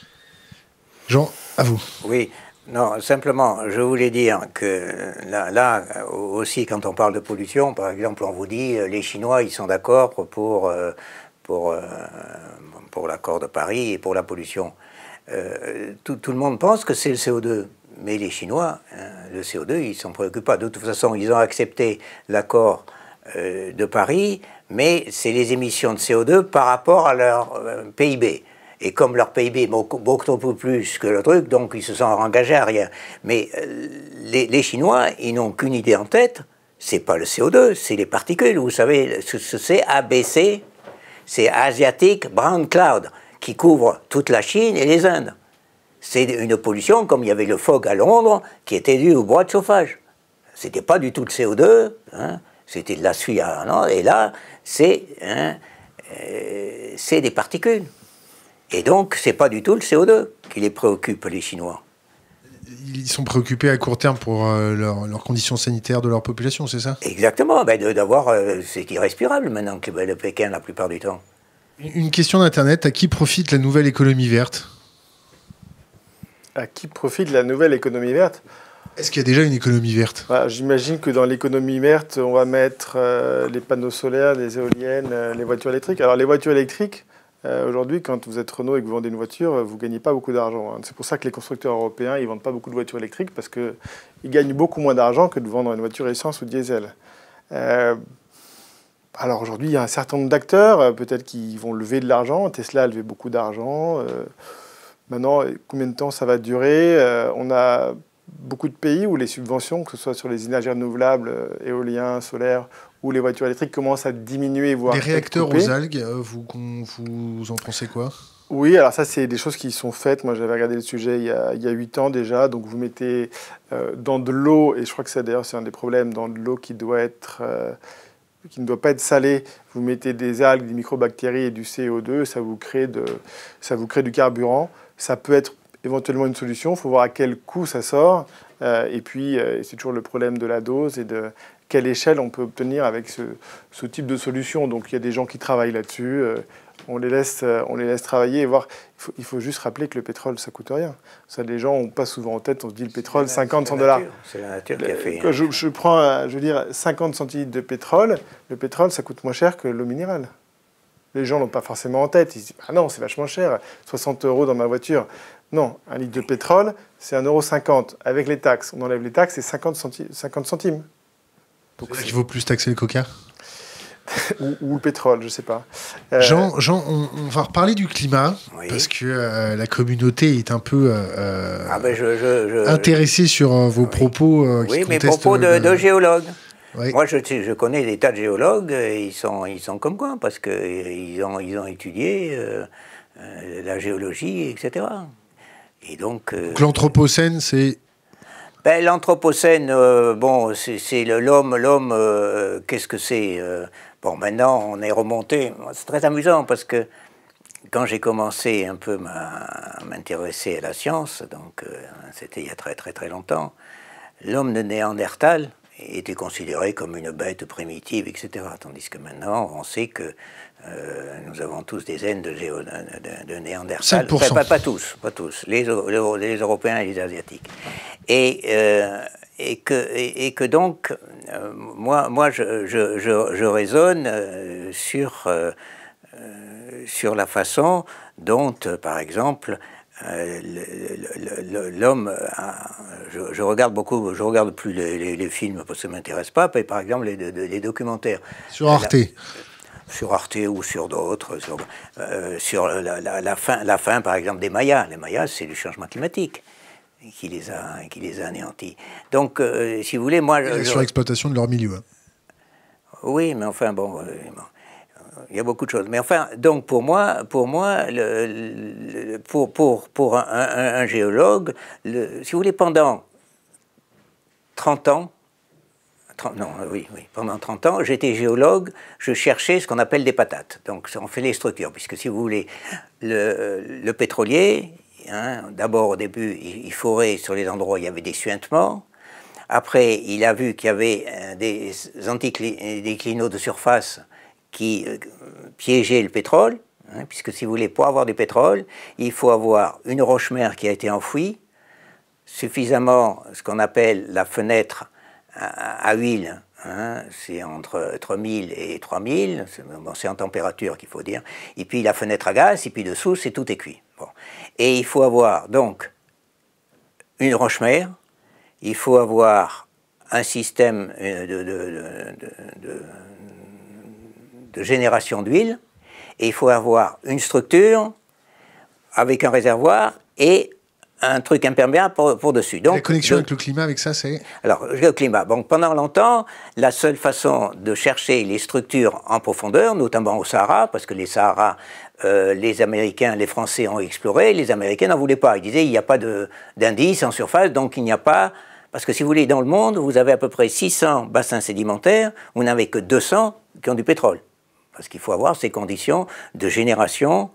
Jean, à vous. Oui, non, simplement, je voulais dire que là, là aussi, quand on parle de pollution, par exemple, on vous dit les Chinois, ils sont d'accord pour, pour, pour l'accord de Paris et pour la pollution. Euh, tout, tout le monde pense que c'est le C O deux. Mais les Chinois, hein, le C O deux, ils ne s'en préoccupent pas. De toute façon, ils ont accepté l'accord euh, de Paris, mais c'est les émissions de C O deux par rapport à leur euh, P I B. Et comme leur P I B est beaucoup, beaucoup plus que le truc, donc ils se sont engagés à rien. Mais euh, les, les Chinois, ils n'ont qu'une idée en tête, c'est pas le C O deux, c'est les particules. Vous savez, ce que c'est A B C, c'est Asiatic Brown Cloud, qui couvre toute la Chine et les Indes. C'est une pollution comme il y avait le fog à Londres qui était dû au bois de chauffage. C'était pas du tout le C O deux, hein, c'était de la suie à non, et là, c'est hein, euh, c'est des particules. Et donc, c'est pas du tout le C O deux qui les préoccupe, les Chinois. Ils sont préoccupés à court terme pour euh, leurs leur conditions sanitaires de leur population, c'est ça ? Exactement, ben d'avoir, euh, c'est irrespirable maintenant que le Pékin la plupart du temps. Une question d'Internet, à qui profite la nouvelle économie verte ? À qui profite la nouvelle économie verte ? Est-ce qu'il y a déjà une économie verte ? Bah, j'imagine que dans l'économie verte, on va mettre euh, les panneaux solaires, les éoliennes, euh, les voitures électriques. Alors les voitures électriques, euh, aujourd'hui, quand vous êtes Renault et que vous vendez une voiture, vous ne gagnez pas beaucoup d'argent. Hein. C'est pour ça que les constructeurs européens, ils ne vendent pas beaucoup de voitures électriques parce qu'ils gagnent beaucoup moins d'argent que de vendre une voiture essence ou diesel. Euh, alors aujourd'hui, il y a un certain nombre d'acteurs, peut-être qui vont lever de l'argent. Tesla a levé beaucoup d'argent. Euh, Maintenant, combien de temps ça va durer ? euh, On a beaucoup de pays où les subventions, que ce soit sur les énergies renouvelables, euh, éoliens, solaires, ou les voitures électriques, commencent à diminuer, voire les réacteurs aux algues, vous, vous en pensez quoi ? Oui, alors ça, c'est des choses qui sont faites. Moi, j'avais regardé le sujet il y a, il y a huit ans déjà. Donc, vous mettez euh, dans de l'eau, et je crois que ça, d'ailleurs, c'est un des problèmes, dans de l'eau qui doit être... Euh, qui ne doit pas être salée, vous mettez des algues, des microbactéries et du C O deux, ça vous crée, de, ça vous crée du carburant. Ça peut être éventuellement une solution, il faut voir à quel coût ça sort. Euh, et puis, euh, c'est toujours le problème de la dose et de quelle échelle on peut obtenir avec ce, ce type de solution. Donc, il y a des gens qui travaillent là-dessus. Euh, on, les laisse, euh, on les laisse travailler et voir. Il faut, il faut juste rappeler que le pétrole, ça ne coûte rien. Ça, les gens n'ont pas souvent en tête. On se dit le pétrole, cinquante, cent dollars. C'est la nature qui a fait. Quand je, je prends, je veux dire, cinquante centilitres de pétrole, le pétrole, ça coûte moins cher que l'eau minérale. Les gens ne l'ont pas forcément en tête. Ils se disent « Ah non, c'est vachement cher, soixante euros dans ma voiture. » Non, un litre de pétrole, c'est un euro cinquante. Avec les taxes, on enlève les taxes, c'est cinquante centimes. Donc il vaut plus taxer le coca ou, ou le pétrole, je ne sais pas. Euh... Jean, Jean on, on va reparler du climat, oui. Parce que euh, la communauté est un peu euh, ah ben je, je, je, intéressée sur euh, vos oui. propos euh, qui oui, contestent... mes propos de, de géologue. Oui. Moi, je, je connais des tas de géologues, ils sont, ils sont comme quoi, parce qu'ils ont, ils ont étudié euh, euh, la géologie, et cetera. Et donc, euh, donc l'Anthropocène, c'est... Ben, l'Anthropocène, euh, bon, c'est l'homme, l'homme, euh, qu'est-ce que c'est euh, Bon, maintenant, on est remonté. C'est très amusant parce que quand j'ai commencé un peu à m'intéresser à la science, donc euh, c'était il y a très très très longtemps, l'homme de Néandertal était considéré comme une bête primitive, et cetera. Tandis que maintenant, on sait que euh, nous avons tous des aines de, géo, de, de, de Néandertal. cinq pour cent. Enfin, pas, pas tous, pas tous, les, les, les Européens et les Asiatiques. Et, euh, et, que, et, et que donc, euh, moi, moi je, je, je, je raisonne euh, sur, euh, sur la façon dont, euh, par exemple, Euh, l'homme, je, je regarde beaucoup, je regarde plus les, les, les films parce que ça ne m'intéresse pas, mais par exemple les, les, les documentaires. Sur Arte. La, sur Arte ou sur d'autres, sur, euh, sur la, la, la, fin, la fin par exemple des Mayas. Les Mayas, c'est le changement climatique qui les a, qui les a anéantis. Donc, euh, si vous voulez, moi... Et la surexploitation de leur milieu. Oui, mais enfin, bon... Euh, bon. Il y a beaucoup de choses. Mais enfin, donc pour moi, pour moi, le, le, pour, pour, pour un, un, un géologue, le, si vous voulez, pendant trente ans, trente, non, oui, oui, pendant trente ans, j'étais géologue, je cherchais ce qu'on appelle des patates. Donc on fait les structures, puisque si vous voulez, le, le pétrolier, hein, d'abord au début, il, il forait sur les endroits où il y avait des suintements. Après, il a vu qu'il y avait des anticlinaux de surface qui euh, piégeait le pétrole, hein, puisque si vous voulez, pour avoir du pétrole, il faut avoir une roche-mère qui a été enfouie, suffisamment ce qu'on appelle la fenêtre à, à huile, hein, c'est entre, entre mille et trois mille, c'est bon, en température qu'il faut dire, et puis la fenêtre à gaz, et puis dessous, c'est tout est cuit. Bon. Et il faut avoir donc une roche-mère, il faut avoir un système de, de, de, de, de de génération d'huile, et il faut avoir une structure avec un réservoir et un truc imperméable pour, pour dessus. Donc, la connexion de, avec le climat, avec ça, c'est... Alors, le climat. Donc, pendant longtemps, la seule façon de chercher les structures en profondeur, notamment au Sahara, parce que les Sahara, euh, les Américains, les Français ont exploré, les Américains n'en voulaient pas. Ils disaient, il n'y a pas d'indices en surface, donc il n'y a pas... Parce que si vous voulez, dans le monde, vous avez à peu près six cents bassins sédimentaires, vous n'avez que deux cents qui ont du pétrole. Parce qu'il faut avoir ces conditions de génération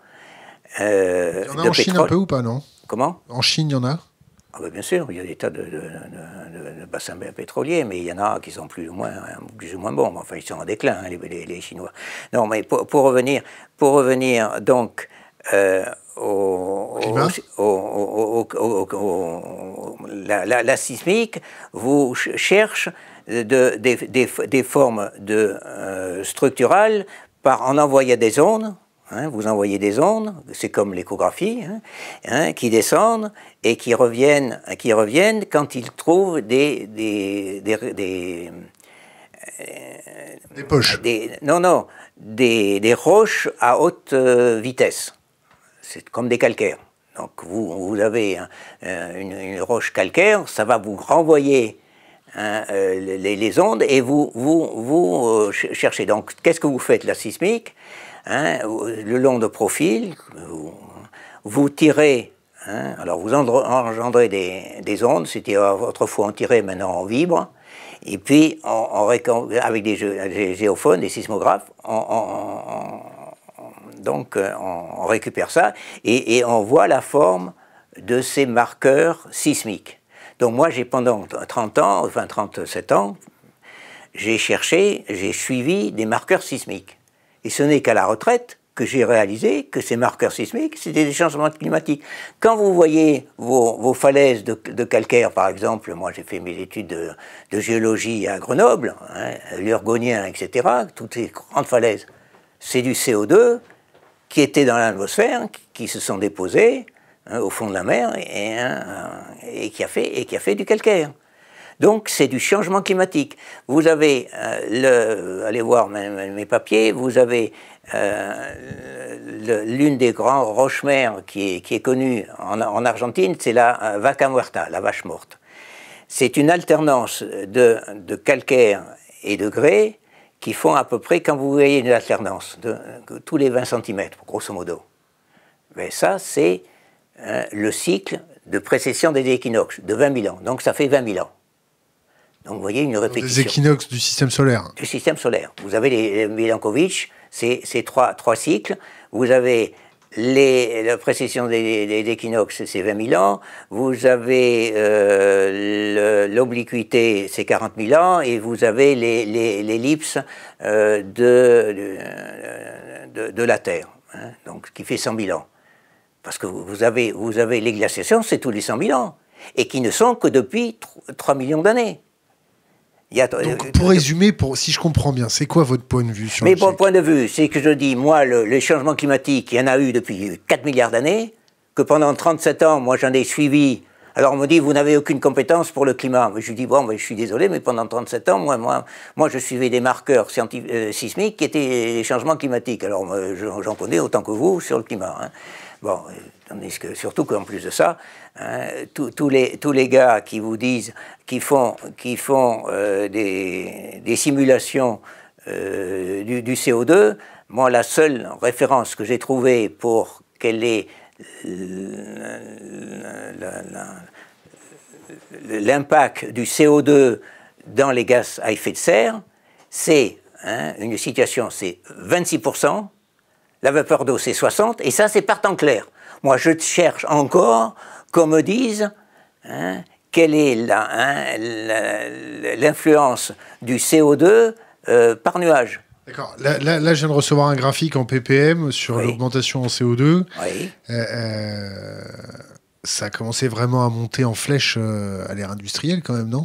euh, il y en a de en Chine pétrole. Un peu ou pas, non? Comment? En Chine, il y en a? Ah ben bien sûr, il y a des tas de, de, de, de bassins pétroliers, mais il y en a qui sont plus ou moins, plus ou moins bons. Enfin, ils sont en déclin, hein, les, les, les Chinois. Non, mais pour, pour, revenir, pour revenir donc euh, au, au, au, au, au la, la, la sismique, vous cherche de, des, des, des formes de, euh, structurales par, en envoyant des ondes. Hein, vous envoyez des ondes, c'est comme l'échographie, hein, hein, qui descendent et qui reviennent, qui reviennent quand ils trouvent des... des, des, des, euh, des poches. Des, non, non, des, des roches à haute euh, vitesse. C'est comme des calcaires. Donc vous, vous avez hein, une, une roche calcaire, ça va vous renvoyer hein, euh, les, les ondes et vous, vous, vous euh, cherchez. Donc qu'est-ce que vous faites, la sismique? Hein, le long de profil, vous, vous tirez, hein, alors vous engendrez des, des ondes, c'était autrefois on tirait, maintenant on vibre, et puis on, on, avec des, des géophones, des sismographes, on, on, on, donc on, on récupère ça, et, et on voit la forme de ces marqueurs sismiques. Donc moi j'ai pendant trente ans, enfin trente-sept ans, j'ai cherché, j'ai suivi des marqueurs sismiques. Et ce n'est qu'à la retraite que j'ai réalisé que ces marqueurs sismiques, c'était des changements climatiques. Quand vous voyez vos, vos falaises de, de calcaire, par exemple, moi j'ai fait mes études de, de géologie à Grenoble, hein, l'Urgonien, et cetera, toutes ces grandes falaises, c'est du C O deux qui était dans l'atmosphère, qui, qui se sont déposés hein, au fond de la mer et, hein, et, qui a fait, et qui a fait du calcaire. Donc, c'est du changement climatique. Vous avez, euh, le, allez voir mes, mes papiers, vous avez euh, l'une des grandes roches-mères qui est, qui est connue en, en Argentine, c'est la Vaca Muerta, la vache morte. C'est une alternance de, de calcaire et degrés qui font à peu près, quand vous voyez une alternance, de, de, tous les vingt centimètres, grosso modo. Mais ça, c'est hein, le cycle de précession des équinoxes, de vingt mille ans. Donc ça fait vingt mille ans. Donc vous voyez une répétition. Des équinoxes du système solaire. Du système solaire. Vous avez les, les Milankovitch, c'est trois, trois cycles. Vous avez les, la précession des, des, des équinoxes, c'est vingt mille ans. Vous avez euh, l'obliquité, c'est quarante mille ans. Et vous avez l'ellipse euh, de, de, de, de la Terre, hein, donc, qui fait cent mille ans. Parce que vous avez, vous avez les glaciations, c'est tous les cent mille ans. Et qui ne sont que depuis trois millions d'années. Il y a, Donc, pour résumer, pour, si je comprends bien, c'est quoi votre point de vue sur Mais le mon cycle? point de vue, c'est que je dis, moi, le, les changements climatiques, il y en a eu depuis quatre milliards d'années, que pendant trente-sept ans, moi, j'en ai suivi. Alors, on me dit, vous n'avez aucune compétence pour le climat. Mais je dis, bon, mais je suis désolé, mais pendant trente-sept ans, moi, moi, moi je suivais des marqueurs euh, sismiques qui étaient les changements climatiques. Alors, j'en connais autant que vous sur le climat. Hein. Bon, tandis que, surtout qu'en plus de ça, hein, tous les, tous les gars qui vous disent, qui font, qui font euh, des, des simulations euh, du, du C O deux, moi, la seule référence que j'ai trouvée pour quelle est l'impact du C O deux dans les gaz à effet de serre, c'est hein, une situation, c'est vingt-six pour cent, la vapeur d'eau c'est soixante pour cent, et ça c'est par temps clair. Moi je cherche encore qu'on me dise hein, quelle est l'influence hein, du C O deux euh, par nuage. D'accord. Là, là, là, je viens de recevoir un graphique en P P M sur oui. l'augmentation en C O deux. Oui. Euh, euh, ça a commencé vraiment à monter en flèche euh, à l'ère industrielle quand même, non?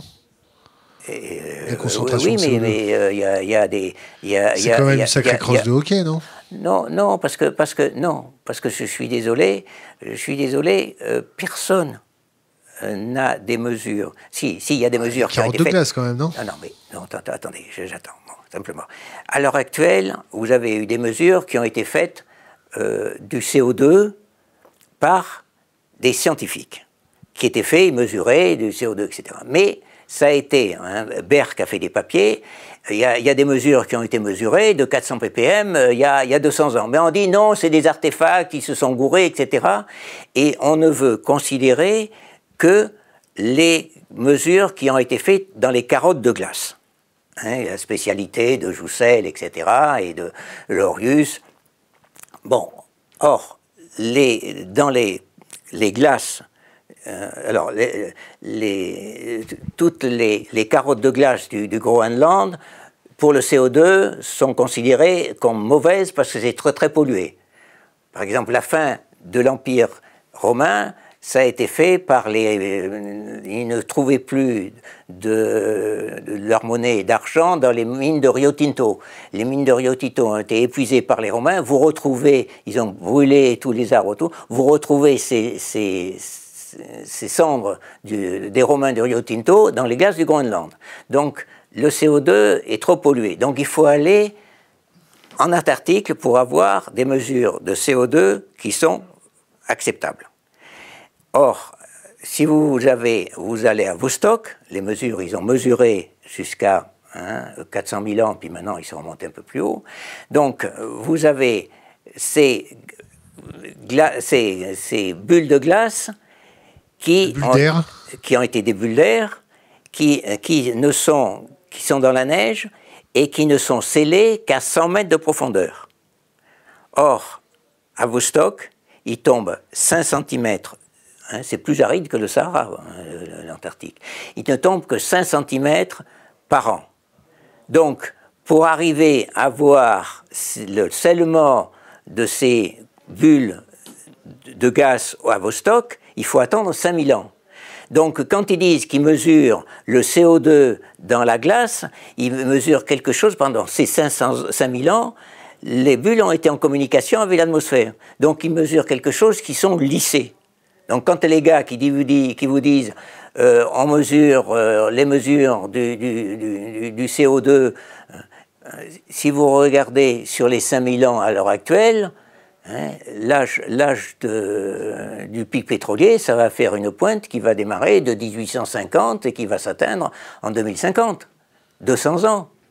Euh, La concentration oui, de C O deux. mais il euh, y, a, y a des... Y a, c'est y a, quand même y a, une sacrée y a, crosse y a, de hockey, non? Non, non, parce que, parce que, non, parce que je suis désolé, je suis désolé, euh, personne euh, n'a des mesures. Si, si, il y a des mesures qui ont été de faites. glace quand même, non? Non, non, mais, non, attendez, attendez j'attends, bon, simplement. À l'heure actuelle, vous avez eu des mesures qui ont été faites euh, du C O deux par des scientifiques, qui étaient faits, mesurés, du C O deux, et cetera. Mais ça a été, hein, Berck a fait des papiers, il y, a, il y a des mesures qui ont été mesurées, de quatre cents ppm, il y a, il y a deux cents ans. Mais on dit non, c'est des artefacts qui se sont gourés, et cetera. Et on ne veut considérer que les mesures qui ont été faites dans les carottes de glace. Hein, la spécialité de Joussel, et cetera, et de Lorius. Bon, or, les, dans les, les glaces, Euh, alors, les, les, toutes les, les carottes de glace du, du Groenland, pour le C O deux, sont considérées comme mauvaises parce que c'est très, très pollué. Par exemple, la fin de l'Empire romain, ça a été fait par les... Ils ne trouvaient plus de, de leur monnaie d'argent dans les mines de Rio Tinto. Les mines de Rio Tinto ont été épuisées par les Romains. Vous retrouvez... Ils ont brûlé tous les arbres autour. Vous retrouvez ces... ces ces cendres du, des Romains de Rio Tinto dans les glaces du Groenland. Donc, le C O deux est trop pollué. Donc, il faut aller en Antarctique pour avoir des mesures de C O deux qui sont acceptables. Or, si vous, avez, vous allez à Vostok, les mesures, ils ont mesuré jusqu'à hein, quatre cent mille ans, puis maintenant, ils sont remontés un peu plus haut. Donc, vous avez ces, ces, ces bulles de glace Qui ont, qui ont été des bulles d'air, qui, qui, ne sont, qui sont dans la neige et qui ne sont scellées qu'à cent mètres de profondeur. Or, à Vostok, il tombe cinq centimètres, hein, c'est plus aride que le Sahara, hein, l'Antarctique, il ne tombe que cinq centimètres par an. Donc, pour arriver à voir le scellement de ces bulles de gaz à Vostok, il faut attendre cinq mille ans. Donc, quand ils disent qu'ils mesurent le C O deux dans la glace, ils mesurent quelque chose pendant ces cinq mille ans. Les bulles ont été en communication avec l'atmosphère. Donc, ils mesurent quelque chose qui sont lissés. Donc, quand les gars qui, dit, qui vous disent euh, on mesure euh, les mesures du, du, du, du C O deux, euh, si vous regardez sur les cinq mille ans à l'heure actuelle, Hein, l'âge, l'âge de, du pic pétrolier, ça va faire une pointe qui va démarrer de mille huit cent cinquante et qui va s'atteindre en deux mille cinquante. deux cents ans.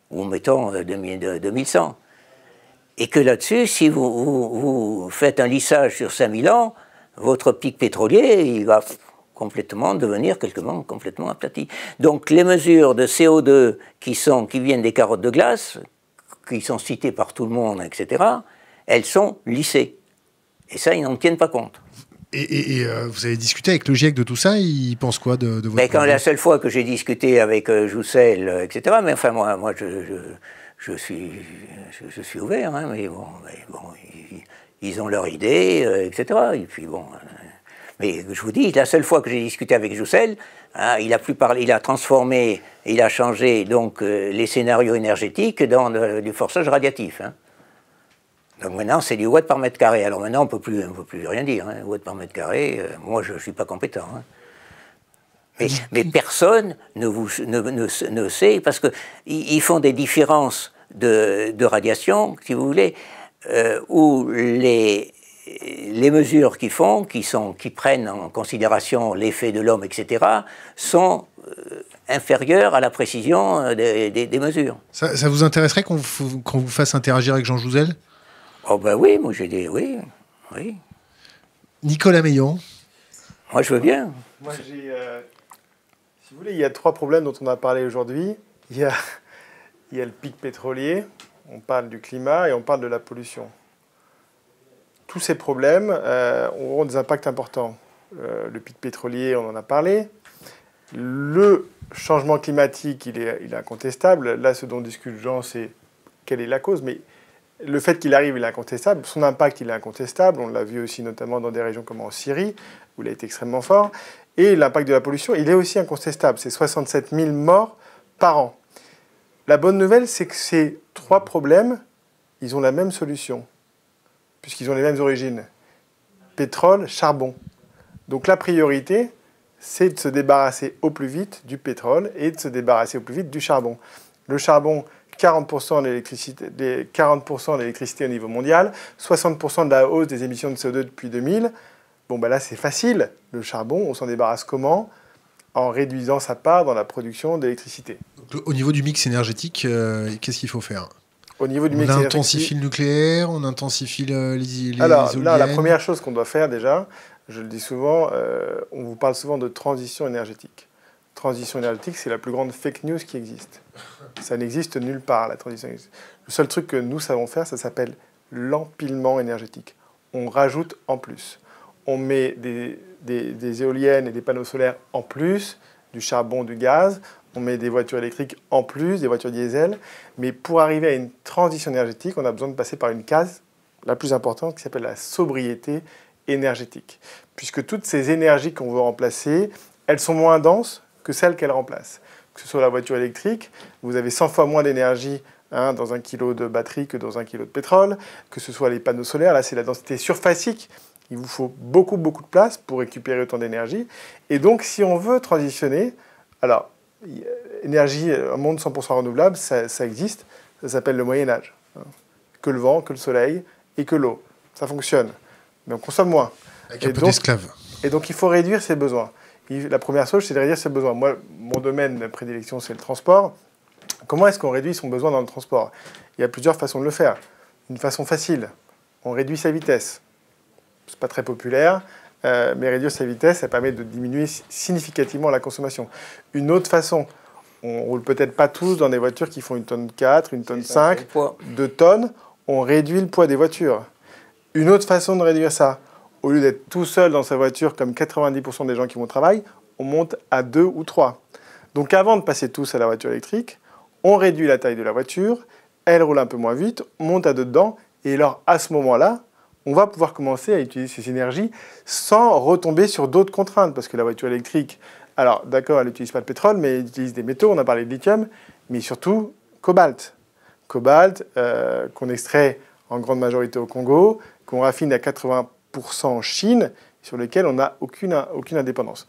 ou mettons deux mille cent. Et que là-dessus, si vous, vous, vous faites un lissage sur cinq mille ans, votre pic pétrolier, il va complètement devenir quelque chose complètement aplati. Donc les mesures de C O deux qui, sont, qui viennent des carottes de glace, qui sont citées par tout le monde, et cetera, elles sont lissées. Et ça, ils n'en tiennent pas compte. Et, et, et euh, vous avez discuté avec le GIEC de tout ça, il pense quoi de, de votre... Mais quand la seule fois que j'ai discuté avec euh, Joussel, euh, et cetera, mais enfin, moi, moi je, je, je, suis, je, je suis ouvert, hein, mais bon, mais bon ils, ils ont leur idée, euh, et cetera. Et puis bon... Euh, mais je vous dis, la seule fois que j'ai discuté avec Joussel, hein, il a plus parlé, il a transformé, il a changé donc euh, les scénarios énergétiques dans euh, du forçage radiatif. Hein. Donc maintenant, c'est du watt par mètre carré. Alors maintenant, on ne peut plus, on peut plus rien dire. Hein. Watt par mètre carré, euh, moi, je ne suis pas compétent. Hein. Mais, mais personne ne, vous, ne, ne, ne sait, parce qu'ils font des différences de, de radiation, si vous voulez, euh, où les, les mesures qu'ils font, qui, sont, qui prennent en considération l'effet de l'homme, et cetera, sont euh, inférieures à la précision des, des, des mesures. Ça, ça vous intéresserait qu'on qu'on vous fasse interagir avec Jean Jouzel ? Oh ben oui, moi j'ai dit oui, oui. Nicolas Meillan. Moi je veux bien. Moi j'ai, euh, si vous voulez, il y a trois problèmes dont on a parlé aujourd'hui. Il y a, il y a le pic pétrolier, on parle du climat et on parle de la pollution. Tous ces problèmes euh, auront des impacts importants. Euh, le pic pétrolier, on en a parlé. Le changement climatique, il est, il est incontestable. Là, ce dont discute Jean, c'est quelle est la cause, mais le fait qu'il arrive, il est incontestable. Son impact, il est incontestable. On l'a vu aussi notamment dans des régions comme en Syrie, où il a été extrêmement fort. Et l'impact de la pollution, il est aussi incontestable. C'est soixante-sept mille morts par an. La bonne nouvelle, c'est que ces trois problèmes, ils ont la même solution, puisqu'ils ont les mêmes origines. Pétrole, charbon. Donc la priorité, c'est de se débarrasser au plus vite du pétrole et de se débarrasser au plus vite du charbon. Le charbon, quarante pour cent de l'électricité, quarante pour cent de l'électricité au niveau mondial, soixante pour cent de la hausse des émissions de C O deux depuis deux mille. Bon, ben là, c'est facile. Le charbon, on s'en débarrasse comment ? En réduisant sa part dans la production d'électricité. Au niveau du mix énergétique, euh, qu'est-ce qu'il faut faire ? Au niveau du on mix intensifie le nucléaire, on intensifie le, les, les Alors, éoliennes. là, la première chose qu'on doit faire déjà, je le dis souvent, euh, on vous parle souvent de transition énergétique. Transition énergétique, c'est la plus grande fake news qui existe. Ça n'existe nulle part, la transition énergétique. Le seul truc que nous savons faire, ça s'appelle l'empilement énergétique. On rajoute en plus. On met des, des, des éoliennes et des panneaux solaires en plus, du charbon, du gaz. On met des voitures électriques en plus, des voitures diesel. Mais pour arriver à une transition énergétique, on a besoin de passer par une case, la plus importante, qui s'appelle la sobriété énergétique. Puisque toutes ces énergies qu'on veut remplacer, elles sont moins denses que celles qu'elles remplacent. Que ce soit la voiture électrique, vous avez cent fois moins d'énergie hein, dans un kilo de batterie que dans un kilo de pétrole. Que ce soit les panneaux solaires, là c'est la densité surfacique. Il vous faut beaucoup, beaucoup de place pour récupérer autant d'énergie. Et donc, si on veut transitionner, alors, énergie, un monde cent pour cent renouvelable, ça, ça existe. Ça s'appelle le Moyen-Âge. Hein. Que le vent, que le soleil et que l'eau. Ça fonctionne. Mais on consomme moins. Avec un peu d'esclaves. Et donc, il faut réduire ses besoins. Et la première chose, c'est de réduire ses besoins. Moi, mon domaine de prédilection, c'est le transport. Comment est-ce qu'on réduit son besoin dans le transport ? Il y a plusieurs façons de le faire. Une façon facile, on réduit sa vitesse. C'est pas très populaire, euh, mais réduire sa vitesse, ça permet de diminuer significativement la consommation. Une autre façon, on roule peut-être pas tous dans des voitures qui font une tonne quatre, une tonne cinq, deux tonnes, on réduit le poids des voitures. Une autre façon de réduire ça, au lieu d'être tout seul dans sa voiture, comme quatre-vingt-dix pour cent des gens qui vont au travail, on monte à deux ou trois. Donc avant de passer tous à la voiture électrique, on réduit la taille de la voiture, elle roule un peu moins vite, on monte à deux dedans, et alors à ce moment-là, on va pouvoir commencer à utiliser ces énergies sans retomber sur d'autres contraintes. Parce que la voiture électrique, alors d'accord, elle n'utilise pas de pétrole, mais elle utilise des métaux, on a parlé de lithium, mais surtout cobalt. Cobalt euh, qu'on extrait en grande majorité au Congo, qu'on raffine à quatre-vingts pour cent en Chine, sur lequel on n'a aucune, aucune indépendance.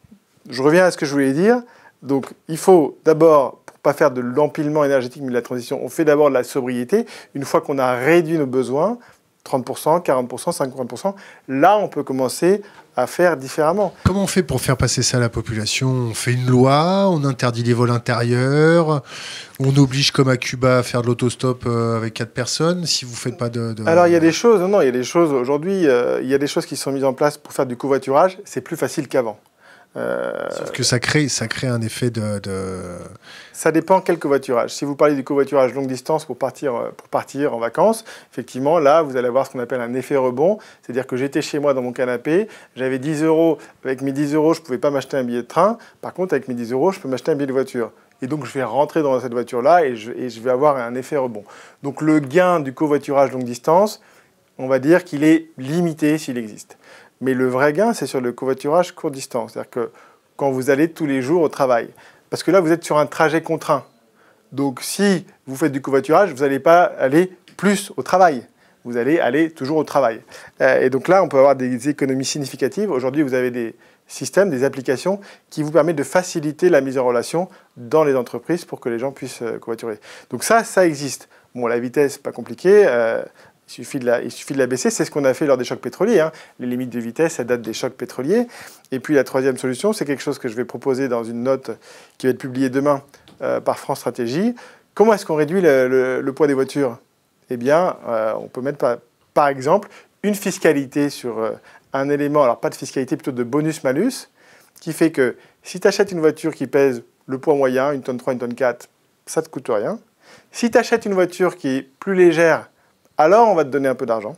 Je reviens à ce que je voulais dire. Donc il faut d'abord, pour ne pas faire de l'empilement énergétique mais de la transition, on fait d'abord de la sobriété. Une fois qu'on a réduit nos besoins, trente pour cent, quarante pour cent, cinquante pour cent. Là, on peut commencer à faire différemment. Comment on fait pour faire passer ça à la population? On fait une loi, on interdit les vols intérieurs, on oblige comme à Cuba à faire de l'autostop avec quatre personnes si vous faites pas de... de... Alors il y a des choses, non, non, il y a des choses, aujourd'hui, euh, il y a des choses qui sont mises en place pour faire du covoiturage, c'est plus facile qu'avant. Euh... Sauf que ça crée, ça crée un effet de, de... Ça dépend quel covoiturage. Si vous parlez du covoiturage longue distance pour partir, pour partir en vacances, effectivement, là, vous allez avoir ce qu'on appelle un effet rebond. C'est-à-dire que j'étais chez moi dans mon canapé, j'avais dix euros. Avec mes dix euros, je ne pouvais pas m'acheter un billet de train. Par contre, avec mes dix euros, je peux m'acheter un billet de voiture. Et donc, je vais rentrer dans cette voiture-là et je, et je vais avoir un effet rebond. Donc, le gain du covoiturage longue distance, on va dire qu'il est limité s'il existe. Mais le vrai gain, c'est sur le covoiturage courte distance. C'est-à-dire que quand vous allez tous les jours au travail. Parce que là, vous êtes sur un trajet contraint. Donc, si vous faites du covoiturage, vous n'allez pas aller plus au travail. Vous allez aller toujours au travail. Et donc là, on peut avoir des économies significatives. Aujourd'hui, vous avez des systèmes, des applications qui vous permettent de faciliter la mise en relation dans les entreprises pour que les gens puissent covoiturer. Donc ça, ça existe. Bon, la vitesse, pas compliqué. Euh, Il suffit, de la, il suffit de la baisser. C'est ce qu'on a fait lors des chocs pétroliers. Hein. Les limites de vitesse, ça date des chocs pétroliers. Et puis la troisième solution, c'est quelque chose que je vais proposer dans une note qui va être publiée demain euh, par France Stratégie. Comment est-ce qu'on réduit le, le, le poids des voitures? Eh bien, euh, on peut mettre par, par exemple une fiscalité sur euh, un élément, alors pas de fiscalité, plutôt de bonus-malus, qui fait que si tu achètes une voiture qui pèse le poids moyen, une tonne trois, une tonne quatre, ça ne te coûte rien. Si tu achètes une voiture qui est plus légère, alors on va te donner un peu d'argent.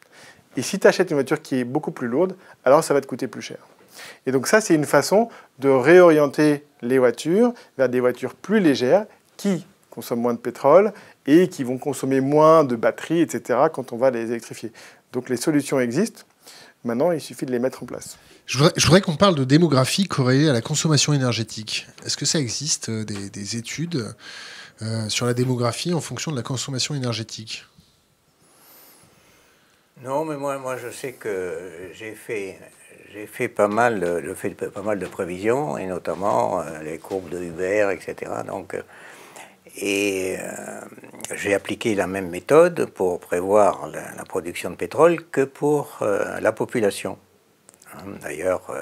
Et si tu achètes une voiture qui est beaucoup plus lourde, alors ça va te coûter plus cher. Et donc ça, c'est une façon de réorienter les voitures vers des voitures plus légères qui consomment moins de pétrole et qui vont consommer moins de batterie, et cetera quand on va les électrifier. Donc les solutions existent. Maintenant, il suffit de les mettre en place. Je voudrais, je voudrais qu'on parle de démographie corrélée à la consommation énergétique. Est-ce que ça existe, des, des études euh, sur la démographie en fonction de la consommation énergétique ? Non, mais moi, moi je sais que j'ai fait, j'ai fait, pas mal de, j'ai fait pas mal de prévisions, et notamment euh, les courbes de Uber, et cetera. Donc, euh, et euh, j'ai appliqué la même méthode pour prévoir la, la production de pétrole que pour euh, la population. Hein, d'ailleurs, euh,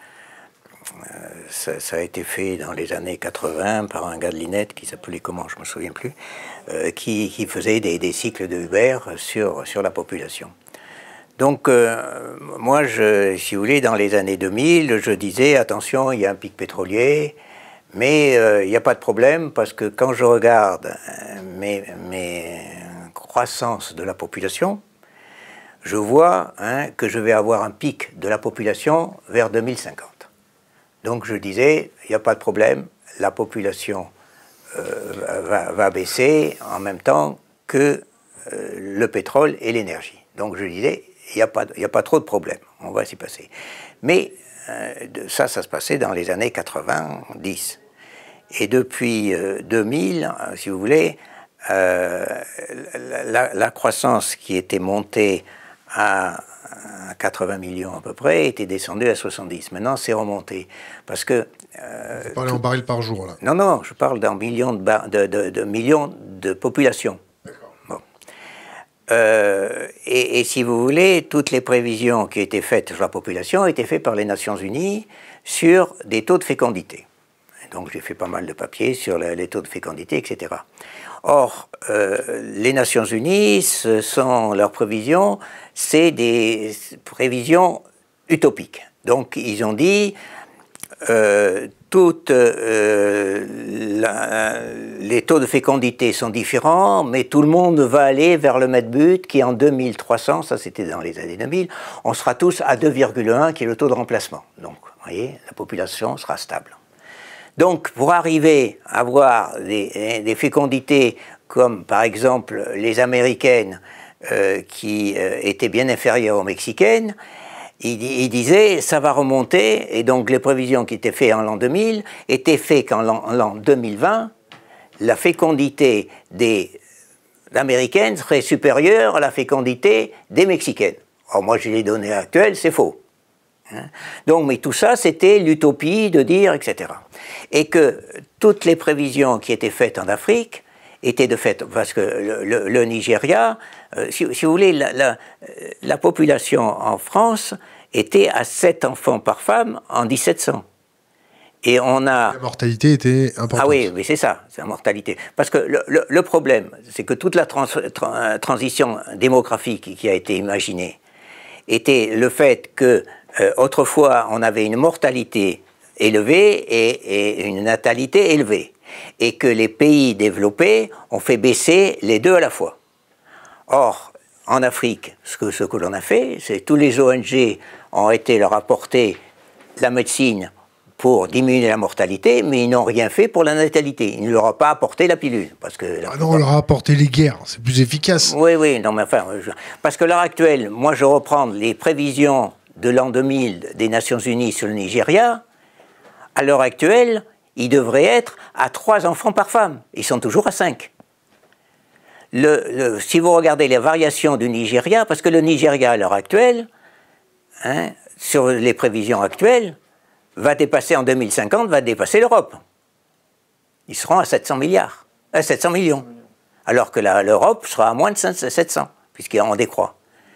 euh, ça, ça a été fait dans les années quatre-vingts par un gars de l'I N E T qui s'appelait comment, je ne me souviens plus, euh, qui, qui faisait des, des cycles de Uber sur, sur la population. Donc, euh, moi, je, si vous voulez, dans les années deux mille, je disais, attention, il y a un pic pétrolier, mais euh, il n'y a pas de problème, parce que quand je regarde mes, mes croissances de la population, je vois hein, que je vais avoir un pic de la population vers deux mille cinquante. Donc, je disais, il n'y a pas de problème, la population euh, va, va baisser en même temps que euh, le pétrole et l'énergie. Donc, je disais, il n'y a, a pas trop de problème, on va s'y passer. Mais euh, ça, ça se passait dans les années quatre-vingt-dix. Et depuis euh, deux mille, si vous voulez, euh, la, la croissance qui était montée à quatre-vingts millions à peu près était descendue à soixante-dix. Maintenant, c'est remonté. Parce que... Euh, Vous parlez tout... en baril par jour, là. Non, non, je parle d'un million de, bar... de, de, de millions de population. Bon. Euh, et, et si vous voulez, toutes les prévisions qui étaient faites sur la population étaient faites par les Nations Unies sur des taux de fécondité. Et donc j'ai fait pas mal de papiers sur les, les taux de fécondité, et cetera. Or, euh, les Nations Unies, ce sont leurs prévisions, c'est des prévisions utopiques. Donc ils ont dit... Euh, toutes euh, la, les taux de fécondité sont différents, mais tout le monde va aller vers le mètre but qui est en deux mille trois cents, ça c'était dans les années deux mille, on sera tous à deux virgule un qui est le taux de remplacement. Donc, vous voyez, la population sera stable. Donc, pour arriver à avoir des, des fécondités comme par exemple les américaines euh, qui euh, étaient bien inférieures aux mexicaines, Il, il disait, ça va remonter, et donc les prévisions qui étaient faites en l'an deux mille étaient faites qu'en l'an deux mille vingt, la fécondité des américaines serait supérieure à la fécondité des mexicaines. Or, moi, j'ai les données actuelles, c'est faux. Hein? Donc, mais tout ça, c'était l'utopie de dire, et cetera. Et que toutes les prévisions qui étaient faites en Afrique était de fait, parce que le, le, le Nigeria, euh, si, si vous voulez, la, la, la population en France était à sept enfants par femme en dix-sept cents. Et on a... La mortalité était importante. Ah oui, oui c'est ça, c'est la mortalité. Parce que le, le, le problème, c'est que toute la trans, tra, transition démographique qui a été imaginée était le fait que euh, autrefois on avait une mortalité élevée et, et une natalité élevée, et que les pays développés ont fait baisser les deux à la fois. Or, en Afrique, ce que, ce que l'on a fait, c'est que tous les O N G ont été leur apporter la médecine pour diminuer la mortalité, mais ils n'ont rien fait pour la natalité. Ils ne leur ont pas apporté la pilule. Parce que la ah non, on leur a apporté les guerres, c'est plus efficace. Oui, oui, non, mais enfin, je... parce que l'heure actuelle, moi je reprends les prévisions de l'an deux mille des Nations Unies sur le Nigeria. À l'heure actuelle, ils devraient être à trois enfants par femme. Ils sont toujours à cinq. Le, le, si vous regardez les variations du Nigeria, parce que le Nigeria à l'heure actuelle, hein, sur les prévisions actuelles, va dépasser en deux mille cinquante, va dépasser l'Europe. Ils seront à sept cents milliards, à sept cents millions. Alors que l'Europe sera à moins de sept cents, puisqu'on décroît.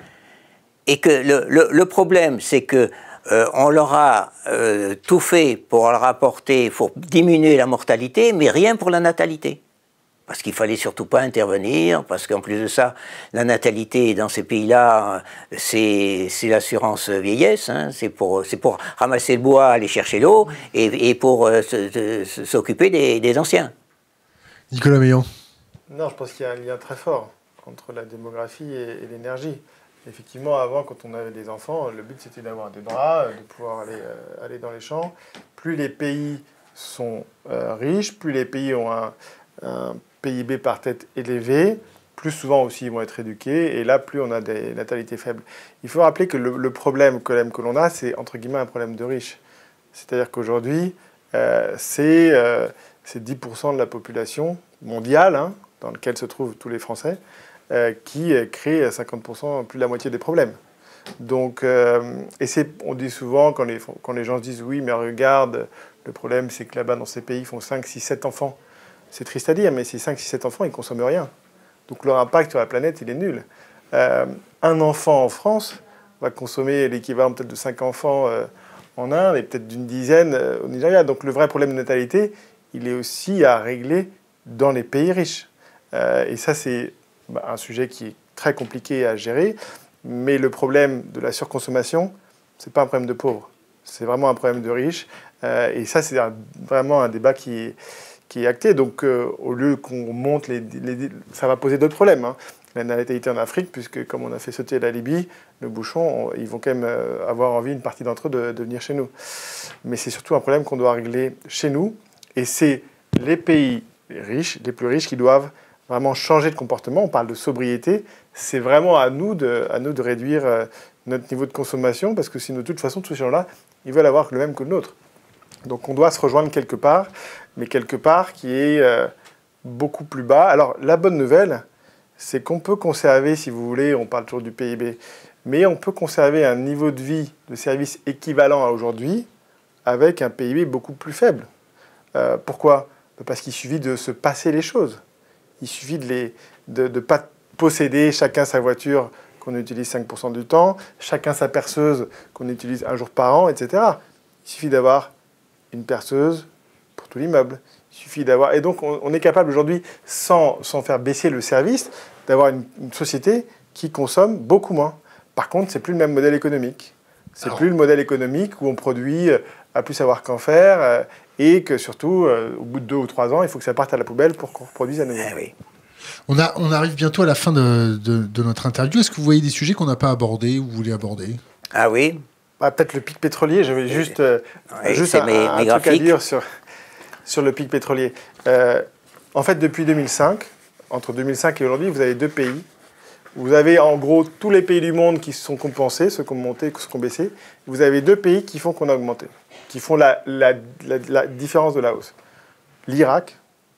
Et que le, le, le problème, c'est que euh, on leur a euh, tout fait pour leur apporter, pour diminuer la mortalité, mais rien pour la natalité. Parce qu'il ne fallait surtout pas intervenir, parce qu'en plus de ça, la natalité dans ces pays-là, c'est l'assurance vieillesse, hein, c'est pour, pour ramasser le bois, aller chercher l'eau, et, et pour euh, s'occuper des, des anciens. Nicolas Meillan. Non, je pense qu'il y a un lien très fort entre la démographie et, et l'énergie. Effectivement, avant, quand on avait des enfants, le but c'était d'avoir des bras, de pouvoir aller, euh, aller dans les champs. Plus les pays sont euh, riches, plus les pays ont un, un P I B par tête élevé, plus souvent aussi ils vont être éduqués, et là, plus on a des natalités faibles. Il faut rappeler que le, le problème que, que l'on a, c'est entre guillemets un problème de riches. C'est-à-dire qu'aujourd'hui, euh, c'est euh, dix pour cent de la population mondiale, hein, dans laquelle se trouvent tous les Français, euh, qui crée cinquante pour cent, plus de la moitié des problèmes. Donc, euh, et on dit souvent, quand les, quand les gens se disent « oui, mais regarde, le problème c'est que là-bas, dans ces pays, ils font cinq, six, sept enfants ». C'est triste à dire, mais ces cinq, six, sept enfants, ils ne consomment rien. Donc leur impact sur la planète, il est nul. Euh, un enfant en France va consommer l'équivalent peut-être de cinq enfants euh, en Inde et peut-être d'une dizaine euh, au Nigeria. Donc le vrai problème de natalité, il est aussi à régler dans les pays riches. Euh, et ça, c'est bah, un sujet qui est très compliqué à gérer. Mais le problème de la surconsommation, ce n'est pas un problème de pauvres. C'est vraiment un problème de riches. Euh, et ça, c'est vraiment un débat qui est... qui est acté. Donc, euh, au lieu qu'on monte, les, les, ça va poser d'autres problèmes. Hein. La natalité en Afrique, puisque comme on a fait sauter la Libye, le bouchon, on, ils vont quand même euh, avoir envie, une partie d'entre eux, de, de venir chez nous. Mais c'est surtout un problème qu'on doit régler chez nous. Et c'est les pays riches, les plus riches, qui doivent vraiment changer de comportement. On parle de sobriété. C'est vraiment à nous de, à nous de réduire euh, notre niveau de consommation, parce que sinon, de toute façon, tous ces gens-là, ils veulent avoir le même que le nôtre. Donc on doit se rejoindre quelque part, mais quelque part qui est euh, beaucoup plus bas. Alors la bonne nouvelle, c'est qu'on peut conserver, si vous voulez, on parle toujours du P I B, mais on peut conserver un niveau de vie de service équivalent à aujourd'hui avec un P I B beaucoup plus faible. Euh, pourquoi ? Parce qu'il suffit de se passer les choses. Il suffit de ne de, de pas posséder chacun sa voiture qu'on utilise cinq pour cent du temps, chacun sa perceuse qu'on utilise un jour par an, et cetera. Il suffit d'avoir une perceuse pour tout l'immeuble. Il suffit d'avoir... Et donc, on, on est capable aujourd'hui, sans, sans faire baisser le service, d'avoir une, une société qui consomme beaucoup moins. Par contre, c'est plus le même modèle économique. C'est Alors... plus le modèle économique où on produit à plus savoir qu'en faire euh, et que surtout, euh, au bout de deux ou trois ans, il faut que ça parte à la poubelle pour qu'on reproduise à nouveau. Ah oui. On, a, on arrive bientôt à la fin de, de, de notre interview. Est-ce que vous voyez des sujets qu'on n'a pas abordés ou vous voulez aborder ? Ah oui. Ah, peut-être le pic pétrolier, j'avais juste, euh, oui, juste un, mes, un mes truc à dire sur, sur le pic pétrolier. Euh, en fait, depuis deux mille cinq, entre deux mille cinq et aujourd'hui, vous avez deux pays. Vous avez en gros tous les pays du monde qui se sont compensés, ceux qui ont monté, ceux qui ont baissé. Vous avez deux pays qui font qu'on a augmenté, qui font la, la, la, la différence de la hausse. L'Irak.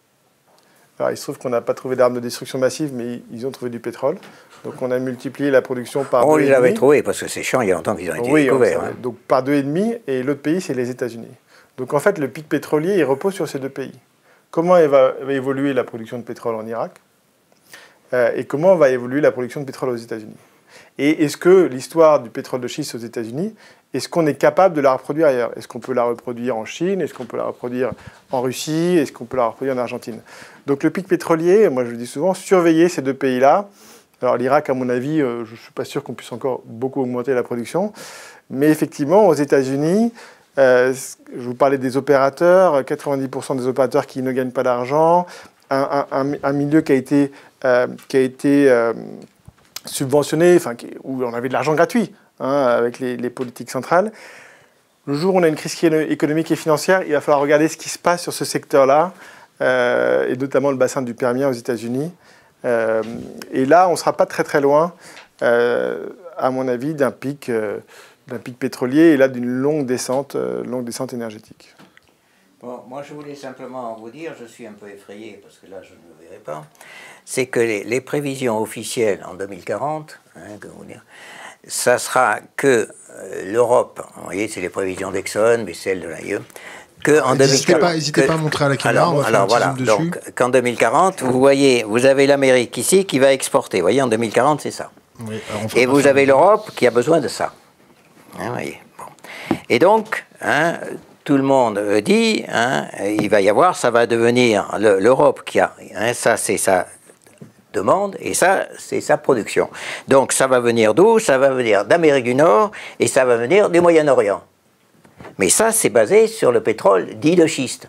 Alors, il se trouve qu'on n'a pas trouvé d'armes de destruction massive, mais ils ont trouvé du pétrole. Donc, on a multiplié la production par oh, deux. Ils l'avaient trouvé, parce que c'est chiant, il y a longtemps qu'ils ont été oui, découverts. Hein. Donc, par deux et demi, et l'autre pays, c'est les États-Unis. Donc, en fait, le pic pétrolier, il repose sur ces deux pays. comment va, va évoluer la production de pétrole en Irak euh, et comment va évoluer la production de pétrole aux États-Unis. Et est-ce que l'histoire du pétrole de schiste aux États-Unis, est-ce qu'on est capable de la reproduire ailleurs? Est-ce qu'on peut la reproduire en Chine? Est-ce qu'on peut la reproduire en Russie? Est-ce qu'on peut la reproduire en Argentine? Donc le pic pétrolier, moi je le dis souvent, surveiller ces deux pays-là. Alors l'Irak, à mon avis, euh, je ne suis pas sûr qu'on puisse encore beaucoup augmenter la production. Mais effectivement, aux États-Unis, euh, je vous parlais des opérateurs, quatre-vingt-dix pour cent des opérateurs qui ne gagnent pas d'argent, un, un, un milieu qui a été, euh, qui a été euh, subventionné, enfin, qui, où on avait de l'argent gratuit hein, avec les, les politiques centrales. Le jour où on a une crise économique et financière, il va falloir regarder ce qui se passe sur ce secteur-là, euh, et notamment le bassin du Permien aux États-Unis. Euh, et là, on ne sera pas très très loin, euh, à mon avis, d'un pic, euh, d'un pic pétrolier et là d'une longue descente, euh, longue descente énergétique. Bon, moi, je voulais simplement vous dire, je suis un peu effrayé parce que là, je ne le verrai pas, c'est que les, les prévisions officielles en deux mille quarante, hein, que vous dire, ça sera que euh, l'Europe, vous voyez, c'est les prévisions d'Exxon, mais celles de l'A I E, qu'en deux mille quarante... N'hésitez pas, pas à montrer à la caméra, alors, on va faire alors un petit voilà, zoom dessus. donc qu'en deux mille quarante, vous voyez, vous avez l'Amérique ici qui va exporter, vous voyez, en deux mille quarante, c'est ça. Oui, et vous avez l'Europe qui a besoin de ça. Hein, voyez, bon. Et donc, hein, tout le monde dit, hein, il va y avoir, ça va devenir l'Europe qui a, hein, ça c'est sa demande et ça c'est sa production. Donc ça va venir d'où? Ça va venir d'Amérique du Nord et ça va venir du Moyen-Orient. Mais ça c'est basé sur le pétrole dit de schiste.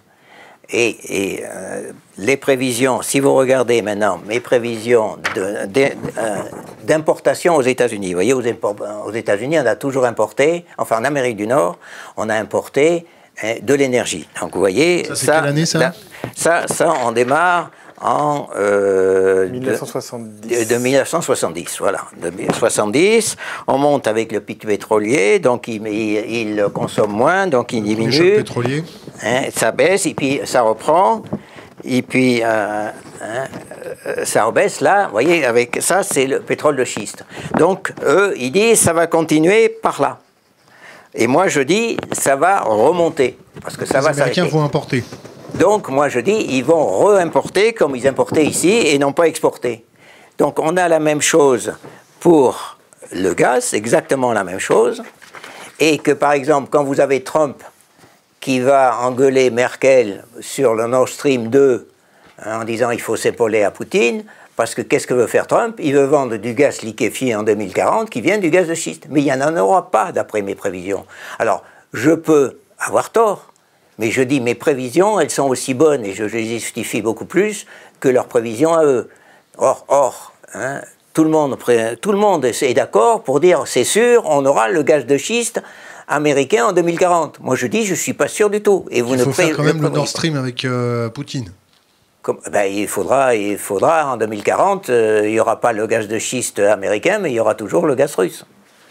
Et, et euh, les prévisions, si vous regardez maintenant mes prévisions d'importation aux États-Unis, vous voyez, aux, aux États-Unis, on a toujours importé, enfin en Amérique du Nord, on a importé hein, de l'énergie. Donc vous voyez, ça, c'est quelle année ça, là, ça, ça, on démarre en euh, mille neuf cent soixante-dix. De, de mille neuf cent soixante-dix, voilà. De mille neuf cent soixante-dix, on monte avec le pic pétrolier, donc il, il, il consomme moins, donc il diminue. Le choc pétrolier. Hein, ça baisse, et puis ça reprend, et puis euh, hein, ça rebaisse là, vous voyez, avec ça, c'est le pétrole de schiste. Donc, eux, ils disent, ça va continuer par là. Et moi, je dis, ça va remonter, parce que ça Les va Américains s'arrêter. vont importer. Donc, moi, je dis, ils vont re-importer comme ils importaient ici et non pas exporter. Donc, on a la même chose pour le gaz, exactement la même chose. Et que, par exemple, quand vous avez Trump qui va engueuler Merkel sur le Nord Stream deux hein, en disant il faut s'épauler à Poutine, parce que qu'est-ce que veut faire Trump? Il veut vendre du gaz liquéfié en deux mille quarante qui vient du gaz de schiste. Mais il n'y en aura pas, d'après mes prévisions. Alors, je peux avoir tort. Mais je dis, mes prévisions, elles sont aussi bonnes, et je, je les justifie beaucoup plus que leurs prévisions à eux. Or, or hein, tout, le monde, tout le monde est d'accord pour dire, c'est sûr, on aura le gaz de schiste américain en deux mille quarante. Moi, je dis, je ne suis pas sûr du tout. Et vous il ne faut faire quand même le le Nord Stream avec euh, Poutine. Comme, ben, il, faudra, il faudra, en deux mille quarante, euh, il n'y aura pas le gaz de schiste américain, mais il y aura toujours le gaz russe.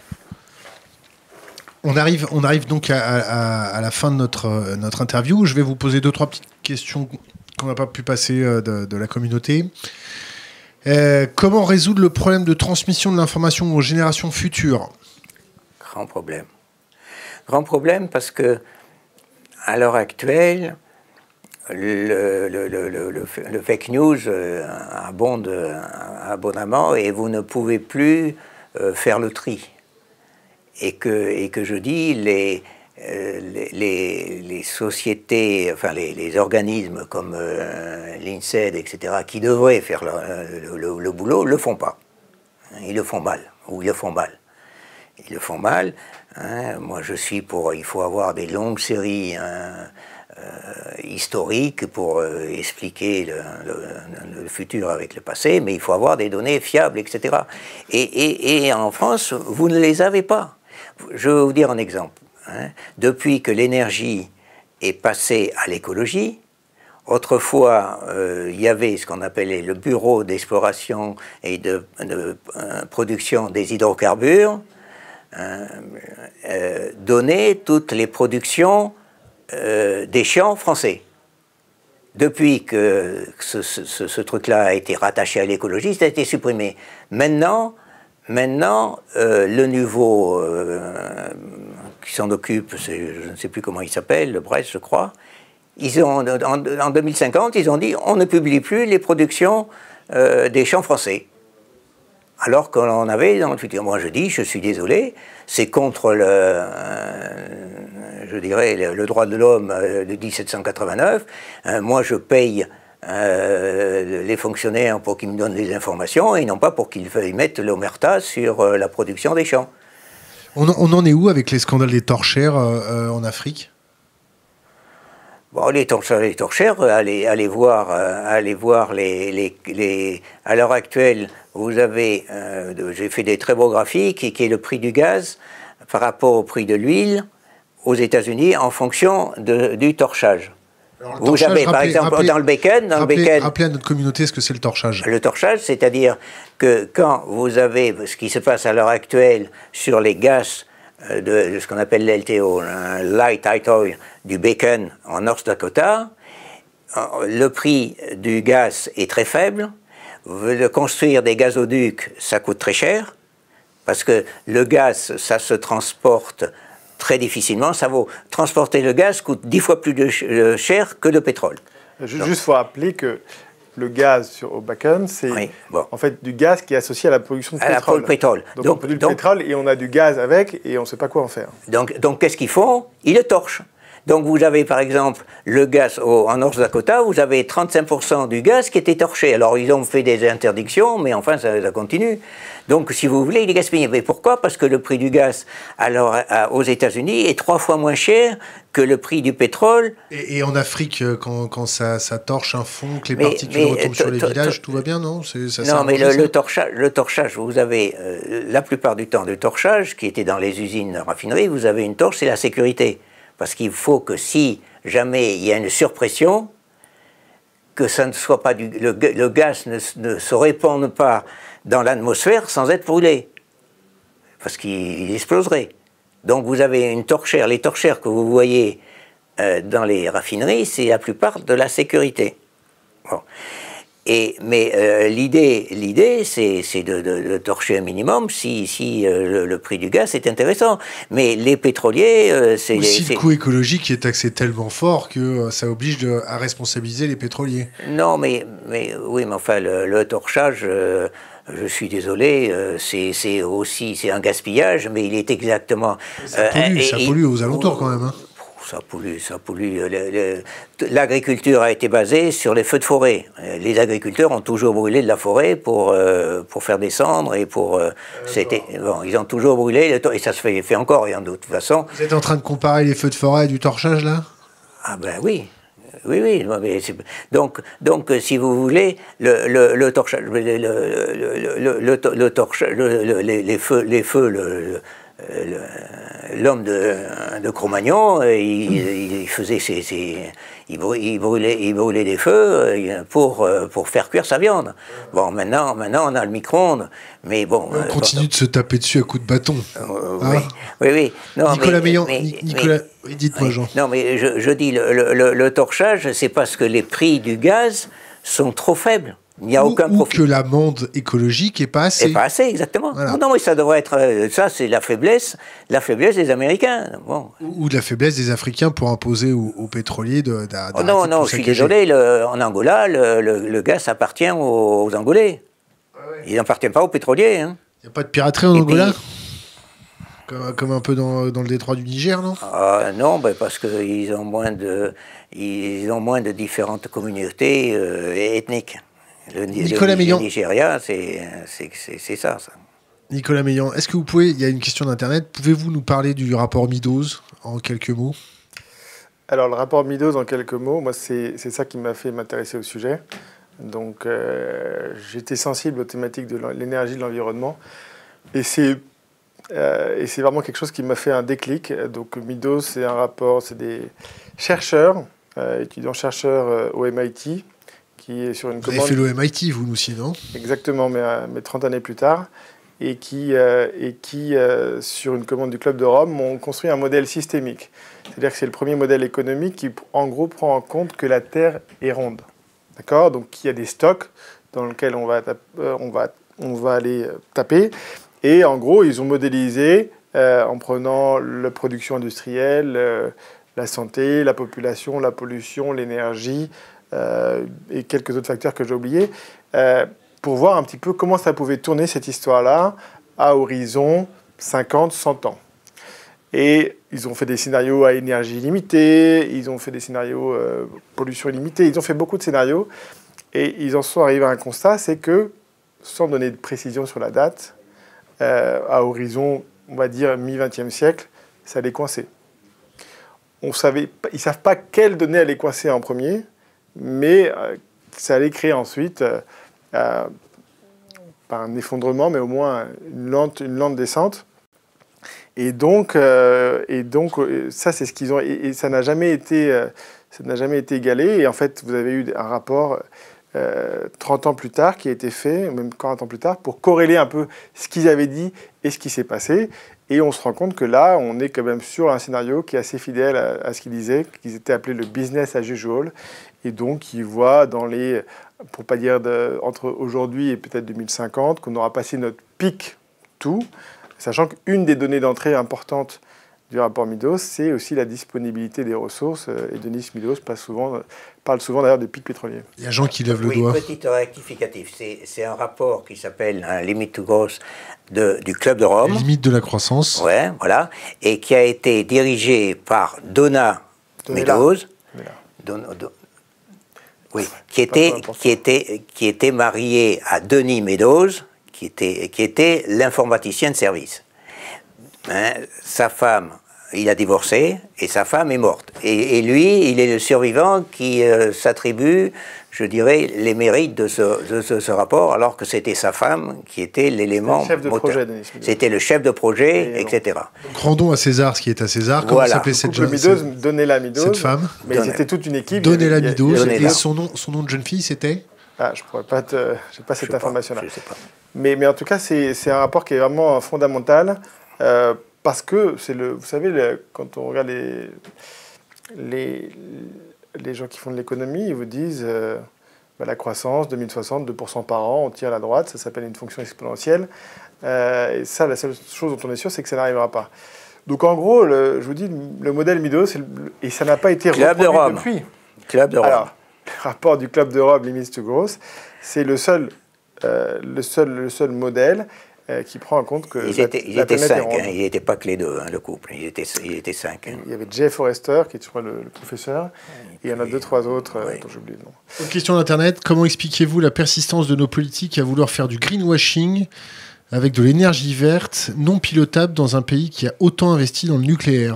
On arrive, on arrive donc à, à, à la fin de notre, notre interview. Je vais vous poser deux, trois petites questions qu'on n'a pas pu passer de, de la communauté. Euh, comment résoudre le problème de transmission de l'information aux générations futures? Grand problème. Grand problème parce que, à l'heure actuelle, le, le, le, le, le fake news abonde abondamment et vous ne pouvez plus faire le tri. Et que, et que je dis, les, euh, les, les, les sociétés, enfin les, les organismes comme euh, l'INSEAD, et cetera, qui devraient faire le, le, le, le boulot, ne le font pas. Ils le font mal, ou ils le font mal. Ils le font mal. Hein. Moi, je suis pour... Il faut avoir des longues séries hein, euh, historiques pour euh, expliquer le, le, le futur avec le passé, mais il faut avoir des données fiables, et cetera. Et, et, et en France, vous ne les avez pas. Je vais vous dire un exemple. Hein. Depuis que l'énergie est passée à l'écologie, autrefois, euh, il y avait ce qu'on appelait le bureau d'exploration et de, de euh, production des hydrocarbures, hein, euh, donnait toutes les productions euh, des champs français. Depuis que ce, ce, ce truc-là a été rattaché à l'écologie, ça a été supprimé. Maintenant, Maintenant, euh, le nouveau euh, qui s'en occupe, je ne sais plus comment il s'appelle, le Brest, je crois, Ils ont, en, en deux mille cinquante, ils ont dit on ne publie plus les productions euh, des champs français. Alors qu'on avait dans le futur. Moi, je dis, je suis désolé, c'est contre le, euh, je dirais, le, le droit de l'homme de mille sept cent quatre-vingt-neuf. Euh, moi, je paye euh, les fonctionnaires pour qu'ils me donnent des informations et non pas pour qu'ils veuillent mettre l'omerta sur euh, la production des champs. On, on en est où avec les scandales des torchères euh, en Afrique? Bon, les torchères, les torchères allez, allez voir, euh, allez voir les, les, les... À l'heure actuelle, vous avez, euh, j'ai fait des très beaux graphiques, qui, qui est le prix du gaz par rapport au prix de l'huile aux États-Unis en fonction de, du torchage. Alors, vous torchage, avez, par rappelez, exemple, rappelez, dans le bacon... Dans rappelez, le bacon, rappelez à notre communauté ce que c'est le torchage. Le torchage, c'est-à-dire que quand vous avez ce qui se passe à l'heure actuelle sur les gaz de, de ce qu'on appelle l'L T O, un Light Tight Oil, du bacon en North Dakota, le prix du gaz est très faible. De construire des gazoducs, ça coûte très cher, parce que le gaz, ça se transporte très difficilement. Ça vaut, transporter le gaz coûte dix fois plus de ch cher que le pétrole. Juste, il faut rappeler que le gaz sur, au bacon, c'est oui, bon. en fait du gaz qui est associé à la production de à pétrole. La pétrole. Donc, donc on produit donc, du pétrole et on a du gaz avec et on ne sait pas quoi en faire. Donc, donc qu'est-ce qu'ils font? Ils le torchent. Donc vous avez par exemple le gaz au, en North Dakota, vous avez trente-cinq pour cent du gaz qui était torché. Alors ils ont fait des interdictions, mais enfin ça, ça continue. Donc si vous voulez, il est gaspillé. Mais pourquoi? Parce que le prix du gaz alors, à, aux États-Unis est trois fois moins cher que le prix du pétrole. Et, et en Afrique, quand, quand ça, ça torche un fond, que les mais, particules mais, retombent sur les villages, tout va bien, non? Ça, Non, mais le, le, torchage, le torchage, vous avez euh, la plupart du temps de torchage qui était dans les usines raffineries, vous avez une torche, c'est la sécurité. Parce qu'il faut que si jamais il y a une surpression, que ça ne soit pas du, le, le gaz ne, ne se répande pas dans l'atmosphère sans être brûlé, parce qu'il exploserait. Donc vous avez une torchère. Les torchères que vous voyez euh, dans les raffineries, c'est la plupart de la sécurité. Bon. Et, mais euh, l'idée, l'idée, c'est de, de, de torcher un minimum si, si euh, le, le prix du gaz est intéressant. Mais les pétroliers, euh, c'est... Aussi le coût écologique est taxé tellement fort que euh, ça oblige de, à responsabiliser les pétroliers. Non, mais, mais oui, mais enfin, le, le torchage, euh, je suis désolé, euh, c'est aussi c'est un gaspillage, mais il est exactement... Ça pollue, euh, ça et, pollue aux alentours quand même, hein. Ça pollue, ça pollue. L'agriculture a été basée sur les feux de forêt. Les agriculteurs ont toujours brûlé de la forêt pour, euh, pour faire des cendres et pour... Euh, c'était bon, ils ont toujours brûlé, et ça se fait, fait encore, et en de toute façon... Vous êtes en train de comparer les feux de forêt et du torchage, là? Ah ben oui. Oui, oui. Mais donc, donc, si vous voulez, le, le, le torchage... Le, le, le, le, le, le torchage... Le, le, les, les feux... Les feux le, l'homme de, de Cro-Magnon, il, il faisait ses, ses, il, brûlait, il brûlait des feux pour, pour faire cuire sa viande. Bon, maintenant, maintenant on a le micro-ondes, mais bon... On continue euh, de se taper dessus à coups de bâton. Euh, hein? Oui, oui, oui. Non, Nicolas mais, Meillan, mais, Nicolas, oui, dites-moi, Jean. Non, mais je, je dis, le, le, le torchage, c'est parce que les prix du gaz sont trop faibles. Il n'y a ou, aucun ou profit. que l'amende écologique n'est pas assez. N'est pas assez, exactement. Voilà. Non, mais ça devrait être... Ça, c'est la faiblesse, la faiblesse des Américains. Bon. Ou, ou de la faiblesse des Africains pour imposer aux, aux pétroliers de... de oh non, non, je suis désolé. Le, en Angola, le, le, le gaz appartient aux, aux Angolais. Ah ouais. Il n'appartient pas aux pétroliers. Hein. Il n'y a pas de piraterie en Et Angola puis, comme, comme un peu dans, dans le détroit du Niger, non? Ah, non, ben parce qu'ils ont moins de... Ils ont moins de différentes communautés euh, ethniques. Le, Nicolas le, Meillan. Le Nigeria, c'est ça, ça. Nicolas Meillan, est-ce que vous pouvez, il y a une question d'Internet, pouvez-vous nous parler du rapport Meadows en quelques mots? Alors, le rapport Meadows en quelques mots, moi, c'est ça qui m'a fait m'intéresser au sujet. Donc, euh, j'étais sensible aux thématiques de l'énergie, de l'environnement. Et c'est euh, vraiment quelque chose qui m'a fait un déclic. Donc, Meadows, c'est un rapport, c'est des chercheurs, euh, étudiants-chercheurs euh, au M I T, qui est sur une vous commande... avez fait le M I T, vous aussi, non? Exactement, mais, mais trente années plus tard. Et qui, euh, et qui euh, sur une commande du Club de Rome, ont construit un modèle systémique. C'est-à-dire que c'est le premier modèle économique qui, en gros, prend en compte que la Terre est ronde. D'accord? Donc, il y a des stocks dans lesquels on va, euh, on va, on va aller taper. Et en gros, ils ont modélisé, euh, en prenant la production industrielle, euh, la santé, la population, la pollution, l'énergie euh, et quelques autres facteurs que j'ai oubliés, euh, pour voir un petit peu comment ça pouvait tourner cette histoire-là à horizon cinquante, cent ans. Et ils ont fait des scénarios à énergie limitée, ils ont fait des scénarios euh, pollution illimitée, ils ont fait beaucoup de scénarios. Et ils en sont arrivés à un constat, c'est que, sans donner de précision sur la date, euh, à horizon, on va dire, mi-vingtième siècle, ça allait coincer. On savait, ils ne savent pas quelle donnée allait coincer en premier, mais euh, ça allait créer ensuite, euh, euh, pas un effondrement, mais au moins une lente, une lente descente. Et donc, euh, et donc ça, c'est ce qu'ils ont... Et, et ça n'a jamais été, euh, ça n'a jamais été égalé. Et en fait, vous avez eu un rapport euh, trente ans plus tard qui a été fait, même quarante ans plus tard, pour corréler un peu ce qu'ils avaient dit et ce qui s'est passé. Et on se rend compte que là, on est quand même sur un scénario qui est assez fidèle à, à ce qu'ils disaient, qu'ils étaient appelés le business as usual. Et donc, ils voient dans les... pour pas dire de, entre aujourd'hui et peut-être deux mille cinquante, qu'on aura passé notre pic tout, sachant qu'une des données d'entrée importantes du rapport Meadows, c'est aussi la disponibilité des ressources. Et Denis Meadows parle souvent, parle souvent d'ailleurs de pic pétrolier. Il y a Jean qui lève le oui, doigt. Petit rectificatif. C'est un rapport qui s'appelle un Limit to Growth de, du Club de Rome. Limite de la croissance. Ouais, voilà. Et qui a été dirigé par Donna Meadows. Don, don, oui, qui était, qui, était, qui était marié à Denis Meadows, qui était, qui était l'informaticien de service. Hein, sa femme, il a divorcé, et sa femme est morte. Et, et lui, il est le survivant qui euh, s'attribue, je dirais, les mérites de ce, de ce, ce rapport, alors que c'était sa femme qui était l'élément moteur. C'était le chef de projet, et cetera. Donc, rendons à César ce qui est à César. Comment voilà. s'appelait cette, Meadows, Donnez-la Meadows, cette femme? Mais c'était toute une équipe. Donnez-la Meadows. Et son nom, son nom de jeune fille, c'était? Ah, je ne pourrais pas te... Je n'ai pas cette information-là. Je sais pas. Mais, mais en tout cas, c'est un rapport qui est vraiment fondamental, euh, parce que, c'est le, vous savez, le, quand on regarde les, les, les gens qui font de l'économie, ils vous disent euh, bah, la croissance, deux mille soixante, deux pour cent par an, on tire à la droite, ça s'appelle une fonction exponentielle. Euh, et ça, la seule chose dont on est sûr, c'est que ça n'arrivera pas. Donc en gros, le, je vous dis, le modèle Meadows, et ça n'a pas été Club reproduit de Rome. depuis. Club de Rome. Alors, le rapport du Club de Rome, Limits to Growth, c'est le seul, euh, le, seul, le seul modèle euh, qui prend en compte que ils la, étaient, ils la étaient planète cinq, est ronde. Hein, ils n'étaient pas que les deux, hein, le couple. Ils étaient, ils étaient cinq. Hein. Il y avait Jay Forrester, qui est, je crois, le, le professeur, et il y en a deux, trois autres, euh, oui. dont j'ai oublié le nom. Une question d'Internet. Comment expliquez-vous la persistance de nos politiques à vouloir faire du greenwashing avec de l'énergie verte non pilotable dans un pays qui a autant investi dans le nucléaire?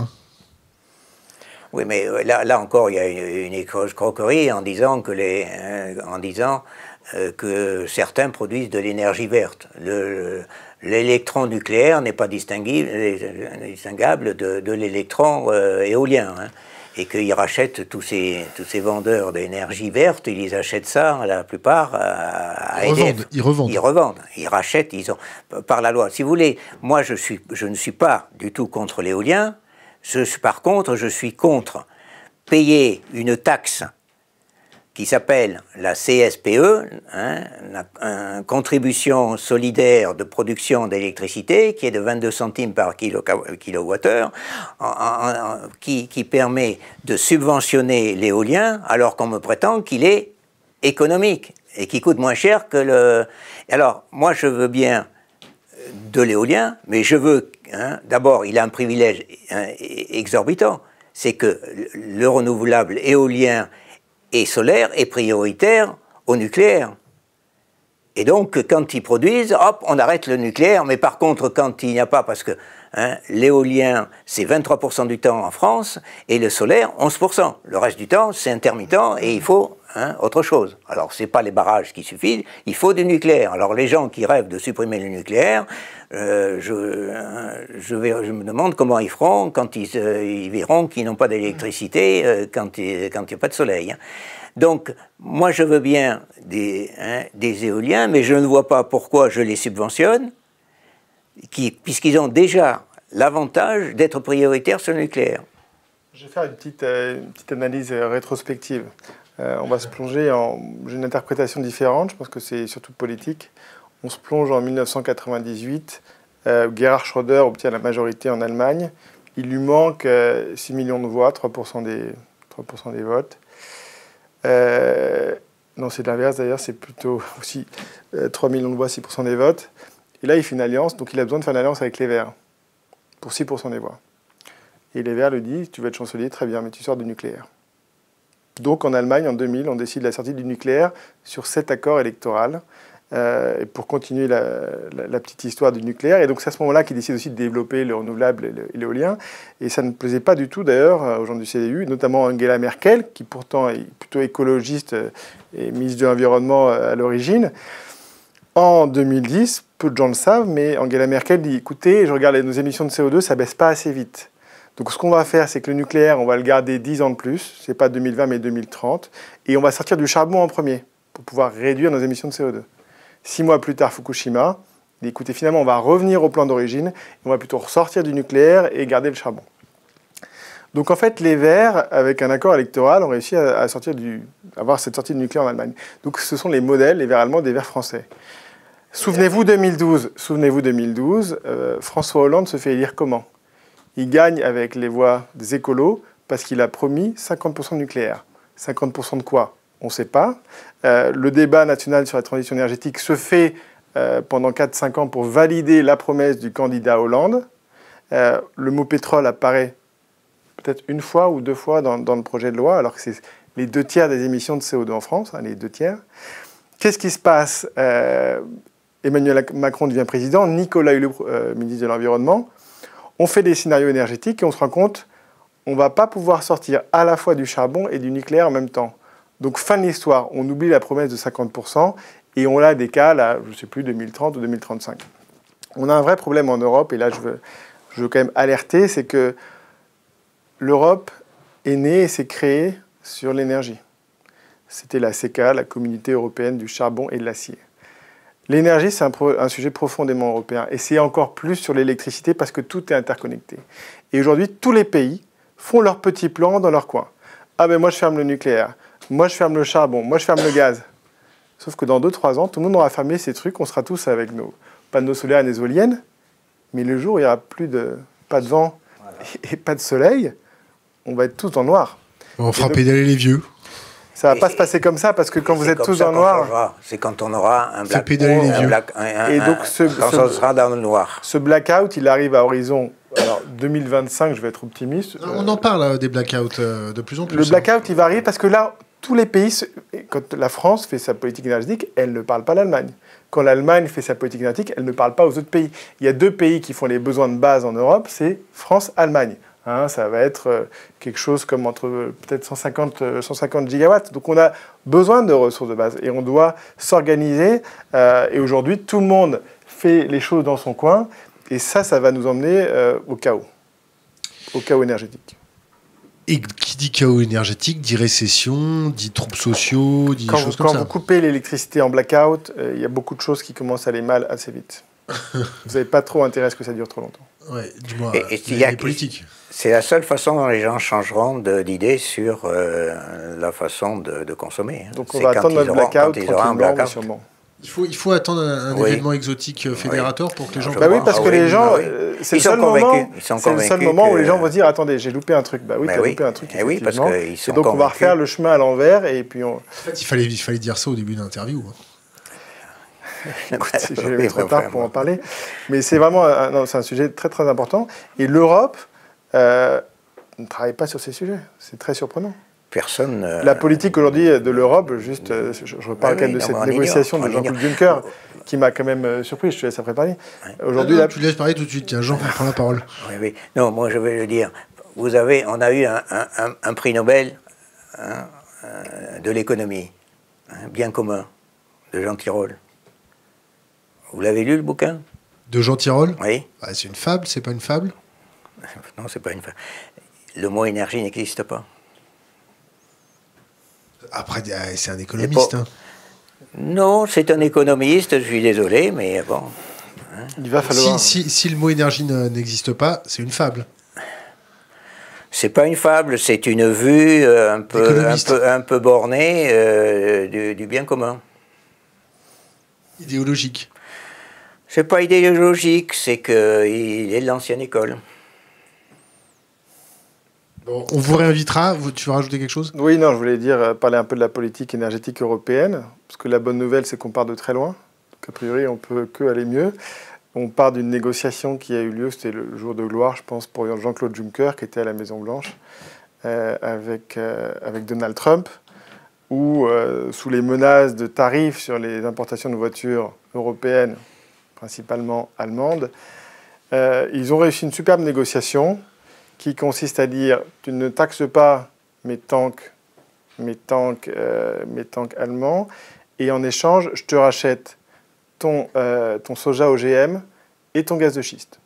Oui, mais là, là encore, il y a une, une escroquerie en disant que les, euh, en disant euh, que certains produisent de l'énergie verte. L'électron nucléaire n'est pas distinguible, distinguable de, de l'électron euh, éolien, hein, et qu'ils rachètent tous ces, tous ces vendeurs d'énergie verte, ils les achètent ça, la plupart, à, à ils, E D F. revendent, ils revendent. Ils revendent, ils rachètent, ils ont, par la loi. Si vous voulez, moi, je, suis, je ne suis pas du tout contre l'éolien. Je, par contre, je suis contre payer une taxe qui s'appelle la C S P E, hein, la, une contribution solidaire de production d'électricité, qui est de vingt-deux centimes par kilo, kilowattheure, en, en, en, qui, qui permet de subventionner l'éolien, alors qu'on me prétend qu'il est économique et qui coûte moins cher que le... Alors, moi, je veux bien de l'éolien, mais je veux... Hein, d'abord, il a un privilège hein, exorbitant, c'est que le renouvelable éolien et solaire est prioritaire au nucléaire. Et donc, quand ils produisent, hop, on arrête le nucléaire, mais par contre, quand il n'y a pas, parce que hein, l'éolien, c'est vingt-trois pour cent du temps en France, et le solaire, onze pour cent. Le reste du temps, c'est intermittent, et il faut hein, autre chose. Alors, ce n'est pas les barrages qui suffisent, il faut du nucléaire. Alors, les gens qui rêvent de supprimer le nucléaire, euh, je, euh, je, vais, je me demande comment ils feront quand ils, euh, ils verront qu'ils n'ont pas d'électricité euh, quand il n'y a pas de soleil. Hein. Donc, moi, je veux bien des, hein, des éoliens, mais je ne vois pas pourquoi je les subventionne, puisqu'ils ont déjà l'avantage d'être prioritaires sur le nucléaire. Je vais faire une petite, euh, une petite analyse rétrospective. Euh, on va se plonger en... J'ai une interprétation différente, je pense que c'est surtout politique. On se plonge en mille neuf cent quatre-vingt-dix-huit, euh, Gerhard Schröder obtient la majorité en Allemagne, Il lui manque euh, six millions de voix, trois pour cent des, trois pour cent des votes. Euh, non, c'est l'inverse d'ailleurs, c'est plutôt aussi euh, trois millions de voix, six pour cent des votes. Et là, il fait une alliance, donc il a besoin de faire une alliance avec les Verts, pour six pour cent des voix. Et les Verts lui disent, tu vas être chancelier, très bien, mais tu sors du nucléaire. Donc en Allemagne, en deux mille, on décide la sortie du nucléaire sur cet accord électoral, euh, pour continuer la, la, la petite histoire du nucléaire. Et donc c'est à ce moment-là qu'ils décident aussi de développer le renouvelable et l'éolien. Et ça ne plaisait pas du tout d'ailleurs aux gens du C D U, notamment Angela Merkel, qui pourtant est plutôt écologiste et ministre de l'Environnement à l'origine. En deux mille dix, peu de gens le savent, mais Angela Merkel dit, écoutez, je regarde nos émissions de C O deux, ça ne baisse pas assez vite. Donc ce qu'on va faire, c'est que le nucléaire, on va le garder dix ans de plus, c'est pas deux mille vingt mais deux mille trente, et on va sortir du charbon en premier pour pouvoir réduire nos émissions de C O deux. Six mois plus tard, Fukushima, dit, écoutez, finalement, on va revenir au plan d'origine, on va plutôt ressortir du nucléaire et garder le charbon. Donc en fait, les Verts, avec un accord électoral, ont réussi à, à sortir du, avoir cette sortie du nucléaire en Allemagne. Donc ce sont les modèles, les Verts allemands, des Verts français. Souvenez-vous deux mille douze, souvenez-vous deux mille douze, euh, François Hollande se fait élire comment? Il gagne avec les voix des écolos parce qu'il a promis cinquante pour cent de nucléaire. cinquante pour cent de quoi? On ne sait pas. Euh, le débat national sur la transition énergétique se fait euh, pendant quatre à cinq ans pour valider la promesse du candidat Hollande. Euh, le mot pétrole apparaît peut-être une fois ou deux fois dans, dans le projet de loi, alors que c'est les deux tiers des émissions de C O deux en France, hein, les deux tiers. Qu'est-ce qui se passe? euh, Emmanuel Macron devient président, Nicolas Hulot, euh, ministre de l'Environnement. On fait des scénarios énergétiques et on se rend compte qu'on ne va pas pouvoir sortir à la fois du charbon et du nucléaire en même temps. Donc fin de l'histoire, on oublie la promesse de cinquante pour cent et on a des cas, là, je ne sais plus, deux mille trente ou deux mille trente-cinq. On a un vrai problème en Europe, et là je veux, je veux quand même alerter, c'est que l'Europe est née et s'est créée sur l'énergie. C'était la C E C A, la Communauté européenne du charbon et de l'acier. L'énergie, c'est un, un sujet profondément européen. Et c'est encore plus sur l'électricité parce que tout est interconnecté. Et aujourd'hui, tous les pays font leurs petits plans dans leur coin. Ah ben moi, je ferme le nucléaire. Moi, je ferme le charbon. Moi, je ferme le gaz. Sauf que dans deux trois ans, tout le monde aura fermé ces trucs. On sera tous avec nos panneaux solaires et nos éoliennes. Mais le jour où il n'y aura plus de, pas de vent et pas de soleil, on va être tous dans le noir. On fera pédaler les vieux. Ça ne va pas se passer comme ça, parce que quand vous êtes tous dans le noir... C'est quand on aura un black, pédaler les un vieux. black, un, un, et donc ce, quand ce, on sera dans le noir. Ce blackout, il arrive à horizon alors, deux mille vingt-cinq, je vais être optimiste. On en parle euh, des blackouts euh, de plus en plus. Le blackout, il va arriver parce que là, tous les pays... Se... Quand la France fait sa politique énergétique, elle ne parle pas l'Allemagne. Quand l'Allemagne fait sa politique énergétique, elle ne parle pas aux autres pays. Il y a deux pays qui font les besoins de base en Europe, c'est France-Allemagne. Hein, ça va être quelque chose comme entre peut-être cent cinquante, cent cinquante gigawatts. Donc on a besoin de ressources de base et on doit s'organiser. Euh, et aujourd'hui, tout le monde fait les choses dans son coin. Et ça, ça va nous emmener euh, au chaos, au chaos énergétique. Et qui dit chaos énergétique, dit récession, dit troubles sociaux, dit quand des choses vous, comme quand ça. Quand vous coupez l'électricité en blackout, il euh, y a beaucoup de choses qui commencent à aller mal assez vite. Vous n'avez pas trop intérêt à ce que ça dure trop longtemps. Ouais, dis-moi, et, et les, les politiques. C'est la seule façon dont les gens changeront d'idée sur euh, la façon de, de consommer. Donc on va attendre notre blackout tranquillement, sûrement. Il faut, il faut attendre un, un oui. événement exotique fédérateur oui. pour que les gens... Bah oui, parce ah, que oui, les gens, bah oui. euh, c'est le, seul moment, c'est le seul moment que... où les gens vont se dire, attendez, j'ai loupé un truc. Bah oui, bah t'as oui. loupé un truc, oui, parce que ils sont et donc on va refaire le chemin à l'envers et puis on... En fait, il fallait, il fallait dire ça au début de l'interview. Écoute, je vais trop tard pour en parler. Mais c'est vraiment un, non, c'est un sujet très très important. Et l'Europe euh, ne travaille pas sur ces sujets. C'est très surprenant. Personne. Euh... La politique aujourd'hui de l'Europe, juste, euh, je, je reparle oui, quand même de cette négociation ignore, de Jean-Claude Juncker, qui m'a quand même euh, surpris. Je te laisse après parler. Oui. Aujourd'hui, ah non, là, tu laisses parler tout de suite. Tiens, Jean, prends la parole. Oui, oui. Non, moi, je vais le dire. Vous avez, on a eu un, un, un, un prix Nobel hein, euh, de l'économie, hein, bien commun, de Jean Tirole. Vous l'avez lu, le bouquin? De Jean Tirole? Oui. Ah, c'est une fable, c'est pas une fable? Non, c'est pas une fable. Le mot énergie n'existe pas. Après, c'est un économiste. Pas... Hein. Non, c'est un économiste, je suis désolé, mais bon. Hein. Il va falloir... Si, si, si le mot énergie n'existe pas, c'est une fable. C'est pas une fable, c'est une vue euh, un, peu, un, peu, un peu bornée euh, du, du bien commun. Idéologique. C'est pas idéologique, c'est qu'il est de l'ancienne école. Bon, on vous réinvitera. Vous, tu veux rajouter quelque chose? Oui, non, je voulais dire, euh, parler un peu de la politique énergétique européenne, parce que la bonne nouvelle, c'est qu'on part de très loin. Donc, a priori, on peut que aller mieux. On part d'une négociation qui a eu lieu, c'était le jour de gloire, je pense, pour Jean-Claude Juncker, qui était à la Maison-Blanche, euh, avec, euh, avec Donald Trump, où, euh, sous les menaces de tarifs sur les importations de voitures européennes, principalement allemandes, euh, ils ont réussi une superbe négociation qui consiste à dire tu ne taxes pas mes tanks, mes tanks, euh, mes tanks allemands, et en échange, je te rachète ton, euh, ton soja O G M et ton gaz de schiste.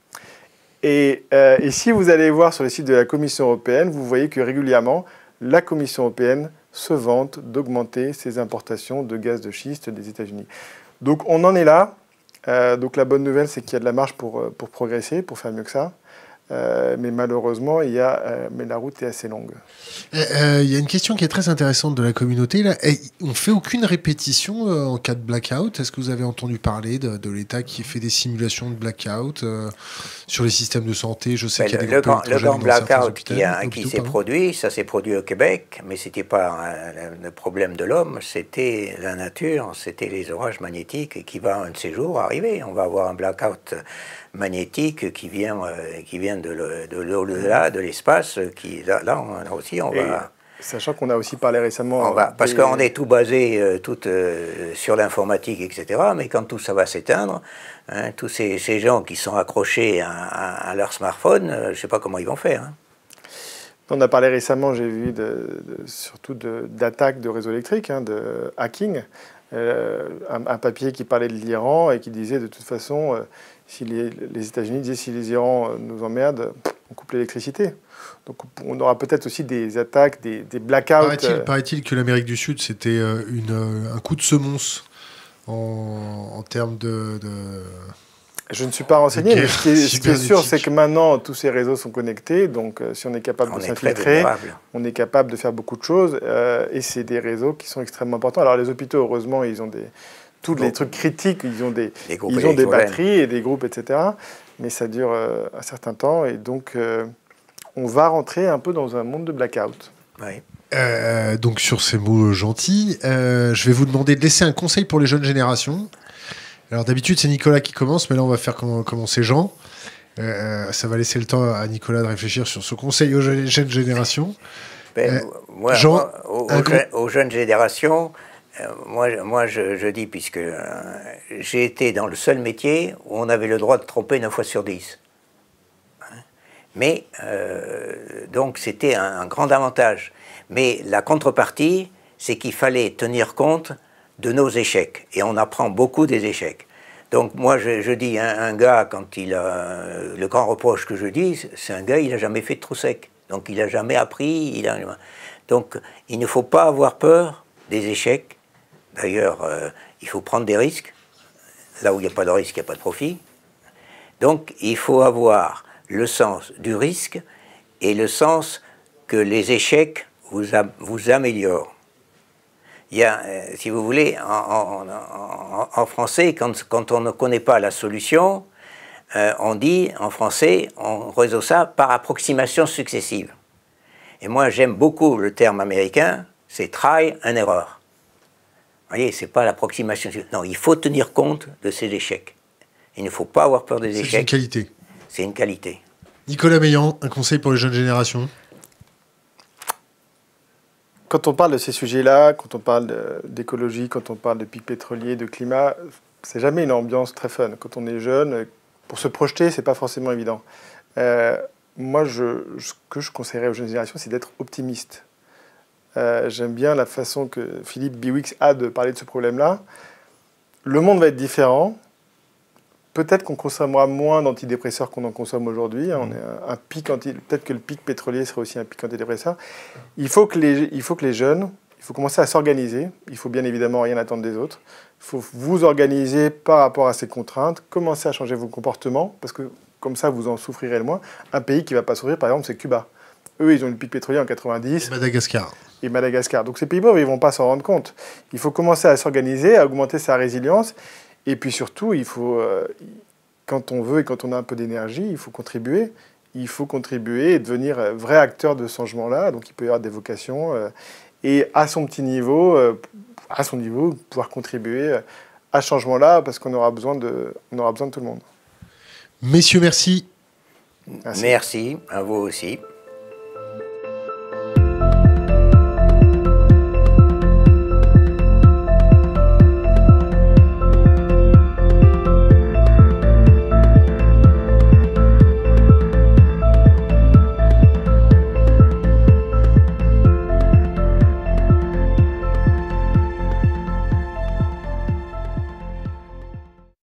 Et, euh, et si vous allez voir sur le site de la Commission européenne, vous voyez que régulièrement, la Commission européenne se vante d'augmenter ses importations de gaz de schiste des États-Unis. Donc on en est là. Euh, donc la bonne nouvelle, c'est qu'il y a de la marge pour, pour progresser, pour faire mieux que ça. Euh, mais malheureusement, il y a, euh, mais la route est assez longue. Il euh, y a une question qui est très intéressante de la communauté. Là. Et on ne fait aucune répétition euh, en cas de blackout. Est-ce que vous avez entendu parler de, de l'État qui fait des simulations de blackout euh, sur les systèmes de santé? Je sais qu'il y a des le, grand, le grand blackout qui, a, qui s'est pardon. produit, ça s'est produit au Québec, mais ce n'était pas un, le problème de l'homme, c'était la nature, c'était les orages magnétiques qui vont un de ces jours arriver. On va avoir un blackout magnétique qui vient, euh, qui vient de l'au-delà, de l'espace, qui là, là, on, là aussi on Et va... Sachant qu'on a aussi parlé récemment... On va, parce des... qu'on est tout basé euh, tout, euh, sur l'informatique, et cetera. Mais quand tout ça va s'éteindre, hein, tous ces, ces gens qui sont accrochés à, à, à leur smartphone, euh, je ne sais pas comment ils vont faire. Hein. On a parlé récemment, j'ai vu, de, de, surtout d'attaques de, de réseaux électriques, hein, de hacking. Euh, un, un papier qui parlait de l'Iran et qui disait de toute façon, euh, si les, les États-Unis disaient si les Irans nous emmerdent, on coupe l'électricité. Donc on aura peut-être aussi des attaques, des, des blackouts. Paraît-il euh... paraît que l'Amérique du Sud, c'était euh, une, un coup de semonce en, en termes de, de... Je ne suis pas renseigné, mais ce qui est, ce qui est sûr, c'est que maintenant, tous ces réseaux sont connectés. Donc, euh, si on est capable on de s'infiltrer, on est capable de faire beaucoup de choses. Euh, et c'est des réseaux qui sont extrêmement importants. Alors, les hôpitaux, heureusement, ils ont des... Tous les trucs critiques, ils ont des, ils ont des batteries et des groupes, et cetera. Mais ça dure euh, un certain temps. Et donc, euh, on va rentrer un peu dans un monde de blackout. Oui. Euh, donc, sur ces mots gentils, euh, je vais vous demander de laisser un conseil pour les jeunes générations. Alors d'habitude c'est Nicolas qui commence, mais là on va faire comme, commencer Jean. Euh, ça va laisser le temps à Nicolas de réfléchir sur ce conseil aux jeunes générations. Ben, euh, moi, Jean, moi, aux, aux, gros... aux jeunes générations, euh, moi, moi je, je dis, puisque euh, j'ai été dans le seul métier où on avait le droit de tromper neuf fois sur dix. Hein? Mais, euh, donc c'était un, un grand avantage. Mais la contrepartie, c'est qu'il fallait tenir compte de nos échecs. Et on apprend beaucoup des échecs. Donc moi, je, je dis, un, un gars, quand il a... Le grand reproche que je dis, c'est un gars, il n'a jamais fait de trou sec. Donc il n'a jamais appris. Il a... Donc il ne faut pas avoir peur des échecs. D'ailleurs, euh, il faut prendre des risques. Là où il n'y a pas de risque, il n'y a pas de profit. Donc il faut avoir le sens du risque et le sens que les échecs vous, am vous améliorent. Il y a, euh, si vous voulez, en, en, en, en français, quand, quand on ne connaît pas la solution, euh, on dit, en français, on résout ça par approximation successive. Et moi, j'aime beaucoup le terme américain, c'est « try and error ». Vous voyez, c'est pas l'approximation. Non, il faut tenir compte de ces échecs. Il ne faut pas avoir peur des échecs. C'est une qualité. C'est une qualité. Nicolas Meillan, un conseil pour les jeunes générations? Quand on parle de ces sujets-là, quand on parle d'écologie, quand on parle de pics pétroliers, de climat, c'est jamais une ambiance très fun. Quand on est jeune, pour se projeter, c'est pas forcément évident. Euh, moi, je, ce que je conseillerais aux jeunes générations, c'est d'être optimiste. Euh, J'aime bien la façon que Philippe Biwix a de parler de ce problème-là. Le monde va être différent. Peut-être qu'on consommera moins d'antidépresseurs qu'on en consomme aujourd'hui. On est un, un pic anti... Peut-être que le pic pétrolier serait aussi un pic antidépresseur. Il faut que les, il faut que les jeunes, il faut commencer à s'organiser. Il faut bien évidemment rien attendre des autres. Il faut vous organiser par rapport à ces contraintes, commencer à changer vos comportements, parce que comme ça, vous en souffrirez le moins. Un pays qui ne va pas souffrir, par exemple, c'est Cuba. Eux, ils ont eu le pic pétrolier en quatre-vingt-dix. Et Madagascar. Et Madagascar. Donc ces pays pauvres, ils ne vont pas s'en rendre compte. Il faut commencer à s'organiser, à augmenter sa résilience. Et puis surtout, il faut, euh, quand on veut et quand on a un peu d'énergie, il faut contribuer. il faut contribuer et devenir vrai acteur de ce changement-là. Donc il peut y avoir des vocations euh, et à son petit niveau, euh, à son niveau, pouvoir contribuer à ce changement-là parce qu'on aura besoin de, on aura besoin de tout le monde. Messieurs, merci. Merci, merci à vous aussi.